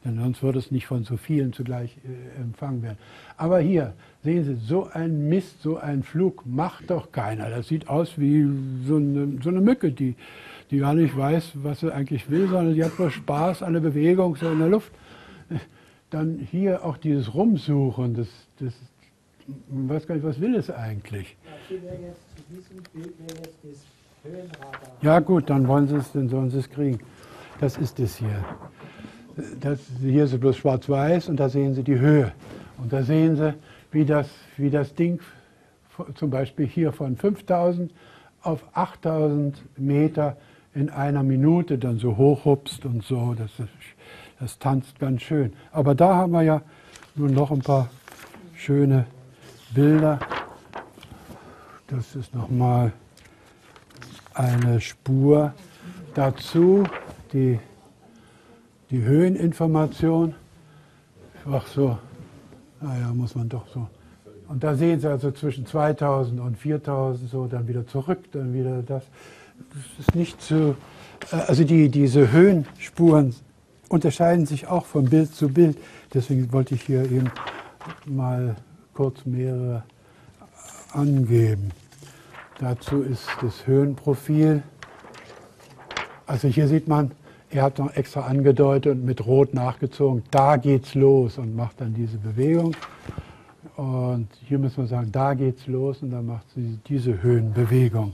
denn sonst würde es nicht von so vielen zugleich äh, empfangen werden. Aber hier, sehen Sie, so ein Mist, so ein Flug macht doch keiner. Das sieht aus wie so eine, so eine Mücke, die, die gar nicht weiß, was sie eigentlich will, sondern die hat nur Spaß an der Bewegung so in der Luft. Dann hier auch dieses Rumsuchen, das, das, man weiß gar nicht, was will es eigentlich. Ja, hier wäre jetzt, zu diesem Bild wäre jetzt das Höhenradar. Ja gut, dann wollen sie es, dann sollen sie es kriegen. Das ist es hier. Das, hier ist es bloß schwarz-weiß und da sehen Sie die Höhe. Und da sehen Sie, wie das, wie das Ding zum Beispiel hier von fünftausend auf achttausend Meter in einer Minute dann so hochhupst und so. Das, ist, das tanzt ganz schön. Aber da haben wir ja nun noch ein paar schöne Bilder. Das ist nochmal eine Spur dazu, die, die Höheninformation. Ach so, naja, muss man doch so. Und da sehen Sie also zwischen zweitausend und viertausend so, dann wieder zurück, dann wieder das. Das ist nicht so, also die, diese Höhenspuren unterscheiden sich auch von Bild zu Bild. Deswegen wollte ich hier eben mal kurz mehrere angeben. Dazu ist das Höhenprofil. Also hier sieht man, er hat noch extra angedeutet und mit Rot nachgezogen, da geht's los und macht dann diese Bewegung. Und hier müssen wir sagen, da geht's los und dann macht sie diese Höhenbewegung.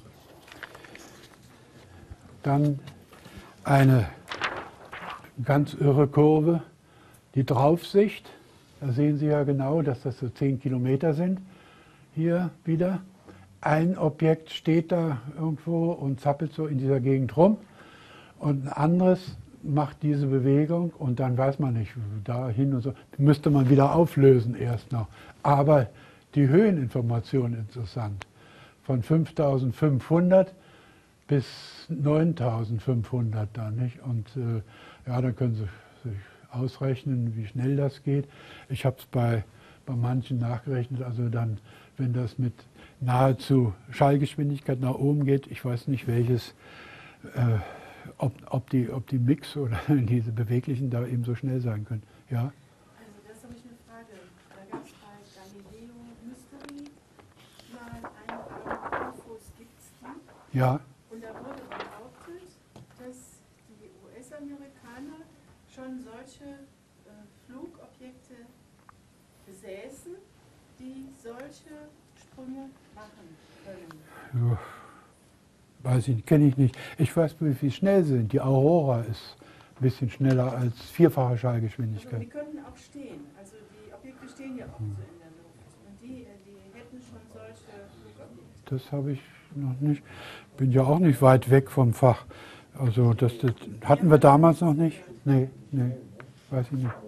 Dann eine ganz irre Kurve, die Draufsicht. Da sehen Sie ja genau, dass das so zehn Kilometer sind. Hier wieder. Ein Objekt steht da irgendwo und zappelt so in dieser Gegend rum. Und ein anderes macht diese Bewegung und dann weiß man nicht, dahin und so. Müsste man wieder auflösen erst noch. Aber die Höheninformation ist interessant. Von fünftausendfünfhundert bis neuntausendfünfhundert dann, nicht? Und äh, ja, dann können Sie sich ausrechnen, wie schnell das geht. Ich habe es bei, bei manchen nachgerechnet, also dann, wenn das mit nahezu Schallgeschwindigkeit nach oben geht, ich weiß nicht welches, äh, ob, ob, die, ob die Mix oder diese beweglichen da eben so schnell sein können. Ja? Also das habe ich eine Frage. Da gab es bei Galileo Mystery mal einige Infos, gibt es die? Ja. Und da wurde behauptet, dass die U S-Amerikaner schon solche äh, Flugobjekte besäßen, die solche Sprünge machen können. Ja. Weiß ich, kenne ich nicht. Ich weiß, wie schnell sie sind. Die Aurora ist ein bisschen schneller als vierfache Schallgeschwindigkeit. Also die könnten auch stehen. Also die Objekte stehen ja auch so in der Luft. Und die, die hätten schon solche Flugobjekte. Das habe ich noch nicht. Bin ja auch nicht weit weg vom Fach. Also das, das hatten wir damals noch nicht. Nee, nee, weiß ich nicht.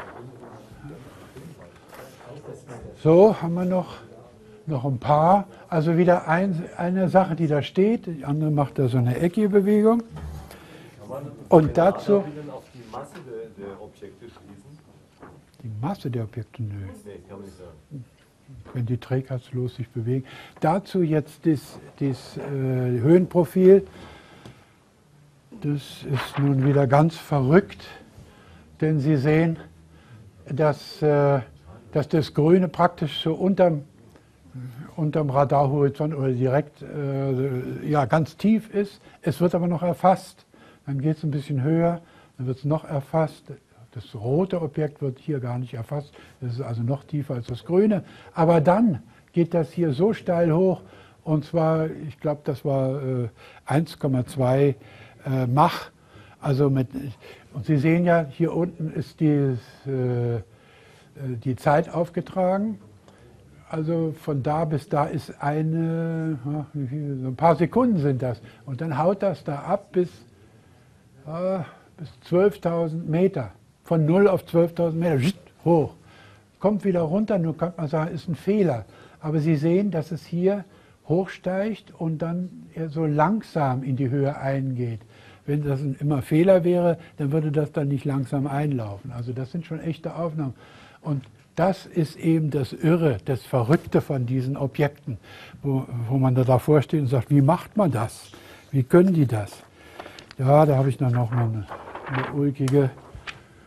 So, haben wir noch, noch ein paar. Also wieder ein, eine Sache, die da steht. Die andere macht da so eine eckige Bewegung. Und dazu... auf die Masse der, der Objekte schließen? Die Masse der Objekte, nö. Nee, kann man nicht sagen. Wenn die trägheitslos sich bewegen. Dazu jetzt das, das äh, Höhenprofil. Das ist nun wieder ganz verrückt, denn Sie sehen, dass, äh, dass das Grüne praktisch so unterm, unterm Radarhorizont oder direkt äh, ja, ganz tief ist. Es wird aber noch erfasst. Dann geht es ein bisschen höher, dann wird es noch erfasst. Das rote Objekt wird hier gar nicht erfasst. Das ist also noch tiefer als das Grüne. Aber dann geht das hier so steil hoch. Und zwar, ich glaube, das war äh, eins Komma zwei äh, Mach. Also mit, und Sie sehen ja, hier unten ist die, äh, die Zeit aufgetragen. Also von da bis da ist eine, wie viel, so ein paar Sekunden sind das. Und dann haut das da ab bis, äh, bis zwölftausend Meter. Von null auf zwölftausend Meter, hoch. Kommt wieder runter, nur kann man sagen, ist ein Fehler. Aber Sie sehen, dass es hier hochsteigt und dann so langsam in die Höhe eingeht. Wenn das ein immer Fehler wäre, dann würde das dann nicht langsam einlaufen. Also das sind schon echte Aufnahmen. Und das ist eben das Irre, das Verrückte von diesen Objekten, wo, wo man da davor steht und sagt, wie macht man das? Wie können die das? Ja, da habe ich dann noch mal eine, eine ulkige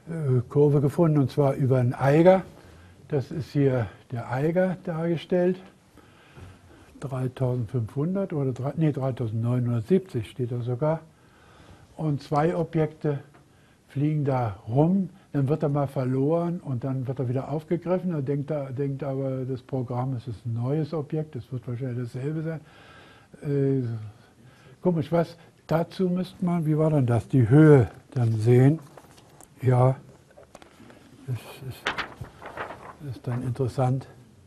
äh, Kurve gefunden, und zwar über einen Eiger. Das ist hier der Eiger dargestellt. dreitausendfünfhundert oder drei, nee, dreitausendneunhundertsiebzig steht da sogar. Und zwei Objekte fliegen da rum, dann wird er mal verloren und dann wird er wieder aufgegriffen. Da denkt, er, denkt aber das Programm, es ist ein neues Objekt, es wird wahrscheinlich dasselbe sein. Äh, komisch, was? Dazu müsste man, wie war denn das, die Höhe dann sehen. Ja, das ist, das ist dann interessant.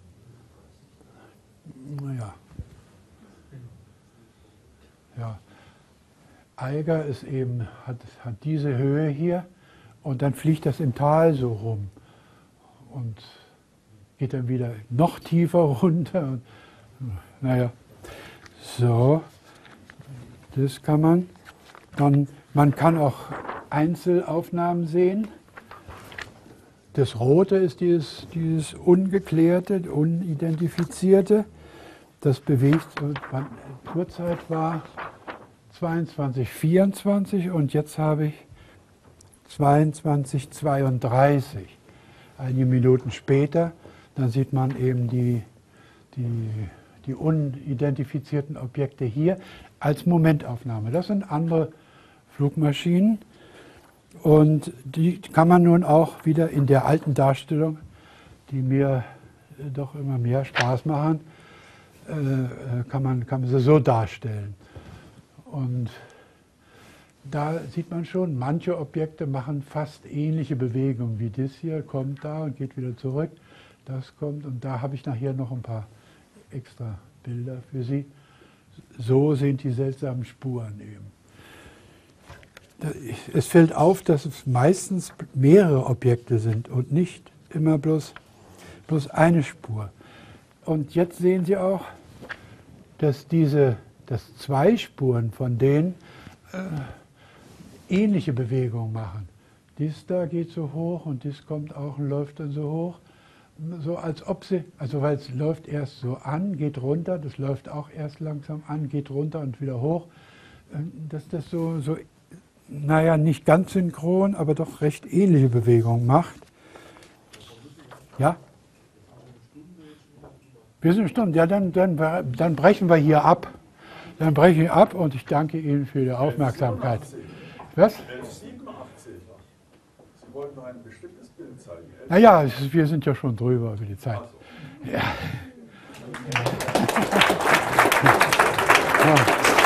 Naja. Ja. Eiger ist eben, hat, hat diese Höhe hier und dann fliegt das im Tal so rum und geht dann wieder noch tiefer runter. Und, naja, so, das kann man. Dann, man kann auch Einzelaufnahmen sehen. Das Rote ist dieses, dieses Ungeklärte, Unidentifizierte. Das bewegt, die Uhrzeit war zweiundzwanzig vierundzwanzig und jetzt habe ich zweiundzwanzig zweiunddreißig. Einige Minuten später, dann sieht man eben die, die, die unidentifizierten Objekte hier als Momentaufnahme. Das sind andere Flugmaschinen und die kann man nun auch wieder in der alten Darstellung, die mir doch immer mehr Spaß machen, äh, kann man, kann man sie so darstellen. Und da sieht man schon, manche Objekte machen fast ähnliche Bewegungen wie das hier, kommt da und geht wieder zurück, das kommt und da habe ich nachher noch ein paar extra Bilder für Sie. So sind die seltsamen Spuren eben. Es fällt auf, dass es meistens mehrere Objekte sind und nicht immer bloß, bloß eine Spur. Und jetzt sehen Sie auch, dass diese dass zwei Spuren von denen äh, ähnliche Bewegungen machen. Dies da geht so hoch und dies kommt auch und läuft dann so hoch. So als ob sie, also weil es läuft erst so an, geht runter, das läuft auch erst langsam an, geht runter und wieder hoch. Dass das so, so, naja, nicht ganz synchron, aber doch recht ähnliche Bewegungen macht. Ja? Wir sind Stunden, ja, dann, dann, dann brechen wir hier ab. Dann breche ich ab und ich danke Ihnen für die Aufmerksamkeit. Was? elf siebenundachtzig. Sie wollten noch ein bestimmtes Bild zeigen. Naja, wir sind ja schon drüber über die Zeit. Ja. Ja.